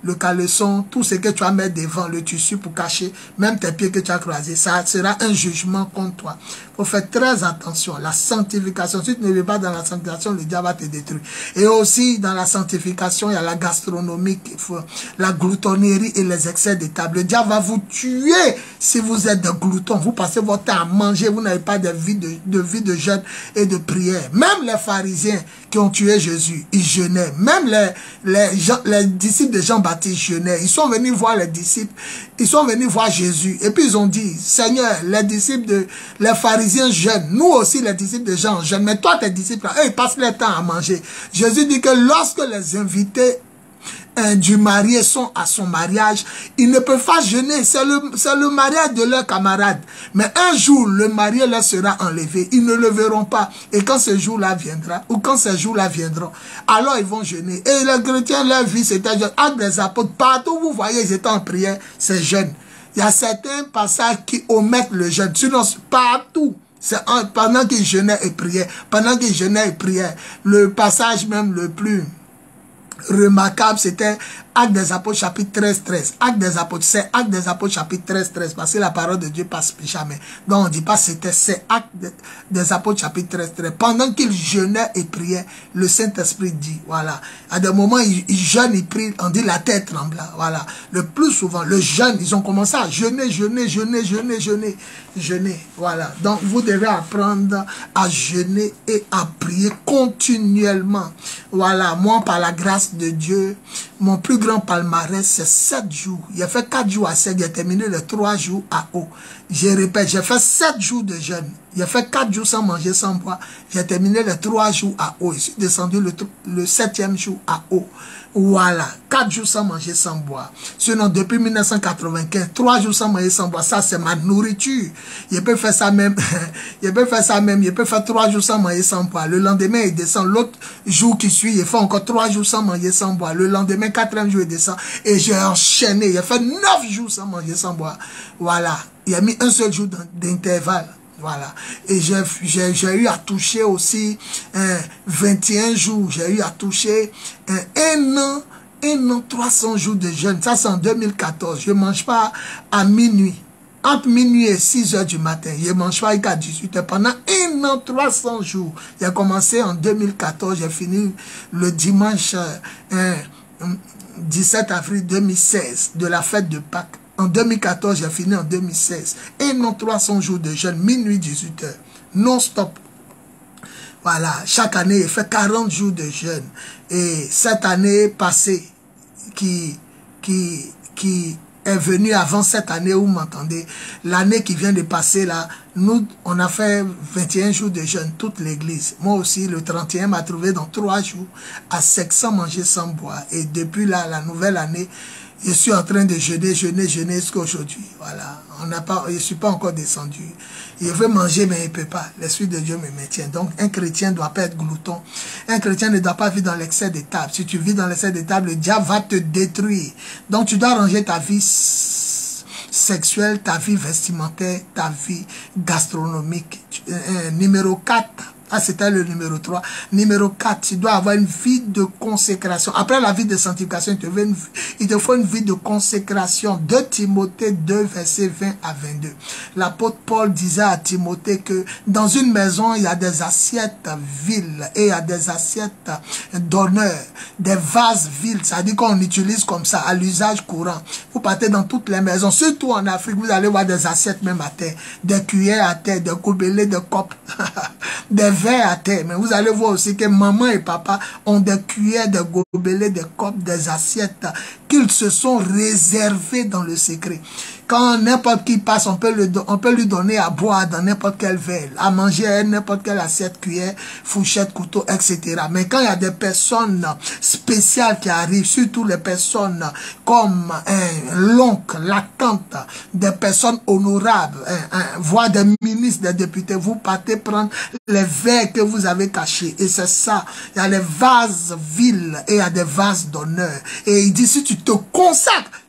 le caleçon, tout ce que tu vas mettre devant, le tissu pour cacher, même tes pieds que tu as croisés, ça sera un jugement contre toi. Il faut faire très attention. La sanctification, si tu ne vis pas dans la sanctification, le diable va te détruire. Et aussi, dans la sanctification, il y a la gastronomie, la gloutonnerie et les excès de table. Le diable va vous tuer si vous êtes des gloutons. Vous passez votre temps à manger, vous n'avez pas de vie de jeûne et de prière. Même les pharisiens qui ont tué Jésus, ils jeûnaient. Même les disciples de Jean-Baptiste jeûnaient. Ils sont venus voir les disciples, ils sont venus voir Jésus. Et puis ils ont dit, Seigneur, les pharisiens jeûnent. Nous aussi, les disciples de Jean jeûnent. Mais toi, tes disciples, eux, ils passent leur temps à manger. Jésus dit que lorsque les invités du marié sont à son mariage, ils ne peuvent pas jeûner, c'est le mariage de leur camarade. Mais un jour, le marié leur sera enlevé, ils ne le verront pas. Et quand ce jour-là viendra, ou quand ces jours-là viendront, alors ils vont jeûner. Et les chrétiens, leur vie, c'était jeûne. Actes des apôtres, partout vous voyez, ils étaient en prière, c'est jeûne. Il y a certains passages qui omettent le jeûne, sinon partout. C'est pendant qu'ils jeûnaient et priaient, pendant qu'ils jeûnaient et priaient, le passage même le plus remarquable, c'était Actes des Apôtres chapitre 13. Actes des Apôtres, c'est Actes des Apôtres chapitre 13, parce que la parole de Dieu passe jamais. Donc on ne dit pas c'était, c'est Actes des Apôtres chapitre 13. Pendant qu'ils jeûnaient et priaient, le Saint-Esprit dit, voilà, à des moments ils jeûnent, ils prient, on dit la tête trembla, voilà. Le plus souvent, le jeûne, ils ont commencé à jeûner, voilà. Donc vous devez apprendre à jeûner et à prier continuellement. Voilà, moi par la grâce de Dieu, mon plus grand palmarès, c'est 7 jours. J'ai fait 4 jours à sec, j'ai terminé les 3 jours à eau. Je répète, j'ai fait 7 jours de jeûne. J'ai fait 4 jours sans manger, sans boire. J'ai terminé les 3 jours à eau. Je suis descendu le 7e jour à eau. Voilà, 4 jours sans manger, sans boire. Sinon, depuis 1995, 3 jours sans manger, sans boire, ça c'est ma nourriture. Je peux faire ça même, je peux faire 3 jours sans manger, sans boire. Le lendemain, il descend. L'autre jour qui suit, il fait encore 3 jours sans manger, sans boire. Le lendemain, 4e jour, il descend. Et j'ai enchaîné. Il a fait 9 jours sans manger, sans boire. Voilà, il a mis un seul jour d'intervalle. Voilà. Et j'ai eu à toucher aussi 21 jours. J'ai eu à toucher 1 an, 300 jours de jeûne. Ça, c'est en 2014. Je ne mange pas à minuit. Entre minuit et 6 heures du matin. Je ne mange pas jusqu'à 18 heures. Pendant 1 an, 300 jours. J'ai commencé en 2014. J'ai fini le dimanche 17 avril 2016 de la fête de Pâques. En 2014, j'ai fini en 2016. Et non 300 jours de jeûne, minuit 18 heures. Non-stop. Voilà, chaque année, il fait 40 jours de jeûne. Et cette année passée, qui est venue avant cette année où vous m'entendez, l'année qui vient de passer là, nous, on a fait 21 jours de jeûne, toute l'église. Moi aussi, le 31 m'a trouvé dans 3 jours à sec, sans manger, sans boire. Et depuis là, la nouvelle année, je suis en train de jeûner jusqu'à aujourd'hui. Voilà. Je ne suis pas encore descendu. Il veut manger, mais il ne peut pas. L'Esprit de Dieu me maintient. Donc, un chrétien ne doit pas être glouton. Un chrétien ne doit pas vivre dans l'excès de table. Si tu vis dans l'excès de table, le diable va te détruire. Donc, tu dois ranger ta vie sexuelle, ta vie vestimentaire, ta vie gastronomique. Numéro 4. Ah, c'était le numéro 3. Numéro 4, tu dois avoir une vie de consécration. Après la vie de sanctification, il te faut une vie de consécration. 2 Timothée 2, versets 20 à 22. L'apôtre Paul disait à Timothée que dans une maison, il y a des assiettes viles et il y a des assiettes d'honneur, des vases viles. Ça dit qu'on utilise comme ça, à l'usage courant. Vous partez dans toutes les maisons, surtout en Afrique, vous allez voir des assiettes même à terre, des cuillères à terre, des goubelets, des copes, des verres à terre. Mais vous allez voir aussi que maman et papa ont des cuillères, des gobelets, des copes, des assiettes qu'ils se sont réservés dans le secret. Quand n'importe qui passe, on peut lui donner à boire dans n'importe quel verre, à manger n'importe quelle assiette, cuillère, fourchette, couteau, etc. Mais quand il y a des personnes spéciales qui arrivent, surtout les personnes comme l'oncle, la tante, des personnes honorables, voire des ministres, des députés, vous partez prendre les verres que vous avez cachés. Et c'est ça. Il y a les vases vils et il y a des vases d'honneur. Et il dit, si tu te consacres,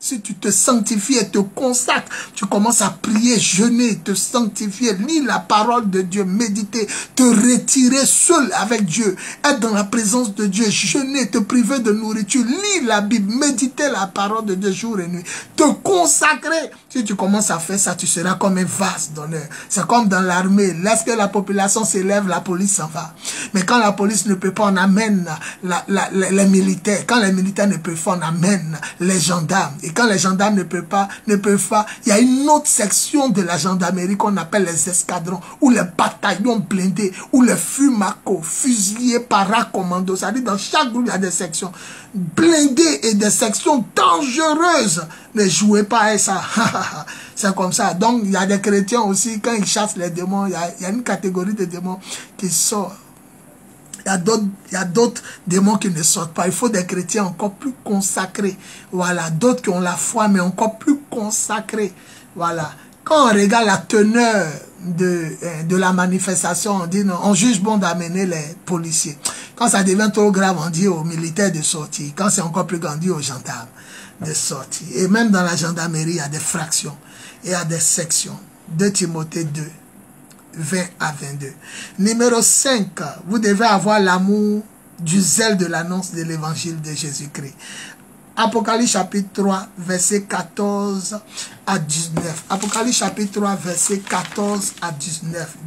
si tu te sanctifies et te consacres, tu commences à prier, jeûner, te sanctifier, lire la parole de Dieu, méditer, te retirer seul avec Dieu, être dans la présence de Dieu, jeûner, te priver de nourriture, lire la Bible, méditer la parole de Dieu jour et nuit, te consacrer. Si tu commences à faire ça, tu seras comme un vase d'honneur. C'est comme dans l'armée. Lorsque la population s'élève, la police s'en va. Mais quand la police ne peut pas, on amène les militaires. Quand les militaires ne peuvent pas, on amène les gendarmes. Et quand les gendarmes ne peuvent pas, il y a une autre section de la gendarmerie qu'on appelle les escadrons, ou les bataillons blindés, ou les fumacos, fusiliers, paracommandos. C'est-à-dire dans chaque groupe, il y a des sections blindées et des sections dangereuses. Ne jouez pas à ça. C'est comme ça. Donc, il y a des chrétiens aussi, quand ils chassent les démons, il y a une catégorie de démons qui sort. Il y a d'autres démons qui ne sortent pas. Il faut des chrétiens encore plus consacrés. Voilà. D'autres qui ont la foi, mais encore plus consacrés. Voilà. Quand on regarde la teneur de la manifestation, on dit non, on juge bon d'amener les policiers. Quand ça devient trop grave, on dit aux militaires de sortir. Quand c'est encore plus grand, on dit aux gendarmes de sortir. Et même dans la gendarmerie, il y a des fractions. Il y a des sections. 2 Timothée 2. 20 à 22. Numéro 5, vous devez avoir l'amour du zèle de l'annonce de l'évangile de Jésus-Christ. Apocalypse chapitre 3, verset 14 à 19. Apocalypse chapitre 3, verset 14 à 19.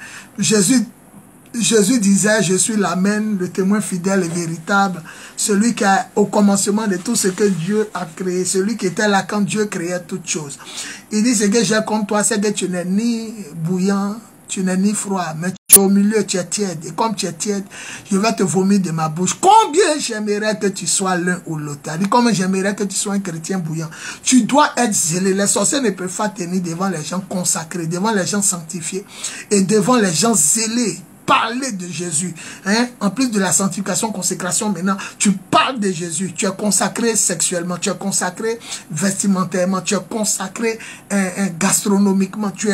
Jésus disait, je suis l'Amen, le témoin fidèle et véritable, celui qui est au commencement de tout ce que Dieu a créé, celui qui était là quand Dieu créait toutes choses. Il dit, ce que j'ai contre toi, c'est que tu n'es ni bouillant, tu n'es ni froid, mais tu es au milieu, tu es tiède. Et comme tu es tiède, je vais te vomir de ma bouche. Combien j'aimerais que tu sois l'un ou l'autre. Il dit, combien j'aimerais que tu sois un chrétien bouillant. Tu dois être zélé. Les sorciers ne peuvent pas tenir devant les gens consacrés, devant les gens sanctifiés et devant les gens zélés. Parler de Jésus, hein? En plus de la sanctification, consécration, maintenant, tu parles de Jésus, tu es consacré sexuellement, tu es consacré vestimentairement, tu es consacré gastronomiquement, tu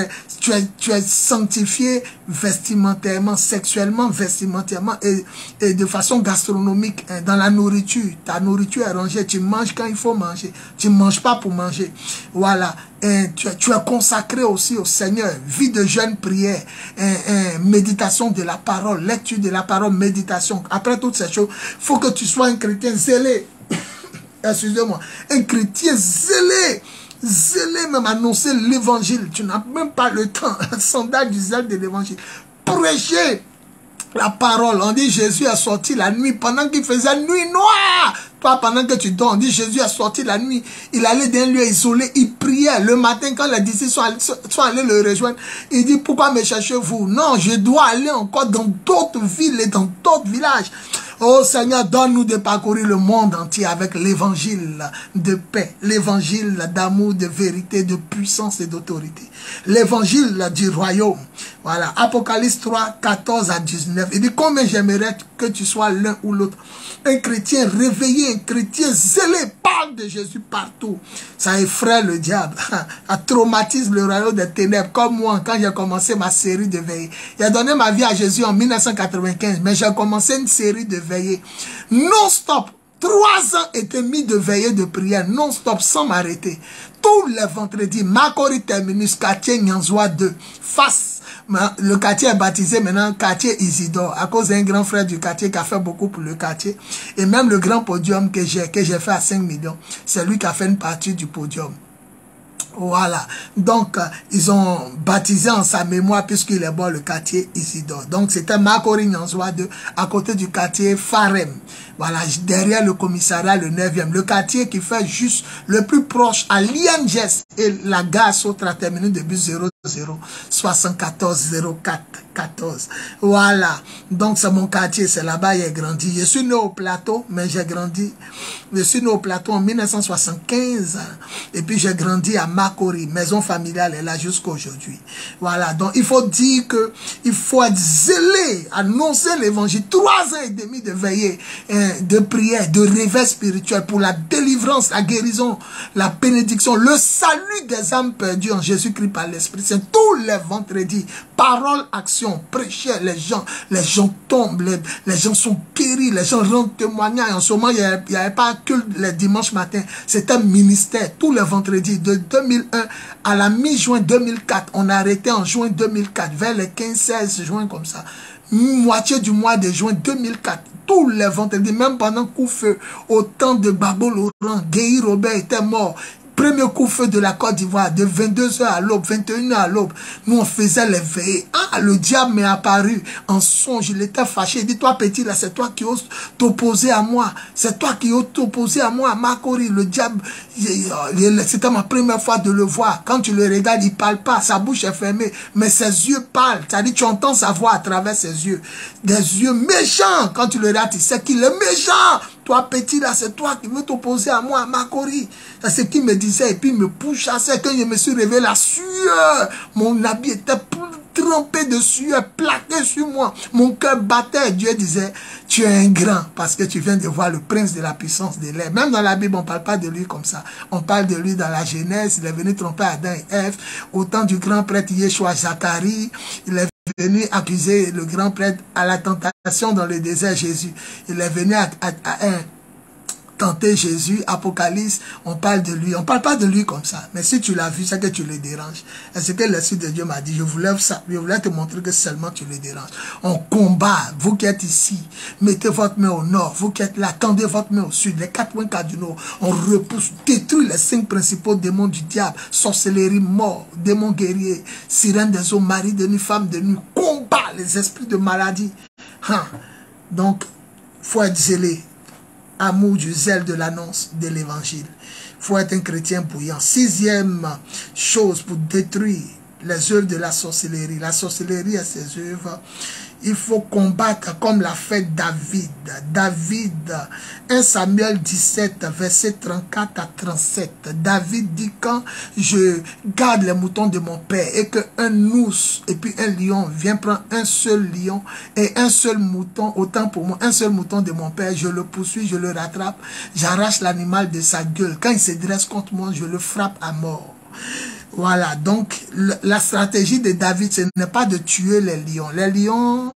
es sanctifié vestimentairement, sexuellement, vestimentairement et de façon gastronomique, hein? Dans la nourriture, ta nourriture est rangée, tu manges quand il faut manger, tu ne manges pas pour manger, voilà. Tu es consacré aussi au Seigneur, vie de jeûne, prière, méditation de la parole, lecture de la parole, méditation. Après toutes ces choses, il faut que tu sois un chrétien zélé. Excusez-moi, un chrétien zélé. Zélé même annoncer l'évangile. Tu n'as même pas le temps. Sondage du zèle de l'évangile. Prêcher la parole. On dit Jésus est sorti la nuit pendant qu'il faisait nuit noire. Toi, pendant que tu dors, on dit Jésus est sorti la nuit. Il allait dans un lieu isolé, il priait. Le matin, quand les disciples sont allés le rejoindre, il dit, pourquoi me cherchez-vous? Non, je dois aller encore dans d'autres villes et dans d'autres villages. Oh Seigneur, donne-nous de parcourir le monde entier avec l'évangile de paix, l'évangile d'amour, de vérité, de puissance et d'autorité. L'évangile du royaume. Voilà, Apocalypse 3, 14 à 19. Il dit, combien j'aimerais que tu sois l'un ou l'autre. Un chrétien réveillé, un chrétien zélé, parle de Jésus partout. Ça effraie le diable, ça traumatise le royaume des ténèbres. Comme moi, quand j'ai commencé ma série de veillées. J'ai donné ma vie à Jésus en 1995, mais j'ai commencé une série de veillées non-stop. 3 ans et demi de veillée de prière non-stop, sans m'arrêter. Tous les vendredis, Makori Terminus, quartier Nyanzoua 2, face. Le quartier est baptisé maintenant quartier Isidore, à cause d'un grand frère du quartier qui a fait beaucoup pour le quartier. Et même le grand podium que j'ai fait à 5 millions, c'est lui qui a fait une partie du podium. Voilà, donc ils ont baptisé en sa mémoire puisqu'il est bon le quartier Isidore. Donc c'était Makori Nyanzoua 2 à côté du quartier Farem. Voilà, derrière le commissariat, le 9e. Le quartier qui fait juste le plus proche à l'INGES et la gare Sotra terminus de bus 00 74 04 14. Voilà, donc c'est mon quartier, c'est là-bas j'ai grandi. Je suis né au plateau, mais j'ai grandi. Je suis né au plateau en 1975 et puis j'ai grandi à Makori, maison familiale est là jusqu'à aujourd'hui. Voilà, donc il faut dire que il faut être zélé, annoncer l'évangile. 3 ans et demi de veillée, de prière, de réveil spirituel pour la délivrance délivrance, la guérison, la bénédiction, le salut des âmes perdues en Jésus-Christ par l'Esprit Saint. Tous les vendredis, parole, action, prêcher, les gens tombent, les gens sont guéris, les gens rendent témoignage. En ce moment, il n'y avait pas que les dimanches matins, c'est un ministère. Tous les vendredis, de 2001 à la mi-juin 2004, on a arrêté en juin 2004, vers les 15-16 juin comme ça. Moitié du mois de juin 2004, tous les vendredis, même pendant coup-feu, au temps de Babo Laurent, Guéhi Robert était mort. Premier coup-feu de la Côte d'Ivoire, de 22h à l'aube, 21h à l'aube, nous on faisait les veillées. Ah, le diable m'est apparu en songe, il était fâché. Il dit, toi petit là, c'est toi qui oses t'opposer à moi. C'est toi qui oses t'opposer à moi, Makori. Le diable, c'était ma première fois de le voir. Quand tu le regardes, il ne parle pas, sa bouche est fermée, mais ses yeux parlent. C'est-à-dire, tu entends sa voix à travers ses yeux. Des yeux méchants. Quand tu le regardes, tu sais qu'il est méchant. Toi petit là, c'est toi qui veux t'opposer à moi, Makori. C'est ce qu'il me disait, et puis il me pourchassait. Quand je me suis réveillé, la sueur, mon habit était trempé de sueur, plaqué sur moi. Mon cœur battait. Dieu disait, tu es un grand, parce que tu viens de voir le prince de la puissance de l'air. Même dans la Bible, on ne parle pas de lui comme ça. On parle de lui dans la Genèse. Il est venu tromper Adam et Ève. Au temps du grand prêtre Yeshua Zacharie, il est venu accuser le grand prêtre à la tentation dans le désert Jésus. Il est venu tenter Jésus, Apocalypse, on parle de lui. On ne parle pas de lui comme ça. Mais si tu l'as vu, c'est que tu le déranges. Et ce que l'Esprit de Dieu m'a dit, je voulais te montrer que seulement tu le déranges. On combat, vous qui êtes ici, mettez votre main au nord, vous qui êtes là, tendez votre main au sud, les 4 points cardinaux, on repousse, détruit les 5 principaux démons du diable, sorcellerie, mort, démons guerriers, sirène des eaux, mari de nuit, femme de nuit, combat les esprits de maladie. Donc, faut être zélé. Amour du zèle de l'annonce de l'évangile. Il faut être un chrétien bouillant. 6e chose pour détruire les œuvres de la sorcellerie. La sorcellerie et ses œuvres. Il faut combattre comme l'a fait David. David, 1 Samuel 17, verset 34 à 37. David dit, quand je garde les moutons de mon père et qu'un ours et puis un lion vient prendre un seul lion et un seul mouton, autant pour moi, un seul mouton de mon père, je le poursuis, je le rattrape, j'arrache l'animal de sa gueule. Quand il se dresse contre moi, je le frappe à mort. Voilà, donc la stratégie de David, ce n'est pas de tuer les lions. Les lions,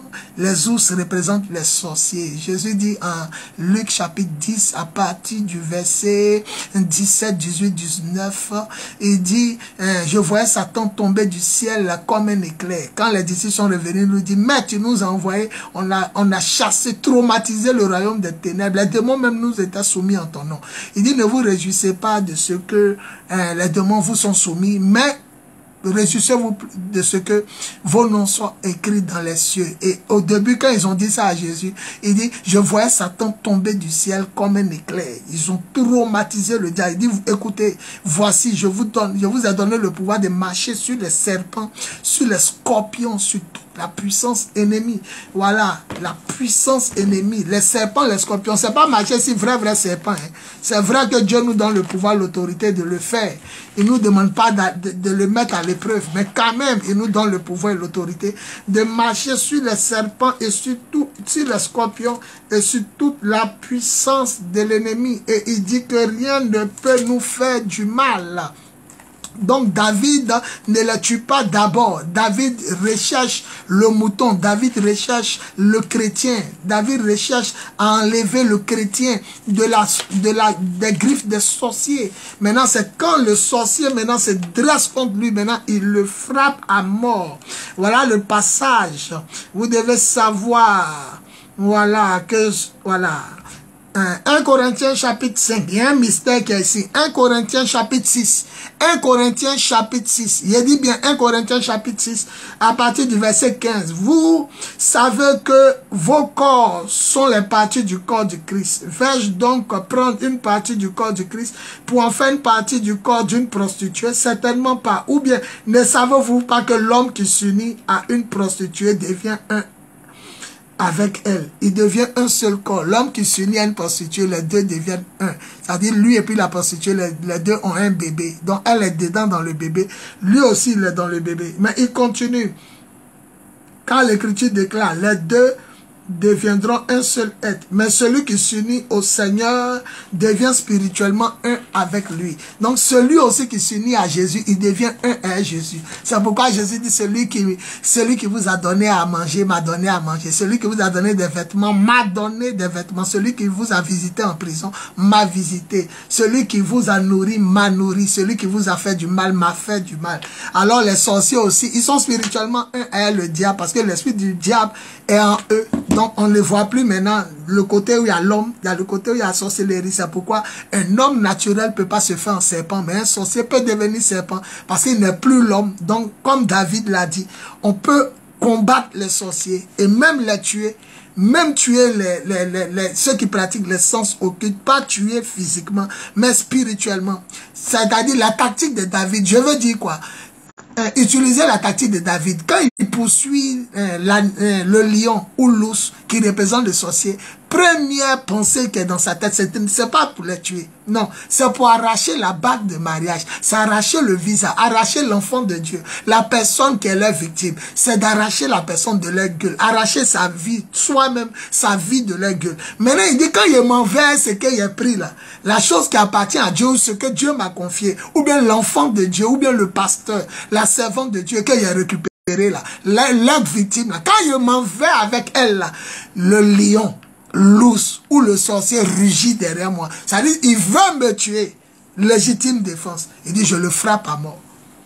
les ours représentent les sorciers. Jésus dit en Luc chapitre 10, à partir du verset 17, 18, 19, il dit, je voyais Satan tomber du ciel comme un éclair. Quand les disciples sont revenus, il nous dit, mais tu nous as envoyés, on a chassé, traumatisé le royaume des ténèbres. Les démons même nous étaient soumis en ton nom. Il dit, ne vous réjouissez pas de ce que les démons vous sont soumis, mais réjouissez-vous de ce que vos noms soient écrits dans les cieux. Et au début, quand ils ont dit ça à Jésus, il dit, je voyais Satan tomber du ciel comme un éclair. Ils ont traumatisé le diable. Il dit, écoutez, voici, je vous ai donné le pouvoir de marcher sur les serpents, sur les scorpions, sur toute la puissance ennemie. Voilà, la puissance ennemie. Les serpents, les scorpions, c'est pas marcher sur vrai serpent. Hein. C'est vrai que Dieu nous donne le pouvoir, l'autorité de le faire. Il ne nous demande pas de le mettre à l'épreuve, mais quand même, il nous donne le pouvoir et l'autorité de marcher sur les serpents et sur les scorpions et sur toute la puissance de l'ennemi. Et il dit que rien ne peut nous faire du mal. Donc David ne le tue pas d'abord. David recherche le mouton. David recherche le chrétien. David recherche à enlever le chrétien des griffes des sorciers. Maintenant, c'est quand le sorcier maintenant se dresse contre lui, maintenant il le frappe à mort. Voilà le passage. Vous devez savoir, voilà, que, voilà. 1 Corinthiens chapitre 5, il y a un mystère qui est ici. 1 Corinthiens chapitre 6. 1 Corinthiens chapitre 6. Il dit bien 1 Corinthiens chapitre 6 à partir du verset 15. Vous savez que vos corps sont les parties du corps du Christ. Vais-je donc prendre une partie du corps du Christ pour en faire une partie du corps d'une prostituée? Certainement pas. Ou bien ne savez-vous pas que l'homme qui s'unit à une prostituée devient un avec elle, il devient un seul corps. L'homme qui s'unit à une prostituée, les deux deviennent un. C'est-à-dire lui et puis la prostituée, les deux ont un bébé. Donc elle est dedans dans le bébé. Lui aussi, il est dans le bébé. Mais il continue. Quand l'Écriture déclare, les deux deviendront un seul être. Mais celui qui s'unit au Seigneur devient spirituellement un avec lui. Donc celui aussi qui s'unit à Jésus, il devient un avec Jésus. C'est pourquoi Jésus dit, celui qui vous a donné à manger, m'a donné à manger. Celui qui vous a donné des vêtements, m'a donné des vêtements. Celui qui vous a visité en prison, m'a visité. Celui qui vous a nourri, m'a nourri. Celui qui vous a fait du mal, m'a fait du mal. Alors les sorciers aussi, ils sont spirituellement un avec le diable, parce que l'esprit du diable est en eux. Donc, on ne les voit plus maintenant. Le côté où il y a l'homme, il y a le côté où il y a la sorcellerie. C'est pourquoi un homme naturel ne peut pas se faire en serpent, mais un sorcier peut devenir serpent parce qu'il n'est plus l'homme. Donc, comme David l'a dit, on peut combattre les sorciers et même les tuer. Même tuer ceux qui pratiquent les sens occultes, pas tuer physiquement, mais spirituellement. C'est-à-dire la tactique de David. Je veux dire quoi? Utiliser la tactique de David. Quand il poursuit le lion ou l'ours qui représente le sorcier, première pensée qui est dans sa tête, c'est pas pour les tuer. Non, c'est pour arracher la bague de mariage. C'est arracher le visa, arracher l'enfant de Dieu. La personne qui est leur victime, c'est d'arracher la personne de leur gueule. Arracher sa vie, soi-même, sa vie de leur gueule. Maintenant, il dit, quand il m'enverse ce qu'il a pris là, la chose qui appartient à Dieu, ou ce que Dieu m'a confié, ou bien l'enfant de Dieu, ou bien le pasteur, la servante de Dieu qu'il a récupéré là, leur victime là, quand il m'en va avec elle là, le lion, l'ours ou le sorcier rugit derrière moi. Ça dit, il veut me tuer. Légitime défense. Il dit, je le frappe à mort.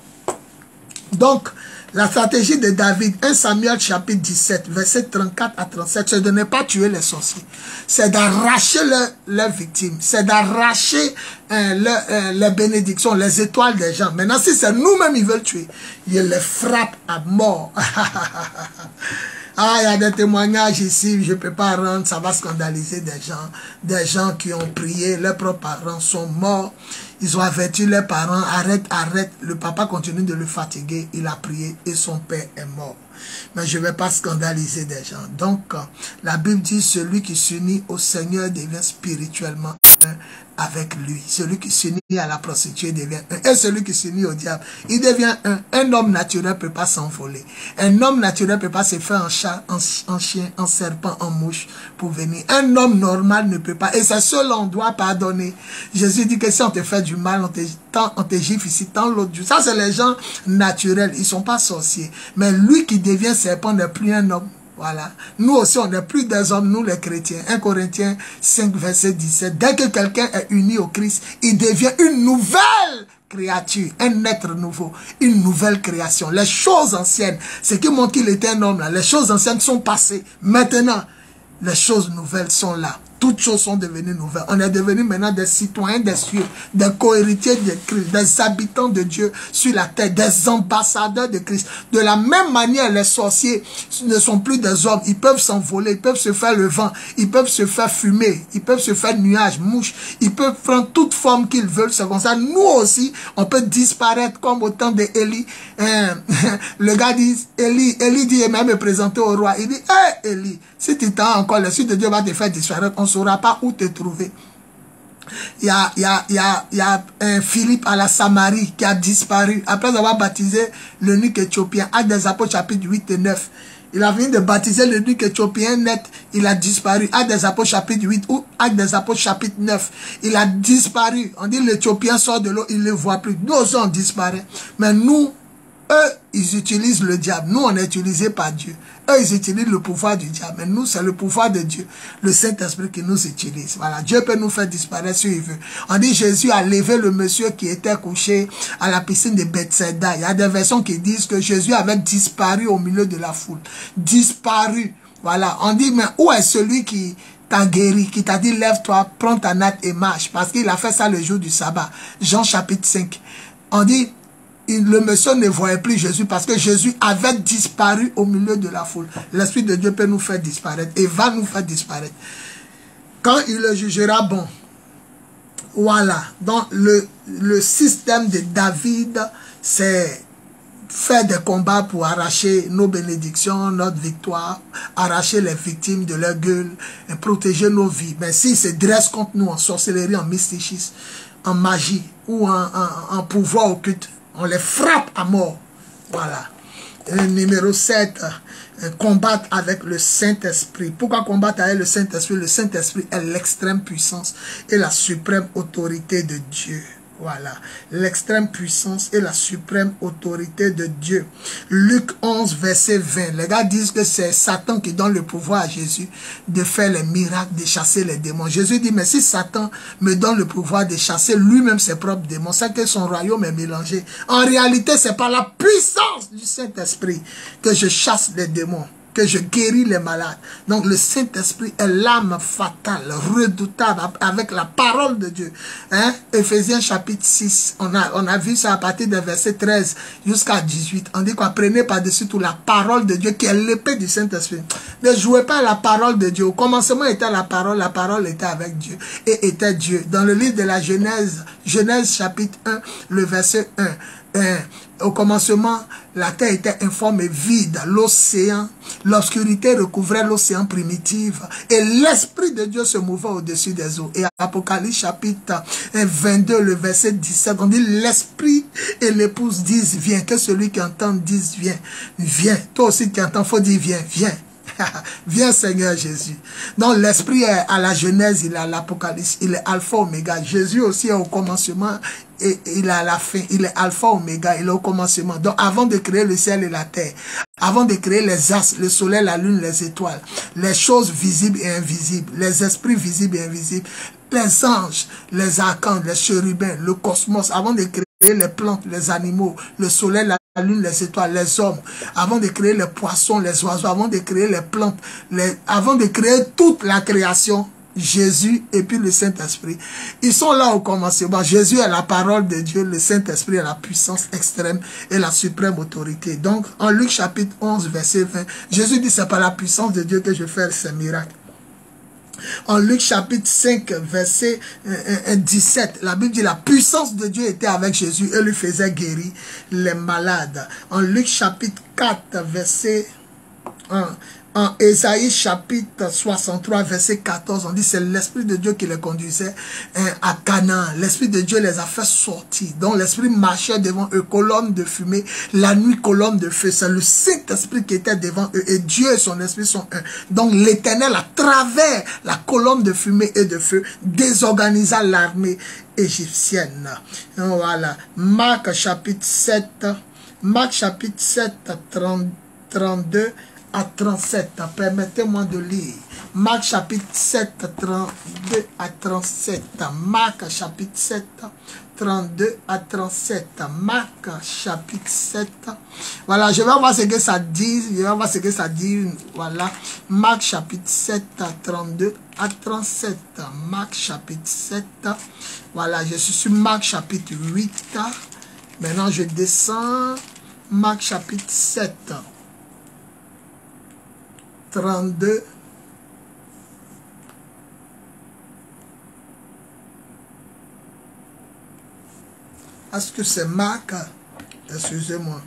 Donc, la stratégie de David, 1 Samuel chapitre 17, verset 34 à 37, c'est de ne pas tuer les sorciers. C'est d'arracher leurs victimes. C'est d'arracher les bénédictions, les étoiles des gens. Maintenant, si c'est nous-mêmes ils veulent tuer, ils les frappent à mort. Ah, il y a des témoignages ici, je ne peux pas rendre, ça va scandaliser des gens qui ont prié, leurs propres parents sont morts, ils ont averti leurs parents, arrête, arrête, le papa continue de le fatiguer, il a prié et son père est mort. Mais je ne vais pas scandaliser des gens. Donc, la Bible dit, celui qui s'unit au Seigneur devient spirituellement un avec lui. Celui qui s'unit à la prostituée devient un. Et celui qui s'unit au diable, il devient un. Un homme naturel ne peut pas s'envoler. Un homme naturel ne peut pas se faire en chat, en chien, en serpent, en mouche pour venir. Un homme normal ne peut pas. Et c'est seul on doit pardonner. Jésus dit que si on te fait du mal, on te gifle ici, tant l'autre. Ça, c'est les gens naturels. Ils ne sont pas sorciers. Mais lui qui devient serpent n'est plus un homme. Voilà. Nous aussi, on n'est plus des hommes, nous les chrétiens. 1 Corinthiens 5, verset 17. Dès que quelqu'un est uni au Christ, il devient une nouvelle créature, un être nouveau, une nouvelle création. Les choses anciennes, ce qui montre qu'il était un homme là, les choses anciennes sont passées. Maintenant, les choses nouvelles sont là. Toutes choses sont devenues nouvelles. On est devenus maintenant des citoyens des cieux, des co-héritiers de Christ, des habitants de Dieu sur la terre, des ambassadeurs de Christ. De la même manière, les sorciers ne sont plus des hommes. Ils peuvent s'envoler, ils peuvent se faire le vent, ils peuvent se faire fumer, ils peuvent se faire nuages, mouches, ils peuvent prendre toute forme qu'ils veulent. C'est comme ça. Nous aussi, on peut disparaître comme au temps d'Élie. Le gars dit, Élie dit, il m'a me présenter au roi. Il dit, hé Élie, si tu t'en encore, le Sud de Dieu va te faire disparaître, on ne saura pas où te trouver. Il y a un Philippe à la Samarie qui a disparu après avoir baptisé l'eunuque éthiopien. Actes des Apôtres chapitre 8 et 9. Il a venu de baptiser l'eunuque éthiopien net. Il a disparu. Actes des Apôtres chapitre 8 ou Actes des Apôtres chapitre 9. Il a disparu. On dit l'Éthiopien sort de l'eau, il ne le voit plus. Nous aussi on disparaît. Mais nous, eux, ils utilisent le diable. Nous, on est utilisés par Dieu. Eux, ils utilisent le pouvoir du diable. Mais nous, c'est le pouvoir de Dieu. Le Saint-Esprit qui nous utilise. Voilà. Dieu peut nous faire disparaître si il veut. On dit Jésus a levé le monsieur qui était couché à la piscine de Bethsaida. Il y a des versions qui disent que Jésus avait disparu au milieu de la foule. Disparu. Voilà. On dit, mais où est celui qui t'a guéri, qui t'a dit lève-toi, prends ta natte et marche. Parce qu'il a fait ça le jour du sabbat. Jean chapitre 5. On dit, le monsieur ne voyait plus Jésus parce que Jésus avait disparu au milieu de la foule. L'Esprit de Dieu peut nous faire disparaître et va nous faire disparaître. Quand il le jugera bon. Voilà. Donc le système de David, c'est faire des combats pour arracher nos bénédictions, notre victoire, arracher les victimes de leur gueule et protéger nos vies. Mais s'ils se dressent contre nous en sorcellerie, en mysticisme, en magie ou en pouvoir occulte, on les frappe à mort. Voilà. Et numéro 7, combattre avec le Saint-Esprit. Pourquoi combattre avec le Saint-Esprit? Le Saint-Esprit est l'extrême puissance et la suprême autorité de Dieu. Voilà, l'extrême puissance et la suprême autorité de Dieu. Luc 11, verset 20. Les gars disent que c'est Satan qui donne le pouvoir à Jésus de faire les miracles, de chasser les démons. Jésus dit, mais si Satan me donne le pouvoir de chasser lui-même ses propres démons, c'est que son royaume est mélangé. En réalité, c'est par la puissance du Saint-Esprit que je chasse les démons, que je guéris les malades. Donc le Saint-Esprit est l'âme fatale, redoutable, avec la parole de Dieu. Hein? Éphésiens chapitre 6, on a vu ça à partir des versets 13 jusqu'à 18. On dit qu'on prenait par-dessus tout la parole de Dieu, qui est l'épée du Saint-Esprit. Ne jouez pas la parole de Dieu. Au commencement était la parole était avec Dieu et était Dieu. Dans le livre de la Genèse, Genèse chapitre 1, le verset 1, au commencement, la terre était informe et vide, l'océan, l'obscurité recouvrait l'océan primitif et l'Esprit de Dieu se mouvait au-dessus des eaux. Et Apocalypse chapitre 22, le verset 17, on dit l'Esprit et l'épouse disent viens, que celui qui entend dise viens, viens. Toi aussi qui entends, faut dire viens, viens. Viens Seigneur Jésus. Donc l'Esprit est à la Genèse, il est à l'Apocalypse, il est alpha oméga. Jésus aussi est au commencement et il est à la fin. Il est alpha oméga, il est au commencement. Donc avant de créer le ciel et la terre, avant de créer les astres, le soleil, la lune, les étoiles, les choses visibles et invisibles, les esprits visibles et invisibles, les anges, les archanges, les chérubins, le cosmos, avant de créer les plantes, les animaux, le soleil, la lune, les étoiles, les hommes, avant de créer les poissons, les oiseaux, avant de créer les plantes, avant de créer toute la création, Jésus et puis le Saint-Esprit, ils sont là au commencement. Jésus est la parole de Dieu, le Saint-Esprit est la puissance extrême et la suprême autorité. Donc, en Luc chapitre 11, verset 20, Jésus dit, c'est par la puissance de Dieu que je fais ces miracles. En Luc chapitre 5, verset 17, la Bible dit la puissance de Dieu était avec Jésus et lui faisait guérir les malades. En Luc chapitre 4, verset 1, en Ésaïe chapitre 63, verset 14, on dit c'est l'Esprit de Dieu qui les conduisait à Canaan. L'Esprit de Dieu les a fait sortir. Donc l'Esprit marchait devant eux, colonne de fumée, la nuit colonne de feu. C'est le Saint-Esprit qui était devant eux et Dieu et son Esprit sont un. Donc l'Éternel, à travers la colonne de fumée et de feu, désorganisa l'armée égyptienne. Voilà. Marc chapitre 7, 32 à 37, permettez-moi de lire. Marc chapitre 7, 32 à 37. Marc chapitre 7, 32 à 37. Marc chapitre 7. Voilà, je vais voir ce que ça dit. Voilà. Marc chapitre 7, 32 à 37. Marc chapitre 7. Voilà, je suis sur Marc chapitre 8. Maintenant, je descends. Marc chapitre 7. 32. Est-ce que c'est Marc? Excusez-moi.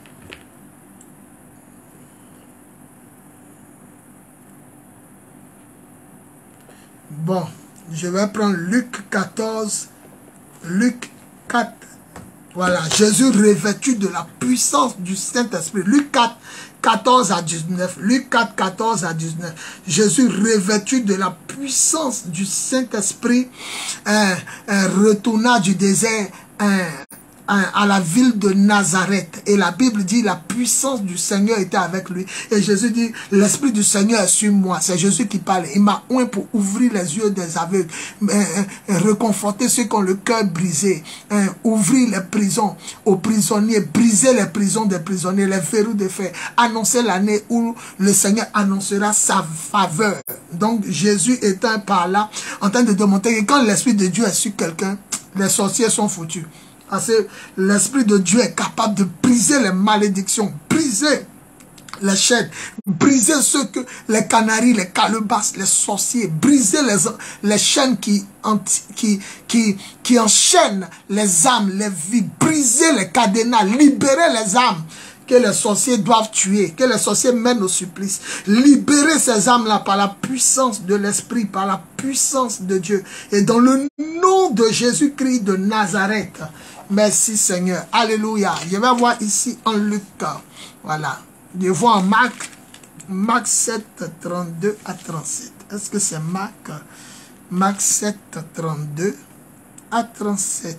Bon, je vais prendre Luc 14. Luc 4. Voilà, Jésus revêtu de la puissance du Saint-Esprit. Luc 4, 14 à 19. Luc 4, 14 à 19. Jésus revêtu de la puissance du Saint-Esprit retourna du désert à la ville de Nazareth. Et la Bible dit la puissance du Seigneur était avec lui. Et Jésus dit, l'Esprit du Seigneur est sur moi. C'est Jésus qui parle. Il m'a oint pour ouvrir les yeux des aveugles, réconforter ceux qui ont le cœur brisé, ouvrir les prisons aux prisonniers, briser les prisons des prisonniers, les verrous de fer, annoncer l'année où le Seigneur annoncera sa faveur. Donc Jésus étant par là, en train de démontrer que quand l'Esprit de Dieu est sur quelqu'un, les sorciers sont foutus. Parce que l'Esprit de Dieu est capable de briser les malédictions, briser les chaînes, briser ceux que les canaris, les calebasses, les sorciers, briser les chaînes qui enchaînent les âmes, les vies, briser les cadenas, libérer les âmes que les sorciers doivent tuer, que les sorciers mènent au supplice. Libérer ces âmes-là par la puissance de l'Esprit, par la puissance de Dieu. Et dans le nom de Jésus-Christ de Nazareth. Merci Seigneur. Alléluia. Je vais voir ici en Luc. Voilà. Je vois en Marc. Marc 7, 32 à 37. Est-ce que c'est Marc? Marc 7, 32 à 37.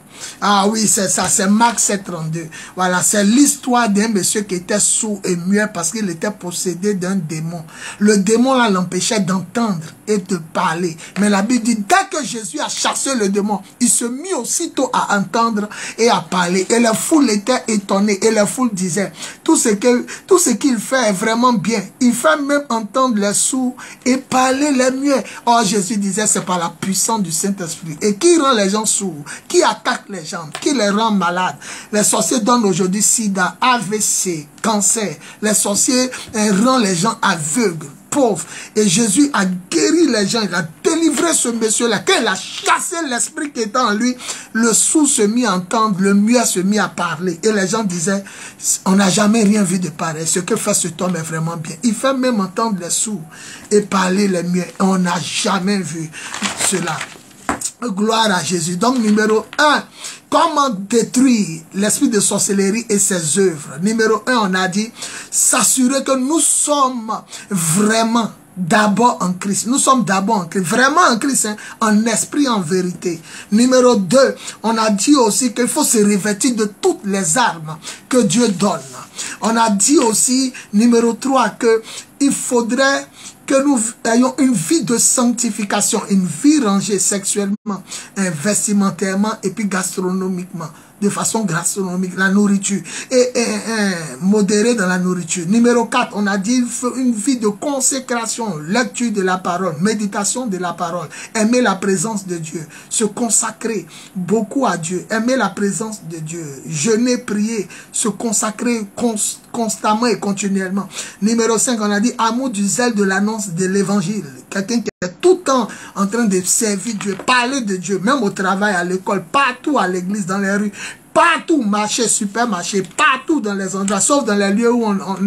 Ah oui, c'est ça, c'est Marc 7, 32. Voilà, c'est l'histoire d'un monsieur qui était sourd et muet parce qu'il était possédé d'un démon. Le démon là l'empêchait d'entendre et de parler. Mais la Bible dit, dès que Jésus a chassé le démon, il se mit aussitôt à entendre et à parler. Et la foule était étonnée. Et la foule disait, tout ce qu'il fait est vraiment bien. Il fait même entendre les sourds et parler les muets. Or Jésus disait, c'est par la puissance du Saint-Esprit. Et qui rend les gens sourds? Qui attaque les gens? Qui les rend malades? Les sorciers donnent aujourd'hui sida, AVC, cancer. Les sorciers rendent les gens aveugles, pauvres. Et Jésus a guéri les gens. Il a délivré ce monsieur-là. Quand il a chassé l'esprit qui était en lui, le sourd se mit à entendre, le muet se mit à parler. Et les gens disaient, on n'a jamais rien vu de pareil. Ce que fait cet homme est vraiment bien. Il fait même entendre les sourds et parler les muets. On n'a jamais vu cela. Gloire à Jésus. Donc, numéro 1, comment détruire l'esprit de sorcellerie et ses œuvres. Numéro 1, on a dit, s'assurer que nous sommes vraiment d'abord en Christ. Nous sommes d'abord en Christ. Vraiment en Christ, hein, en esprit, en vérité. Numéro 2, on a dit aussi qu'il faut se revêtir de toutes les armes que Dieu donne. On a dit aussi, numéro 3, que il faudrait que nous ayons une vie de sanctification, une vie rangée sexuellement, vestimentairement et puis gastronomiquement, de façon gastronomique, la nourriture, et modérée dans la nourriture. Numéro 4, on a dit une vie de consécration, lecture de la parole, méditation de la parole, aimer la présence de Dieu, se consacrer beaucoup à Dieu, aimer la présence de Dieu, jeûner, prier, se consacrer constamment et continuellement. Numéro 5, on a dit amour du zèle de l'annonce de l'évangile. Quelqu'un qui est tout le temps en train de servir Dieu, parler de Dieu, même au travail, à l'école, partout à l'église, dans les rues, partout, marché, supermarché, partout dans les endroits, sauf dans les lieux où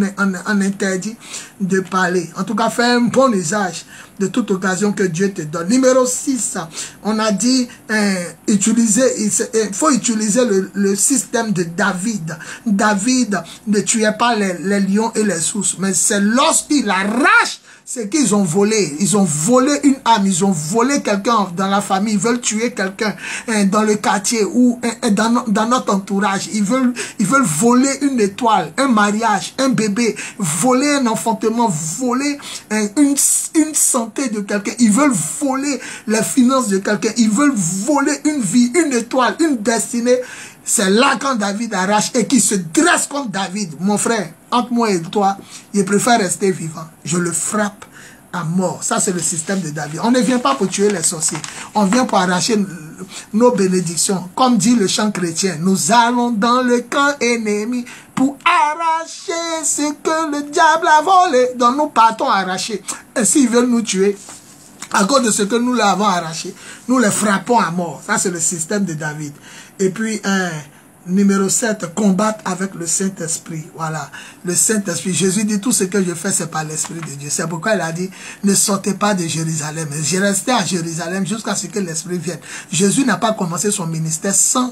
on interdit de parler. En tout cas, fais un bon usage de toute occasion que Dieu te donne. Numéro 6, on a dit, il faut utiliser le système de David. David ne tuait pas les lions et les ours, mais c'est lorsqu'il arrache ce qu'ils ont volé. Ils ont volé une âme, ils ont volé quelqu'un dans la famille, ils veulent tuer quelqu'un dans le quartier ou dans notre entourage. Ils veulent voler une étoile, un mariage, un bébé, voler un enfantement, voler une santé de quelqu'un. Ils veulent voler les finances de quelqu'un. Ils veulent voler une vie, une étoile, une destinée. C'est là quand David arrache et qui se dresse contre David. Mon frère, entre moi et toi, je préfère rester vivant. Je le frappe à mort. Ça, c'est le système de David. On ne vient pas pour tuer les sorciers. On vient pour arracher nos bénédictions. Comme dit le chant chrétien, nous allons dans le camp ennemi pour arracher ce que le diable a volé. Donc nous partons arracher. Et s'ils veulent nous tuer, à cause de ce que nous l'avons arraché, nous les frappons à mort. Ça, c'est le système de David. Et puis, numéro 7, combattre avec le Saint-Esprit. Voilà, le Saint-Esprit. Jésus dit, tout ce que je fais, c'est par l'Esprit de Dieu. C'est pourquoi il a dit, ne sortez pas de Jérusalem. J'ai resté à Jérusalem jusqu'à ce que l'Esprit vienne. Jésus n'a pas commencé son ministère sans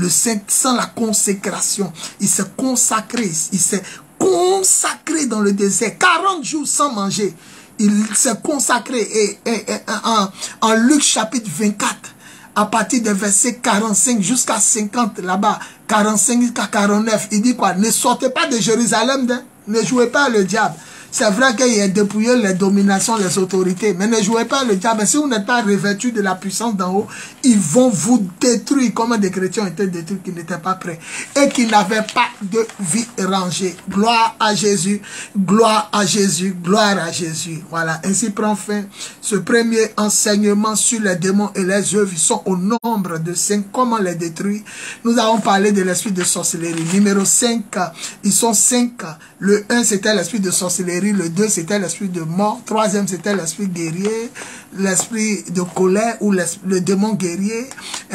la consécration. Il s'est consacré. Il s'est consacré dans le désert. 40 jours sans manger. Il s'est consacré. Et en Luc chapitre 24, à partir des versets 45 jusqu'à 50, là-bas, 45 jusqu'à 49, il dit quoi? Ne sortez pas de Jérusalem, ne jouez pas le diable. C'est vrai qu'il a dépouillé les dominations, les autorités, mais ne jouez pas le diable. Si vous n'êtes pas revêtu de la puissance d'en haut, ils vont vous détruire comme des chrétiens ont été détruits qui n'étaient pas prêts et qui n'avaient pas de vie rangée. Gloire à Jésus, gloire à Jésus, gloire à Jésus. Voilà, ainsi prend fin ce premier enseignement sur les démons et les œuvres. Ils sont au nombre de 5. Comment les détruire? Nous avons parlé de l'esprit de sorcellerie. Numéro 5, ils sont 5. Le 1, c'était l'esprit de sorcellerie. Le 2, c'était l'esprit de mort. 3e, c'était l'esprit guerrier. L'esprit de colère ou le démon guerrier.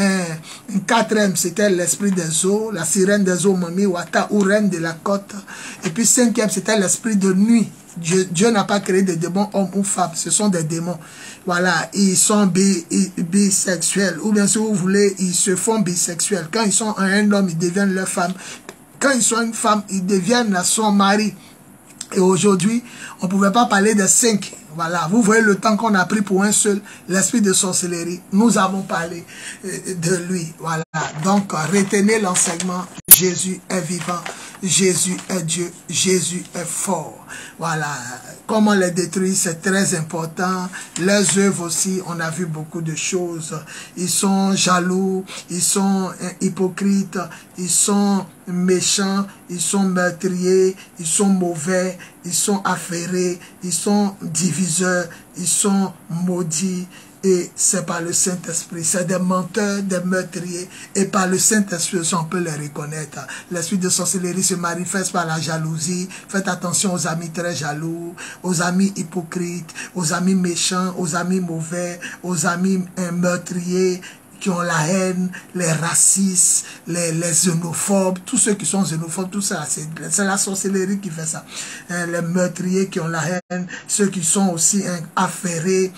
4e, c'était l'esprit des eaux. La sirène des eaux, Mami Wata, ou reine de la côte. Et puis 5e, c'était l'esprit de nuit. Dieu n'a pas créé des démons hommes ou femmes. Ce sont des démons. Voilà, ils sont bisexuels. Ou bien si vous voulez, ils se font bisexuels. Quand ils sont un homme, ils deviennent leur femme. Quand ils sont une femme, ils deviennent son mari. Et aujourd'hui, on ne pouvait pas parler de 5. Voilà, vous voyez le temps qu'on a pris pour un seul, l'esprit de sorcellerie. Nous avons parlé de lui. Voilà, donc retenez l'enseignement. Jésus est vivant, Jésus est Dieu, Jésus est fort. Voilà, comment les détruire, c'est très important. Les œuvres aussi, on a vu beaucoup de choses. Ils sont jaloux, ils sont hypocrites, ils sont méchants, ils sont meurtriers, ils sont mauvais, ils sont affairés, ils sont diviseurs, ils sont maudits. Et c'est par le Saint-Esprit. C'est des menteurs, des meurtriers. Et par le Saint-Esprit, on peut les reconnaître. L'esprit de sorcellerie se manifeste par la jalousie. Faites attention aux amis très jaloux, aux amis hypocrites, aux amis méchants, aux amis mauvais, aux amis meurtriers, qui ont la haine, les racistes, les xénophobes, tous ceux qui sont xénophobes, tout ça, c'est la sorcellerie qui fait ça. Les meurtriers qui ont la haine, ceux qui sont aussi affairés,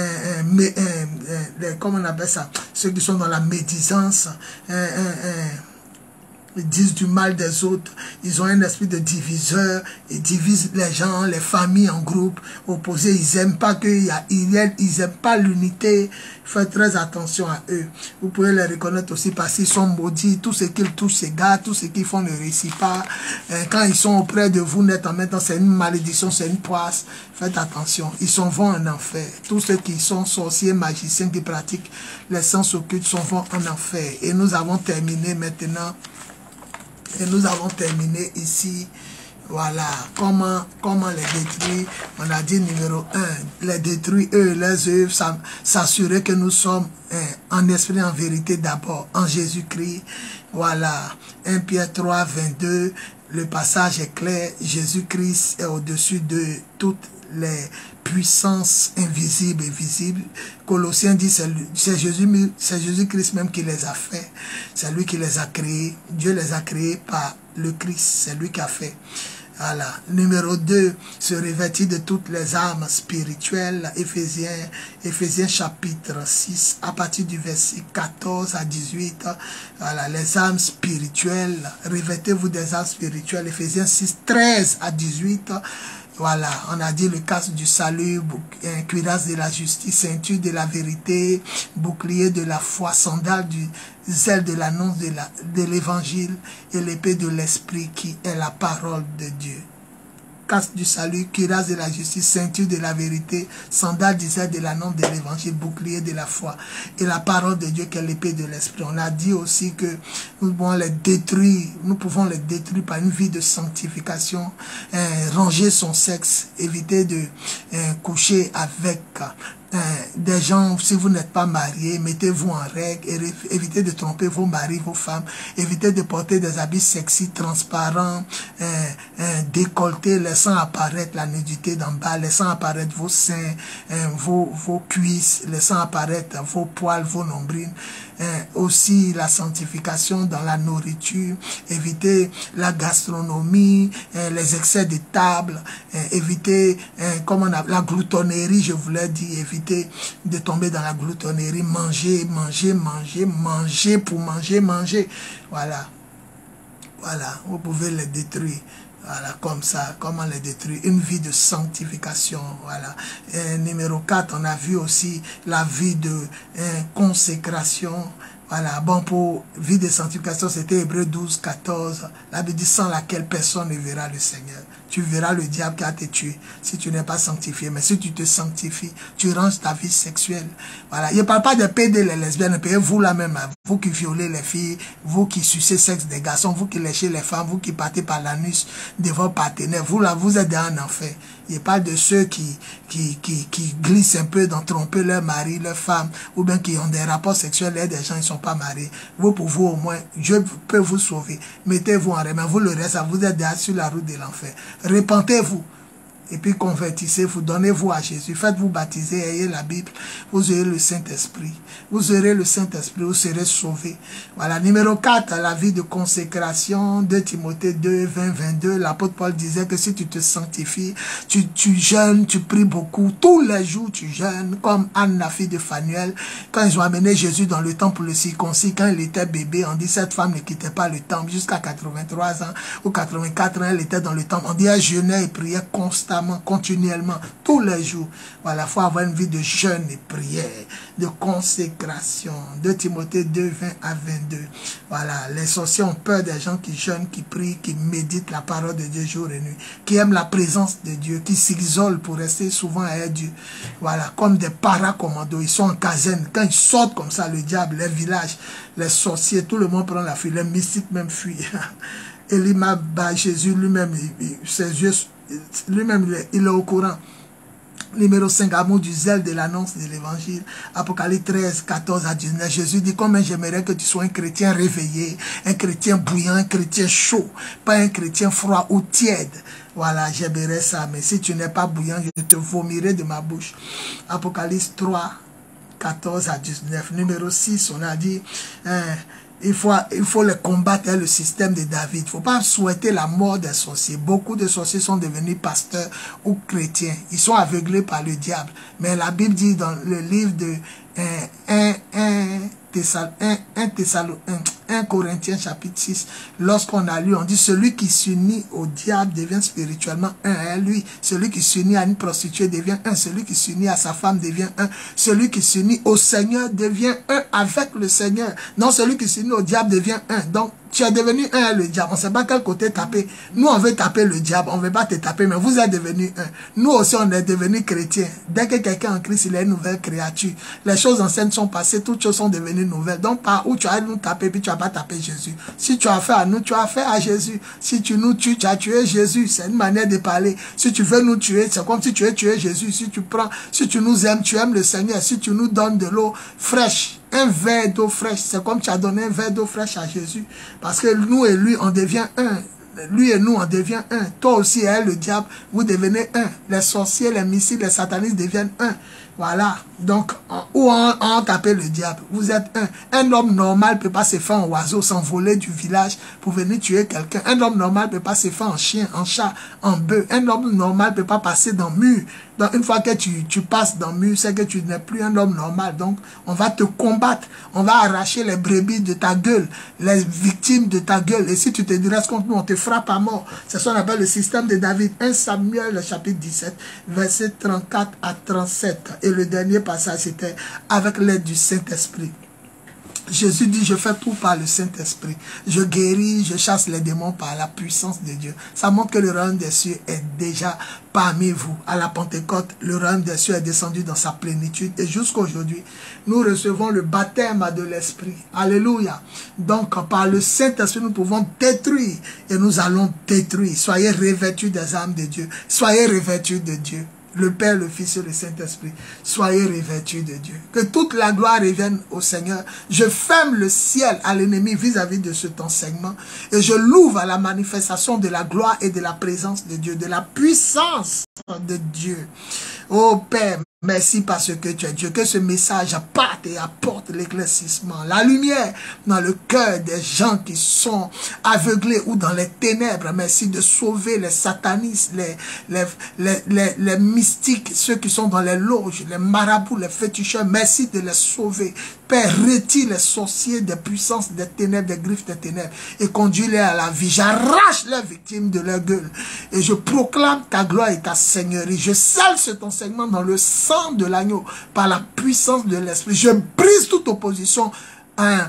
comment on appelle ça, ceux qui sont dans la médisance, ils disent du mal des autres, ils ont un esprit de diviseur, ils divisent les gens, les familles en groupes opposés, ils n'aiment pas ils n'aiment pas l'unité. Faites très attention à eux. Vous pouvez les reconnaître aussi parce qu'ils sont maudits, tout ce qu'ils touchent s'égare, tout ce qu'ils font ne réussit pas. Quand ils sont auprès de vous, net en même temps, c'est une malédiction, c'est une poisse. Faites attention, ils s'en vont en enfer. Tous ceux qui sont sorciers, magiciens, qui pratiquent les sens occultes s'en vont en enfer. Et nous avons terminé maintenant. Et nous avons terminé ici. Voilà, comment les détruire. On a dit numéro 1, les détruire, eux, les œuvres, s'assurer que nous sommes en esprit, en vérité d'abord, en Jésus-Christ. Voilà, 1 Pierre 3, 22, le passage est clair, Jésus-Christ est au-dessus de toutes les puissances invisibles et visibles. Colossiens dit c'est Jésus-Christ même qui les a fait. C'est lui qui les a créés. Dieu les a créés par le Christ. C'est lui qui a fait. Voilà. Numéro 2, se revêtir de toutes les armes spirituelles. Éphésiens chapitre 6, à partir du verset 14 à 18. Voilà, les armes spirituelles. Revêtez-vous des armes spirituelles. Éphésiens 6, 13 à 18. Voilà, on a dit le casque du salut, cuirasse de la justice, ceinture de la vérité, bouclier de la foi, sandales du zèle de l'annonce de l'évangile et l'épée de l'esprit qui est la parole de Dieu. Casque du salut, cuirasse de la justice, ceinture de la vérité, sandales du zèle de l'annonce de l'évangile, bouclier de la foi et la parole de Dieu qui est l'épée de l'esprit. On a dit aussi que nous pouvons les détruire, par une vie de sanctification, ranger son sexe, éviter de coucher avec des gens. Si vous n'êtes pas marié, mettez-vous en règle, évitez de tromper vos maris, vos femmes, évitez de porter des habits sexy, transparents, décolletés, laissant apparaître la nudité d'en bas, laissant apparaître vos seins, vos cuisses, laissant apparaître vos poils, vos nombrils. Aussi la sanctification dans la nourriture, éviter la gastronomie, les excès de table, éviter la gloutonnerie, je voulais dire, éviter de tomber dans la gloutonnerie, manger pour manger. Voilà, vous pouvez les détruire. Voilà, comme ça, comment les détruire. Une vie de sanctification, voilà. Numéro 4, on a vu aussi la vie de consécration. Voilà, bon, pour vie de sanctification, c'était Hébreux 12, 14. La Bible dit, sans laquelle personne ne verra le Seigneur. Tu verras le diable qui a te tué si tu n'es pas sanctifié. Mais si tu te sanctifies, tu ranges ta vie sexuelle. Voilà. Il ne parle pas de PD les lesbiennes, vous là même, vous qui violez les filles, vous qui sucez sexe des garçons, vous qui léchez les femmes, vous qui partez par l'anus de vos partenaires. Vous là, vous êtes dans un enfer. Il parle de ceux qui glissent un peu dans tromper leur mari, leur femme, ou bien qui ont des rapports sexuels et des gens qui ne sont pas mariés. Vous, pour vous au moins, Dieu peut vous sauver. Mettez-vous en remède. Vous le reste, vous êtes déjà sur la route de l'enfer. Repentez-vous. Et puis convertissez-vous, donnez-vous à Jésus, faites-vous baptiser, ayez la Bible, vous aurez le Saint-Esprit. Vous aurez le Saint-Esprit, vous serez sauvés. Voilà, numéro 4, la vie de consécration, 2 Timothée 2, 20, 22. L'apôtre Paul disait que si tu te sanctifies, tu jeûnes, tu pries beaucoup, tous les jours tu jeûnes, comme Anne, la fille de Phanuel. Quand ils ont amené Jésus dans le temple pour le circoncis, quand il était bébé, on dit cette femme ne quittait pas le temple jusqu'à 83 ans ou 84 ans, elle était dans le temple. On dit elle jeûnait et priait constamment, continuellement, tous les jours. Voilà, il faut avoir une vie de jeûne et prière, de consécration. 2 Timothée 2, 20 à 22. Voilà, les sorciers ont peur des gens qui jeûnent, qui prient, qui méditent la parole de Dieu jour et nuit, qui aiment la présence de Dieu, qui s'isolent pour rester souvent avec Dieu. Voilà, comme des paracommandos, ils sont en caserne. Quand ils sortent comme ça, le diable, les villages, les sorciers, tout le monde prend la fuite, les mystiques même fuient. Elima, Jésus lui-même, ses yeux, lui-même, il est au courant. Numéro 5, amour du zèle de l'annonce de l'évangile. Apocalypse 13, 14 à 19. Jésus dit, combien j'aimerais que tu sois un chrétien réveillé, un chrétien bouillant, un chrétien chaud, pas un chrétien froid ou tiède. Voilà, j'aimerais ça. Mais si tu n'es pas bouillant, je te vomirai de ma bouche. Apocalypse 3, 14 à 19. Numéro 6, on a dit... il faut les combattre, le système de David. Il ne faut pas souhaiter la mort des sorciers. Beaucoup de sorciers sont devenus pasteurs ou chrétiens. Ils sont aveuglés par le diable. Mais la Bible dit dans le livre de 1 Corinthiens chapitre 6, lorsqu'on a lu, on dit celui qui s'unit au diable devient spirituellement un avec lui. Celui qui s'unit à une prostituée devient un. Celui qui s'unit à sa femme devient un. Celui qui s'unit au Seigneur devient un avec le Seigneur. Non, celui qui s'unit au diable devient un. Donc, tu es devenu un avec le diable. On ne sait pas quel côté taper. Nous, on veut taper le diable. On ne veut pas te taper, mais vous êtes devenu un. Nous aussi, on est devenus chrétiens. Dès que quelqu'un en Christ, il est une nouvelle créature. Les choses anciennes sont passées, toutes choses sont devenues nouvelles. Donc, par où tu as nous taper, puis tu n'as pas tapé Jésus. Si tu as fait à nous, tu as fait à Jésus. Si tu nous tues, tu as tué Jésus. C'est une manière de parler. Si tu veux nous tuer, c'est comme si tu veux tuer Jésus. Si tu nous aimes, tu aimes le Seigneur. Si tu nous donnes de l'eau fraîche, un verre d'eau fraîche, c'est comme tu as donné un verre d'eau fraîche à Jésus. Parce que nous et lui, on devient un. Lui et nous, on devient un. Toi aussi et le diable, vous devenez un. Les sorciers, les mystiques, les satanistes deviennent un. Voilà. Donc, où on taper le diable? Vous êtes un. Un homme normal ne peut pas se faire en oiseau, s'envoler du village pour venir tuer quelqu'un. Un homme normal ne peut pas se faire en chien, en chat, en bœuf. Un homme normal ne peut pas passer dans le mur. Donc, une fois que tu passes dans le mur, c'est que tu n'es plus un homme normal. Donc, on va te combattre. On va arracher les brebis de ta gueule, les victimes de ta gueule. Et si tu te dresses contre nous, on te frappe à mort. C'est ce qu'on appelle le système de David. 1 Samuel, le chapitre 17, verset 34 à 37. Et le dernier passage, c'était avec l'aide du Saint-Esprit. Jésus dit, je fais tout par le Saint-Esprit. Je guéris, je chasse les démons par la puissance de Dieu. Ça montre que le royaume des cieux est déjà parmi vous. À la Pentecôte, le royaume des cieux est descendu dans sa plénitude. Et jusqu'à aujourd'hui, nous recevons le baptême de l'Esprit. Alléluia. Donc, par le Saint-Esprit, nous pouvons détruire. Et nous allons détruire. Soyez revêtus des armes de Dieu. Soyez revêtus de Dieu. Le Père, le Fils et le Saint-Esprit. Soyez revêtus de Dieu. Que toute la gloire revienne au Seigneur. Je ferme le ciel à l'ennemi vis-à-vis de cet enseignement. Et je l'ouvre à la manifestation de la gloire et de la présence de Dieu. De la puissance de Dieu. Oh Père, merci parce que tu es Dieu. Que ce message parte et apporte l'éclaircissement, la lumière dans le cœur des gens qui sont aveuglés ou dans les ténèbres. Merci de sauver les satanistes, les mystiques, ceux qui sont dans les loges, les marabouts, les féticheurs. Merci de les sauver. Père, retire les sorciers des puissances des ténèbres, des griffes des ténèbres et conduis-les à la vie. J'arrache les victimes de leur gueule et je proclame ta gloire et ta seigneurie. Je scelle cet enseignement dans le sang de l'agneau par la puissance de l'esprit. Je brise toute opposition à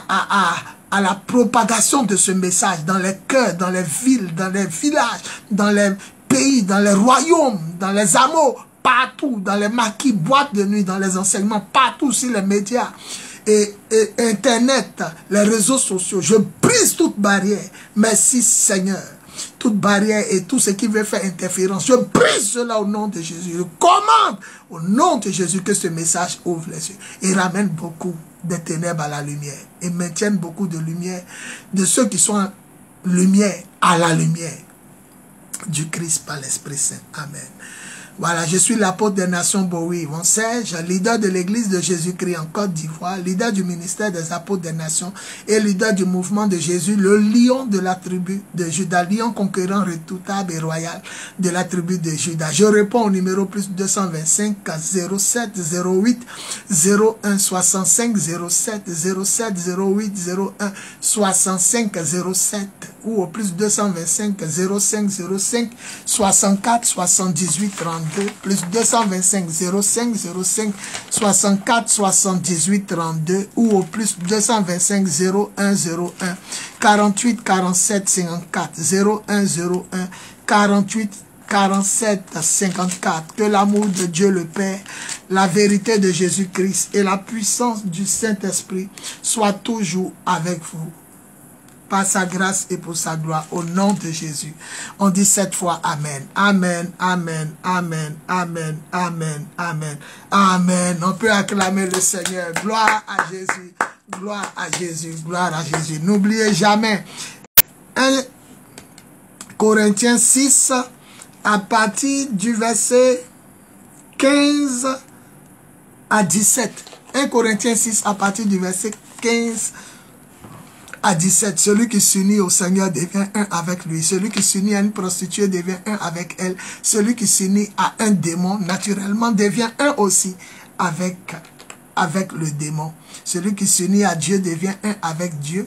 la propagation de ce message dans les cœurs, dans les villes, dans les villages, dans les pays, dans les royaumes, dans les hameaux, partout, dans les maquis, boîtes de nuit, dans les enseignements, partout sur les médias et Internet, les réseaux sociaux. Je brise toute barrière. Merci Seigneur. Toute barrière et tout ce qui veut faire interférence. Je brise cela au nom de Jésus. Je commande au nom de Jésus que ce message ouvre les yeux et ramène beaucoup de ténèbres à la lumière et maintienne beaucoup de lumière de ceux qui sont en lumière à la lumière. du Christ par l'Esprit Saint. Amen. Voilà, je suis l'apôtre des nations Bowie, mon Serge, leader de l'église de Jésus-Christ en Côte d'Ivoire, leader du ministère des apôtres des nations et leader du mouvement de Jésus, le lion de la tribu de Juda, lion conquérant redoutable et royal de la tribu de Juda. Je réponds au numéro plus 225 07 08 01 65 07 07 08 01 65 07 ou au plus 225 05 05 64 78 32 plus 225 05 05 64 78 32 ou au plus 225 01 01 48 47 54 01 01 48 47 54. Que l'amour de Dieu le Père, la vérité de Jésus-Christ et la puissance du Saint-Esprit soient toujours avec vous. Par sa grâce et pour sa gloire, au nom de Jésus. On dit 7 fois Amen. Amen, Amen, Amen, Amen, Amen, Amen, Amen. On peut acclamer le Seigneur. Gloire à Jésus, gloire à Jésus, gloire à Jésus. N'oubliez jamais 1 Corinthiens 6 à partir du verset 15 à 17. 1 Corinthiens 6 à partir du verset 15 à 17, celui qui s'unit au Seigneur devient un avec lui. Celui qui s'unit à une prostituée devient un avec elle. Celui qui s'unit à un démon, naturellement, devient un aussi avec le démon. Celui qui s'unit à Dieu devient un avec Dieu.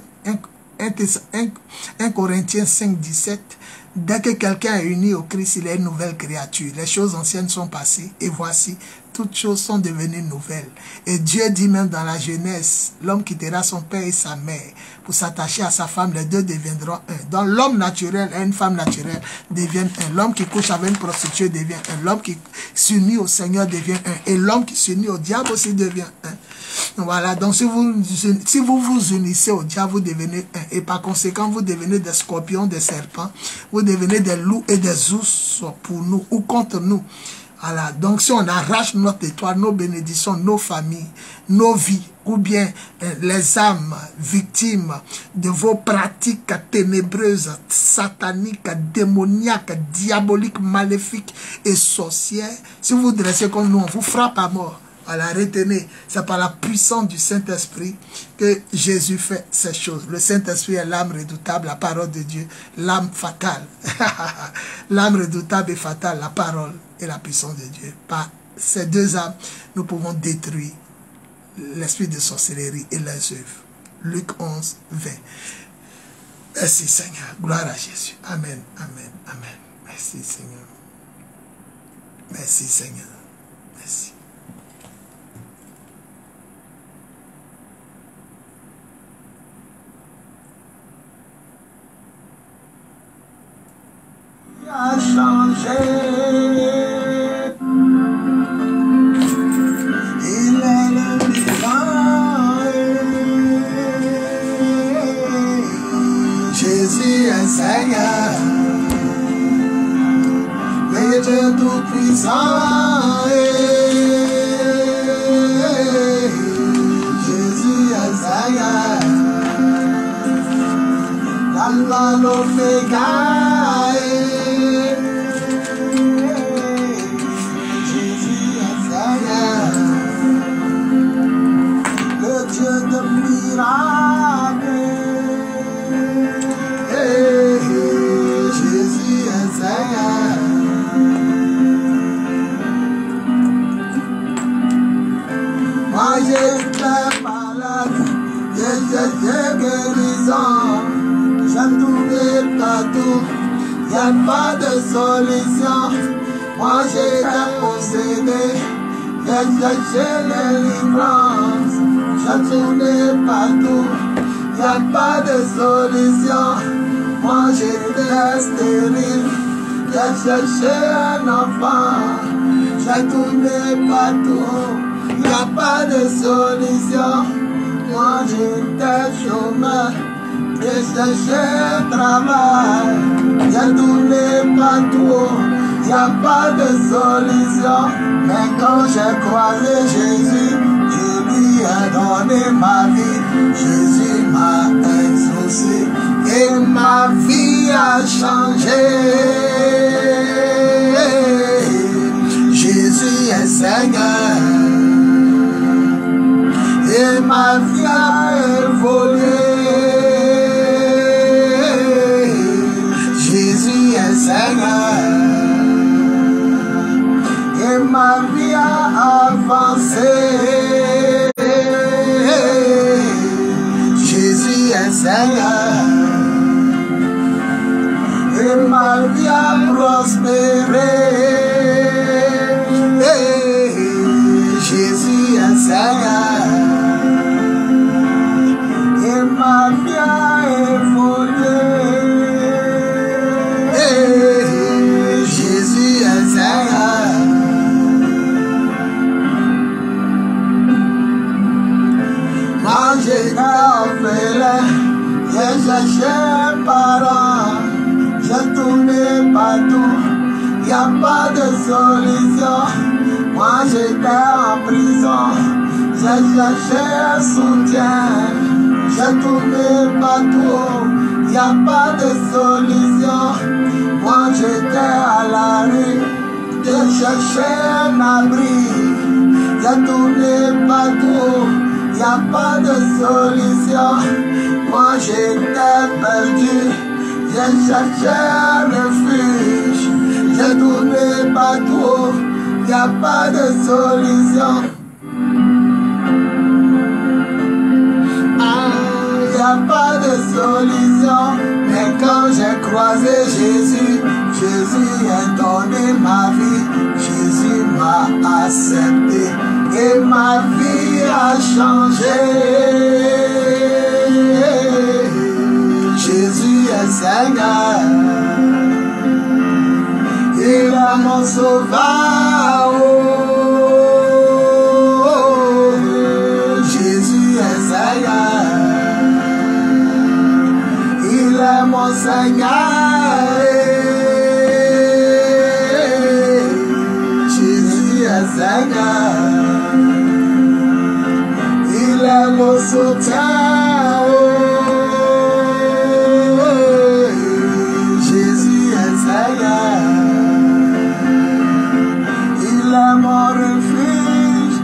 1 Corinthiens 5, 17. Dès que quelqu'un est uni au Christ, il est une nouvelle créature. Les choses anciennes sont passées et voici, toutes choses sont devenues nouvelles. Et Dieu dit même dans la Genèse, l'homme quittera son père et sa mère pour s'attacher à sa femme, les deux deviendront un. Donc l'homme naturel et une femme naturelle deviennent un. L'homme qui couche avec une prostituée devient un. L'homme qui s'unit au Seigneur devient un. Et l'homme qui s'unit au diable aussi devient un. Voilà, donc si vous vous unissez au diable, vous devenez un. Et par conséquent, vous devenez des scorpions, des serpents. Vous devenez des loups et des ours pour nous ou contre nous. Voilà, donc si on arrache notre étoile, nos bénédictions, nos familles, nos vies, ou bien les âmes victimes de vos pratiques ténébreuses, sataniques, démoniaques, diaboliques, maléfiques et sorcières, si vous vous dressez comme nous, on vous frappe à mort. Voilà, retenez, c'est par la puissance du Saint-Esprit que Jésus fait ces choses. Le Saint-Esprit est l'âme redoutable, la parole de Dieu, l'âme fatale. L'âme redoutable et fatale, la parole et la puissance de Dieu. Par ces deux âmes, nous pouvons détruire l'esprit de sorcellerie et les œuvres. Luc 11, 20. Merci Seigneur. Gloire à Jésus. Amen, amen, amen. Merci Seigneur. Merci Seigneur. Merci. A changé, il est le vivant, Jésus est Seigneur, le Dieu tout-puissant, Jésus est Seigneur, l'alpha l'oméga. Jésus est Seigneur. Moi j'étais malade, j'étais guérison, j'ai trouvé partout, y a pas de solution. Moi j'étais possédé, j'ai cherché les livrances, j'ai tourné partout, y a pas de solution. Moi j'étais stérile, j'ai cherché un enfant, j'ai tourné partout, y a pas de solution. Moi j'étais chômeur, j'ai cherché un travail, j'ai tourné partout, y a pas de solution. Mais quand j'ai croisé Jésus, je lui ai donné ma vie, Jésus m'a exaucé et ma vie a changé. Seigneur. Et ma vie a évolué. Jésus est Seigneur. Et ma vie a avancé. Jésus est Seigneur. Et ma vie a prospéré. Jésus est Seigneur. Et ma vie a évolué. Jésus est Seigneur. Moi j'étais orphelin, j'ai cherché un parent, j'ai tourné partout, y a pas de solution. Moi j'étais en prison, j'ai cherché un soutien, j'ai tourné partout, y a pas de solution. Moi j'étais à la rue, j'ai cherché un abri, j'ai tourné partout, y a pas de solution. Moi j'étais perdu, j'ai cherché un refuge, j'ai tourné partout, y a pas de solution. Y a pas de solution. Mais quand j'ai croisé Jésus, Jésus a donné ma vie, Jésus m'a accepté et ma vie a changé. Jésus est Seigneur. Il est mon sauveur. Jésus est Seigneur. Il est mon Seigneur. Jésus est Seigneur. Il est mon soutien. Jésus est Seigneur. Il est mon refuge.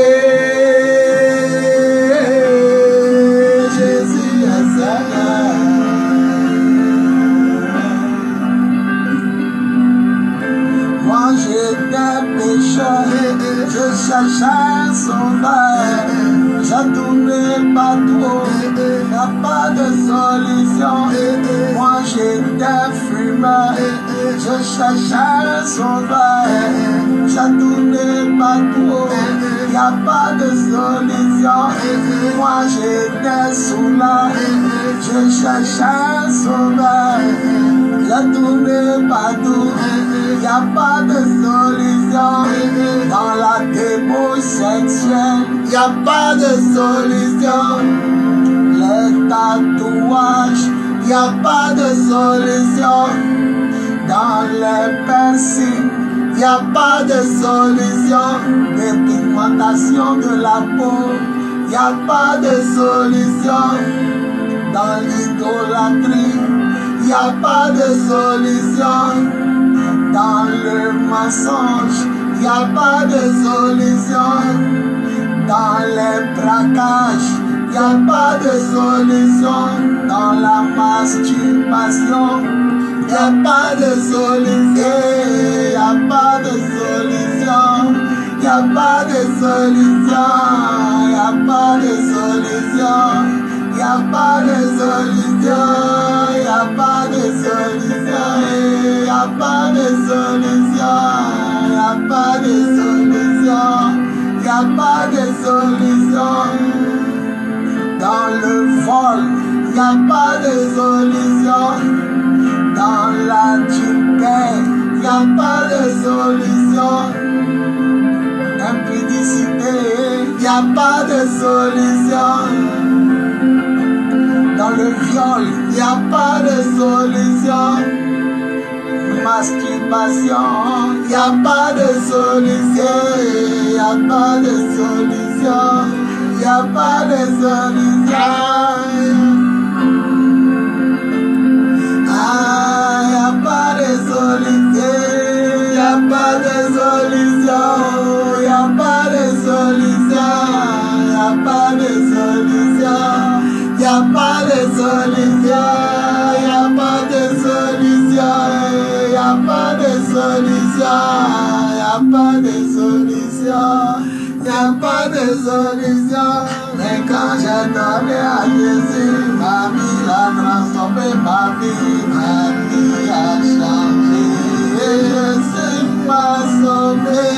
Jésus est Seigneur. Moi j'étais pécheur, je cherchais un sauveur, j'ai tourné partout, y'a pas de solution. Moi j'étais fumeur, je cherchais un sauveur, j'ai tourné partout, y'a pas de solution. Moi j'étais soulard, je cherchais un sauveur, j'ai tourné partout, y'a pas de solution. Dans la débauche sexuelle, y'a pas de solution. Les tatouages, y'a pas de solution. Dans les piercings, y'a pas de solution. Dépigmentation de la peau, y'a pas de solution. Dans l'idolâtrie, y'a pas de solution. Dans le mensonge, y'a pas de solution. Dans les braquages, y'a pas de solution. Dans la masturbation, y'a pas de solution. Y'a pas de solution. Y'a pas de solution. Y'a pas de solution. Y'a pas de solution. Y'a pas de solution. Y'a pas de solution. Y'a pas de solution. Y'a pas de solution. Dans le vol, y'a pas de solution. Dans l'adultère, y'a pas de solution. Impudicité, y'a pas de solution. Dans le viol, y'a pas de solution. Masturbation, y'a pas de solution. Y'a pas de solution. Y'a pas de solution. Y'a pas de solution. Y'a pas de solution. Y'a a pas de solution, y a pas de solution, y a pas de solution, y a pas de solution, y a pas de solution. Mais quand j'ai donné à Jésus, ma vie a transformé, ma vie a changé, et je suis pas sauvé.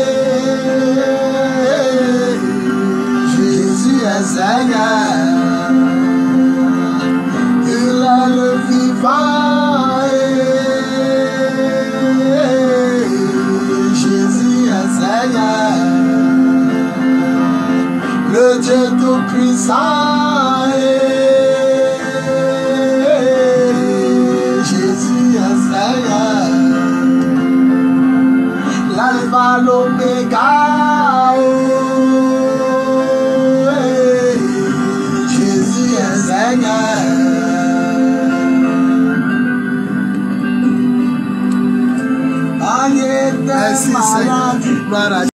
Jésus est Seigneur, il est le vivant. Jésus est Seigneur, le Dieu tout-puissant. Jésus est Seigneur, l'alpha, l'oméga.